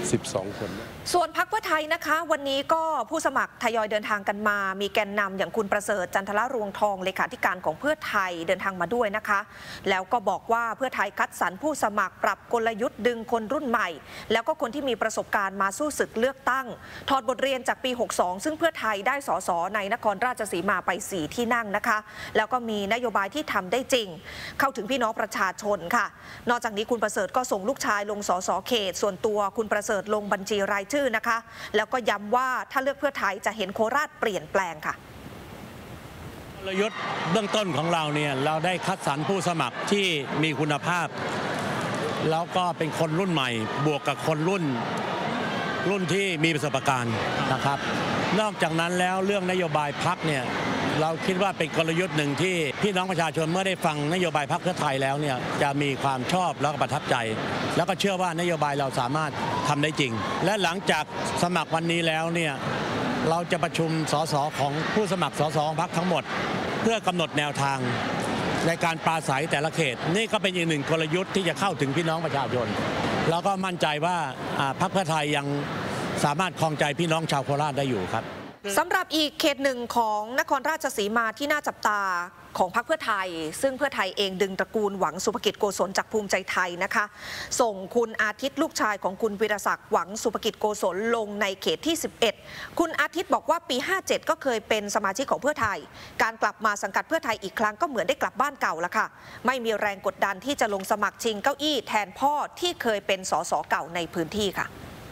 12คนส่วนพรรคเพื่อไทยนะคะวันนี้ก็ผู้สมัครทยอยเดินทางกันมามีแกนนำอย่างคุณประเสริฐจันทรรวงทองเลขาธิการของเพื่อไทยเดินทางมาด้วยนะคะแล้วก็บอกว่าเพื่อไทยคัดสรรผู้สมัครปรับกลยุทธ์ดึงคนรุ่นใหม่แล้วก็คนที่มีประสบการณ์มาสู้ศึกเลือกตั้งถอดบทเรียนจากปี62ซึ่งเพื่อไทยได้สสในนครราชสีมาไป4ที่นั่งนะคะแล้วก็มีนโยบายที่ทำได้จริงเข้าถึงพี่น้องประชาชนค่ะนอกจากนี้คุณประเสริฐก็ส่งลูกชายลงสสเขตส่วนตัวคุณประเสริฐลงบัญชีรายชื่อนะคะแล้วก็ย้ำว่าถ้าเลือกเพื่อไทยจะเห็นโคราชเปลี่ยนแปลงค่ะกลยุทธ์เบื้องต้นของเราเนี่ยเราได้คัดสรรผู้สมัครที่มีคุณภาพแล้วก็เป็นคนรุ่นใหม่บวกกับคนรุ่นที่มีประสบการณ์นะครับนอกจากนั้นแล้วเรื่องนโยบายพรรคเนี่ยเราคิดว่าเป็นกลยุทธ์หนึ่งที่พี่น้องประชาชนเมื่อได้ฟังนโยบายพรรคเพื่อไทยแล้วเนี่ยจะมีความชอบแล้วก็ประทับใจแล้วก็เชื่อว่านโยบายเราสามารถทำได้จริงและหลังจากสมัครวันนี้แล้วเนี่ยเราจะประชุมสสของผู้สมัครสสของพรรคทั้งหมดเพื่อกำหนดแนวทางในการปราศัยแต่ละเขตนี่ก็เป็นอีกหนึ่งกลยุทธ์ที่จะเข้าถึงพี่น้องประชาชนแล้วก็มั่นใจว่าพรรคเพื่อไทยยังสามารถครองใจพี่น้องชาวโคราชได้อยู่ครับสำหรับอีกเขตหนึ่งของนครราชสีมาที่น่าจับตาของพรรคเพื่อไทยซึ่งเพื่อไทยเองดึงตระกูลหวังสุภกิจโกศลจากภูมิใจไทยนะคะส่งคุณอาทิตย์ลูกชายของคุณวิรศักดิ์หวังสุภกิจโกศลลงในเขตที่11คุณอาทิตย์บอกว่าปี57ก็เคยเป็นสมาชิกของเพื่อไทยการกลับมาสังกัดเพื่อไทยอีกครั้งก็เหมือนได้กลับบ้านเก่าแล้วค่ะไม่มีแรงกดดันที่จะลงสมัครชิงเก้าอี้แทนพ่อที่เคยเป็นสสเก่าในพื้นที่ค่ะ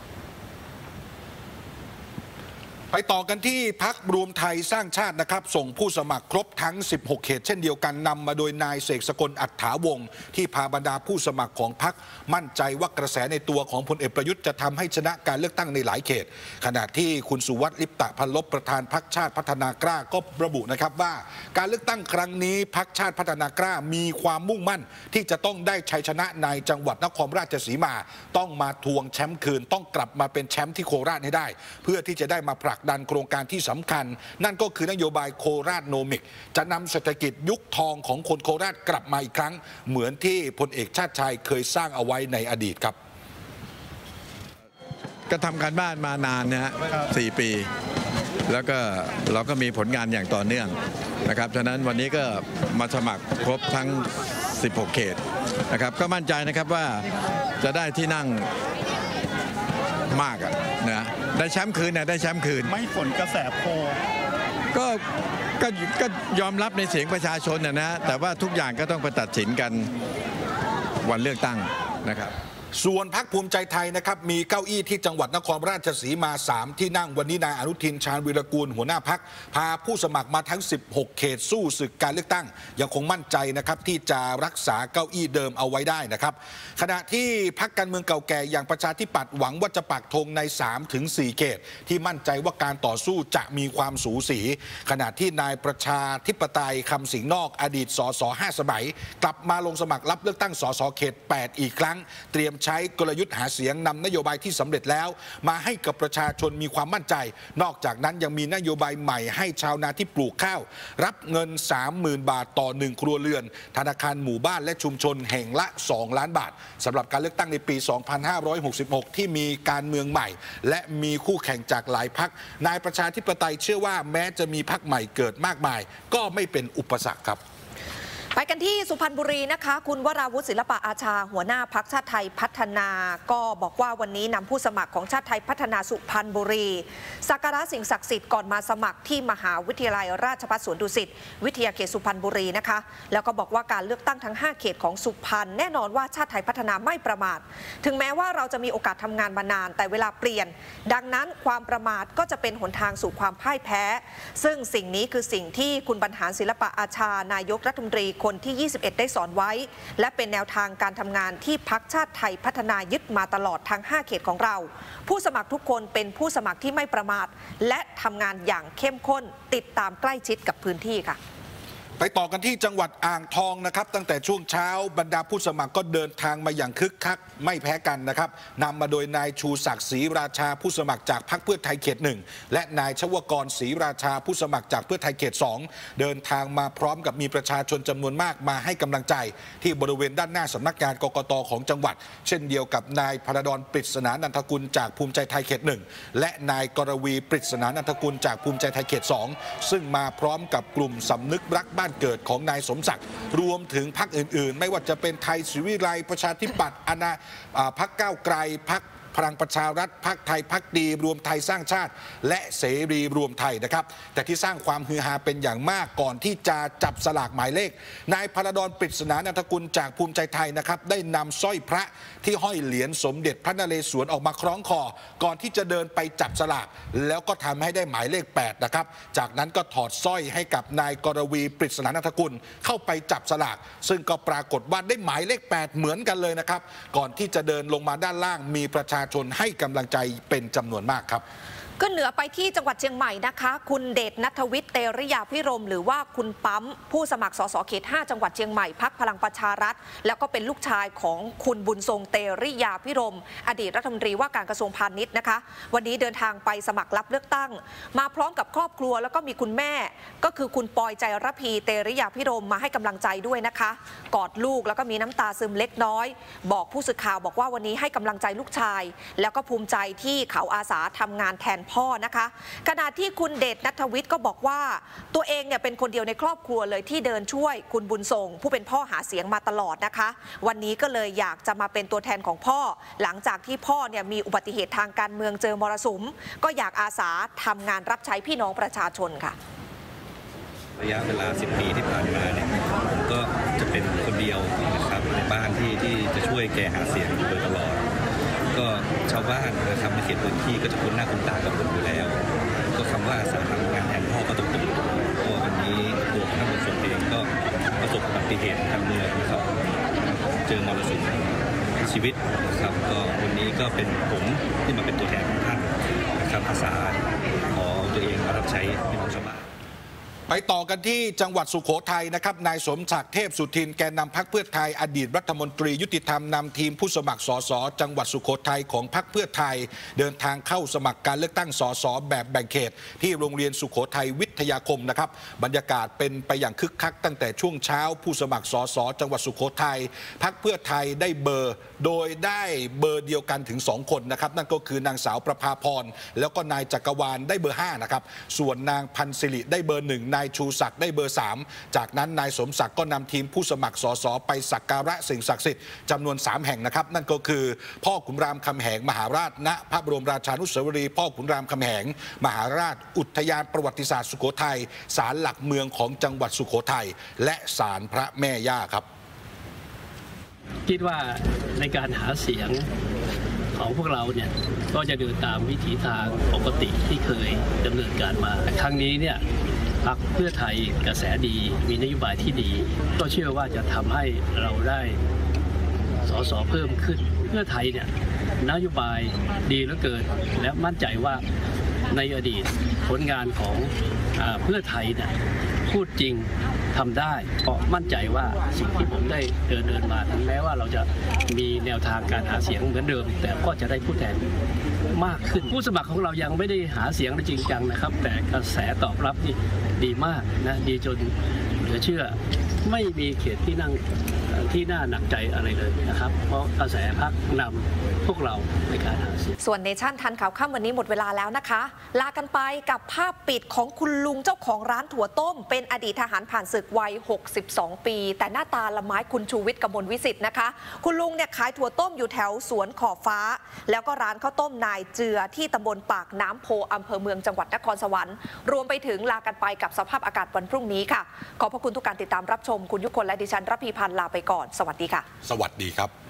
ไปต่อกันที่พรรครวมไทยสร้างชาตินะครับส่งผู้สมัครครบทั้ง16เขตเช่นเดียวกันนำมาโดยนายเสกสกลอัฏฐาวงศ์ที่พาบรรดาผู้สมัครของพรรคมั่นใจว่ากระแสในตัวของพลเอกประยุทธ์จะทำให้ชนะการเลือกตั้งในหลายเขตขณะที่คุณสุวัสดิ์ลิปตะพันลบประธานพรรคชาติพัฒนากล้าก็ระบุนะครับว่าการเลือกตั้งครั้งนี้พรรคชาติพัฒนากล้ามีความมุ่งมั่นที่จะต้องได้ชัยชนะในจังหวัดนครราชสีมาต้องมาทวงแชมป์คืนต้องกลับมาเป็นแชมป์ที่โคราชให้ได้เพื่อที่จะได้มาผลักดันโครงการที่สำคัญนั่นก็คือนโยบายโคราชโนมิกจะนำเศรษฐกิจยุคทองของคนโคราชกลับมาอีกครั้งเหมือนที่พลเอกชาติชายเคยสร้างเอาไว้ในอดีตครับก็ทำการบ้านมานานนะฮะ4 ปีแล้วก็เราก็มีผลงานอย่างต่อเนื่องนะครับฉะนั้นวันนี้ก็มาสมัครครบทั้ง16 เขตนะครับก็มั่นใจนะครับว่าจะได้ที่นั่งมากนะได้แชมป์คืนได้แชมป์คืนไม่ฝนกระแสโพก็ยอมรับในเสียงประชาชนนะแต่ว่าทุกอย่างก็ต้องไปตัดสินกันวันเลือกตั้งนะครับส่วนพรรคภูมิใจไทยนะครับมีเก้าอี้ที่จังหวัดนครราชสีมา3ที่นั่งวันนี้นายอนุทินชาญวีรกูลหัวหน้าพรรคพาผู้สมัครมาทั้ง16 เขตสู้ศึกการเลือกตั้งยังคงมั่นใจนะครับที่จะรักษาเก้าอี้เดิมเอาไว้ได้นะครับขณะที่พรรคการเมืองเก่าแก่อย่างประชาธิปัตย์หวังว่าจะปักธงใน 3-4 เขตที่มั่นใจว่าการต่อสู้จะมีความสูสีขณะที่นายประชาธิปไตยคำสิงห์นอกอดีตสส5 สมัยกลับมาลงสมัครรับเลือกตั้งสสเขต8อีกครั้งเตรียมใช้กลยุทธ์หาเสียงนำนโยบายที่สำเร็จแล้วมาให้กับประชาชนมีความมั่นใจนอกจากนั้นยังมีนโยบายใหม่ให้ชาวนาที่ปลูกข้าวรับเงิน 30,000 บาทต่อ1ครัวเรือนธนาคารหมู่บ้านและชุมชนแห่งละ2 ล้านบาทสำหรับการเลือกตั้งในปี 2566 ที่มีการเมืองใหม่และมีคู่แข่งจากหลายพรรคนายประชาธิปไตยเชื่อว่าแม้จะมีพรรคใหม่เกิดมากมายก็ไม่เป็นอุปสรรคครับไปกันที่สุพรรณบุรีนะคะคุณวราวุฒิศิลปะอาชาหัวหน้าพรรคชาติไทยพัฒนาก็บอกว่าวันนี้นำผู้สมัครของชาติไทยพัฒนาสุพรรณบุรีสักการะสิ่งศักดิ์สิทธิ์ก่อนมาสมัครที่มหาวิทยาลัยราชภัฏสวนดุสิตวิทยาเขตสุพรรณบุรีนะคะแล้วก็บอกว่าการเลือกตั้งทั้ง5 เขตของสุพรรณแน่นอนว่าชาติไทยพัฒนาไม่ประมาทถึงแม้ว่าเราจะมีโอกาสทำงานมานานแต่เวลาเปลี่ยนดังนั้นความประมาทก็จะเป็นหนทางสู่ความพ่ายแพ้ซึ่งสิ่งนี้คือสิ่งที่คุณบรรหารศิลปะอาชานายกรัฐมนตรีคนที่21ได้สอนไว้และเป็นแนวทางการทำงานที่พรรคชาติไทยพัฒนายึดมาตลอดทั้ง5 เขตของเราผู้สมัครทุกคนเป็นผู้สมัครที่ไม่ประมาทและทำงานอย่างเข้มข้นติดตามใกล้ชิดกับพื้นที่ค่ะไปต่อกันที่จังหวัดอ่างทองนะครับตั้งแต่ช่วงเช้าบรรดาผู้สมัครก็เดินทางมาอย่างคึกคักไม่แพ้กันนะครับนำมาโดยนายชูศักดิ์ศรีราชาผู้สมัครจากพรรคเพื่อไทยเขต 1และนายชวกรศรีราชาผู้สมัครจากเพื่อไทยเขต 2เดินทางมาพร้อมกับมีประชาชนจำนวนมากมาให้กำลังใจที่บริเวณด้านหน้าสำนักงานกกต.ของจังหวัดเช่นเดียวกับนายพระดอนปริศนานันทกุลจากภูมิใจไทยเขต 1และนายกรวีปริศนานันทกุลจากภูมิใจไทยเขต 2ซึ่งมาพร้อมกับกลุ่มสำนึกรักบ้านเกิดของนายสมศักดิ์รวมถึงพรรคอื่นๆไม่ว่าจะเป็นไทยศรีวิไลประชาธิปัตย์พรรคก้าวไกลพรรคพลังประชารัฐพรรคไทยพักดีรวมไทยสร้างชาติและเสรีรวมไทยนะครับแต่ที่สร้างความฮือฮาเป็นอย่างมากก่อนที่จะจับสลากหมายเลขนายพระดอนปริศนานันทกุลจากภูมิใจไทยนะครับได้นำสร้อยพระที่ห้อยเหรียญสมเด็จพระนเรศวรออกมาคล้องคอก่อนที่จะเดินไปจับสลากแล้วก็ทำให้ได้หมายเลข8นะครับจากนั้นก็ถอดสร้อยให้กับนายกรวีปริศนานันทกุลเข้าไปจับสลากซึ่งก็ปรากฏว่าได้หมายเลข8เหมือนกันเลยนะครับก่อนที่จะเดินลงมาด้านล่างมีประชาชนให้กำลังใจเป็นจำนวนมากครับก็เหนือไปที่จังหวัดเชียงใหม่นะคะคุณเดชณัฐวิทย์เตริยาภิรมหรือว่าคุณปั๊มผู้สมัครสสเขต 5จังหวัดเชียงใหม่พรรคพลังประชารัฐแล้วก็เป็นลูกชายของคุณบุญทรงเตริยาภิรมอดีตรัฐมนตรีว่าการกระทรวงพาณิชย์นะคะวันนี้เดินทางไปสมัครรับเลือกตั้งมาพร้อมกับครอบครัวแล้วก็มีคุณแม่ก็คือคุณปอยใจระพีเตริยาภิรมมาให้กำลังใจด้วยนะคะกอดลูกแล้วก็มีน้ำตาซึมเล็กน้อยบอกผู้สื่อข่าวบอกว่าวันนี้ให้กำลังใจลูกชายแล้วก็ภูมิใจที่เขาอาสาทำงานแทนพ่อนะคะขณะที่คุณเดชณัฐวิทย์ก็บอกว่าตัวเองเนี่ยเป็นคนเดียวในครอบครัวเลยที่เดินช่วยคุณบุญทรงผู้เป็นพ่อหาเสียงมาตลอดนะคะวันนี้ก็เลยอยากจะมาเป็นตัวแทนของพ่อหลังจากที่พ่อเนี่ยมีอุบัติเหตุทางการเมืองเจอมรสุมก็อยากอาสาทำงานรับใช้พี่น้องประชาชนค่ะระยะเวลา10 ปีที่ผ่านมาเนี่ยผมก็จะเป็นคนเดียวนะครับในบ้านที่จะช่วยแกหาเสียงโดยตลอดก็ชาวบ้านนะครับในเขตพื้นที่ก็จะคุ้นหน้าคุ้นตากับผมอยู่แล้วก็คำว่าอาสาทำงานแทนพ่อก็ตรงๆเพราะวันนี้ตัวของท่านบุญทรงเองก็ประสบอุบัติเหตุทางเมืองนะครับเจอมรสุมชีวิตนะครับก็วันนี้ก็เป็นผมที่มาเป็นตัวแทนของท่านนะครับอาสาขอตัวเองมารับใช้พี่น้องชาวบ้านไปต่อกันที่จังหวัดสุโขทัยนะครับนายสมศักดิ์เทพสุทินแกนนำพรรคเพื่อไทยอดีตรัฐมนตรียุติธรรมนำทีมผู้สมัครสสจังหวัดสุโขทัยของพรรคเพื่อไทยเดินทางเข้าสมัครการเลือกตั้งสสแบบแบ่งเขตที่โรงเรียนสุโขทัยวิทยาคมนะครับบรรยากาศเป็นไปอย่างคึกคักตั้งแต่ช่วงเช้าผู้สมัครสสจังหวัดสุโขทัยพรรคเพื่อไทยได้เบอร์โดยได้เบอร์เดียวกันถึง2คนนะครับนั่นก็คือนางสาวประภาพรแล้วก็นายจักรวาลได้เบอร์5นะครับส่วนนางพันศิริได้เบอร์1นายชูศักดิ์ได้เบอร์3จากนั้นนายสมศักดิ์ก็นำทีมผู้สมัครสสไปสักการะสิ่งศักดิ์สิทธิ์จำนวน3แห่งนะครับนั่นก็คือพ่อขุนรามคำแหงมหาราชณพระบรมราชานุสาวรีย์พ่อขุนรามคำแหงมหาราชอุทยานประวัติศาสตร์สุโขทัยศาลหลักเมืองของจังหวัดสุโขทัยและศาลพระแม่ย่าครับคิดว่าในการหาเสียงของพวกเราเนี่ยก็จะเดินตามวิถีทางปกติที่เคยดำเนินการมาครั้งนี้เนี่ยพรรคเพื่อไทยกระแสดีมีนโยบายที่ดีก็เชื่อว่าจะทำให้เราได้สสเพิ่มขึ้นเพื่อไทยเนี่ยนโยบายดีเหลือเกินและมั่นใจว่าในอดีตผลงานของเพื่อไทยเนี่ยพูดจริงทำได้เพราะมั่นใจว่าสิ่งที่ผมได้เดินมาถึงแม้ว่าเราจะมีแนวทางการหาเสียงเหมือนเดิมแต่ก็จะได้ผู้แทนมากขึ้นผู้สมัครของเรายังไม่ได้หาเสียงจริงจังนะครับแต่กระแสตอบรับนี่ดีมากนะดีจนเหลือเชื่อไม่มีเขตที่นั่งที่น่าหนักใจอะไรเลยนะครับเพราะกระแสพรรคนำพวกเราในการหาเสียงส่วนเนชั่นทันข่าวค่ำวันนี้หมดเวลาแล้วนะคะลากันไปกับภาพปิดของคุณลุงเจ้าของร้านถั่วต้มเป็นอดีตทหารผ่านศึกวัย62ปีแต่หน้าตาละไม้คุณชูวิทย์กมลวิสิทธิ์นะคะคุณลุงเนี่ยขายถั่วต้มอยู่แถวสวนขอบฟ้าแล้วก็ร้านข้าวต้มนายเจือที่ตำบลปากน้ำโพอำเภอเมืองจังหวัดนครสวรรค์รวมไปถึงลากันไปกับสภาพอากาศวันพรุ่งนี้ค่ะขอบพระคุณทุกการติดตามรับชมคุณยุคนและดิฉันรพีพันธ์ลาไปก่อนสวัสดีค่ะสวัสดีครับ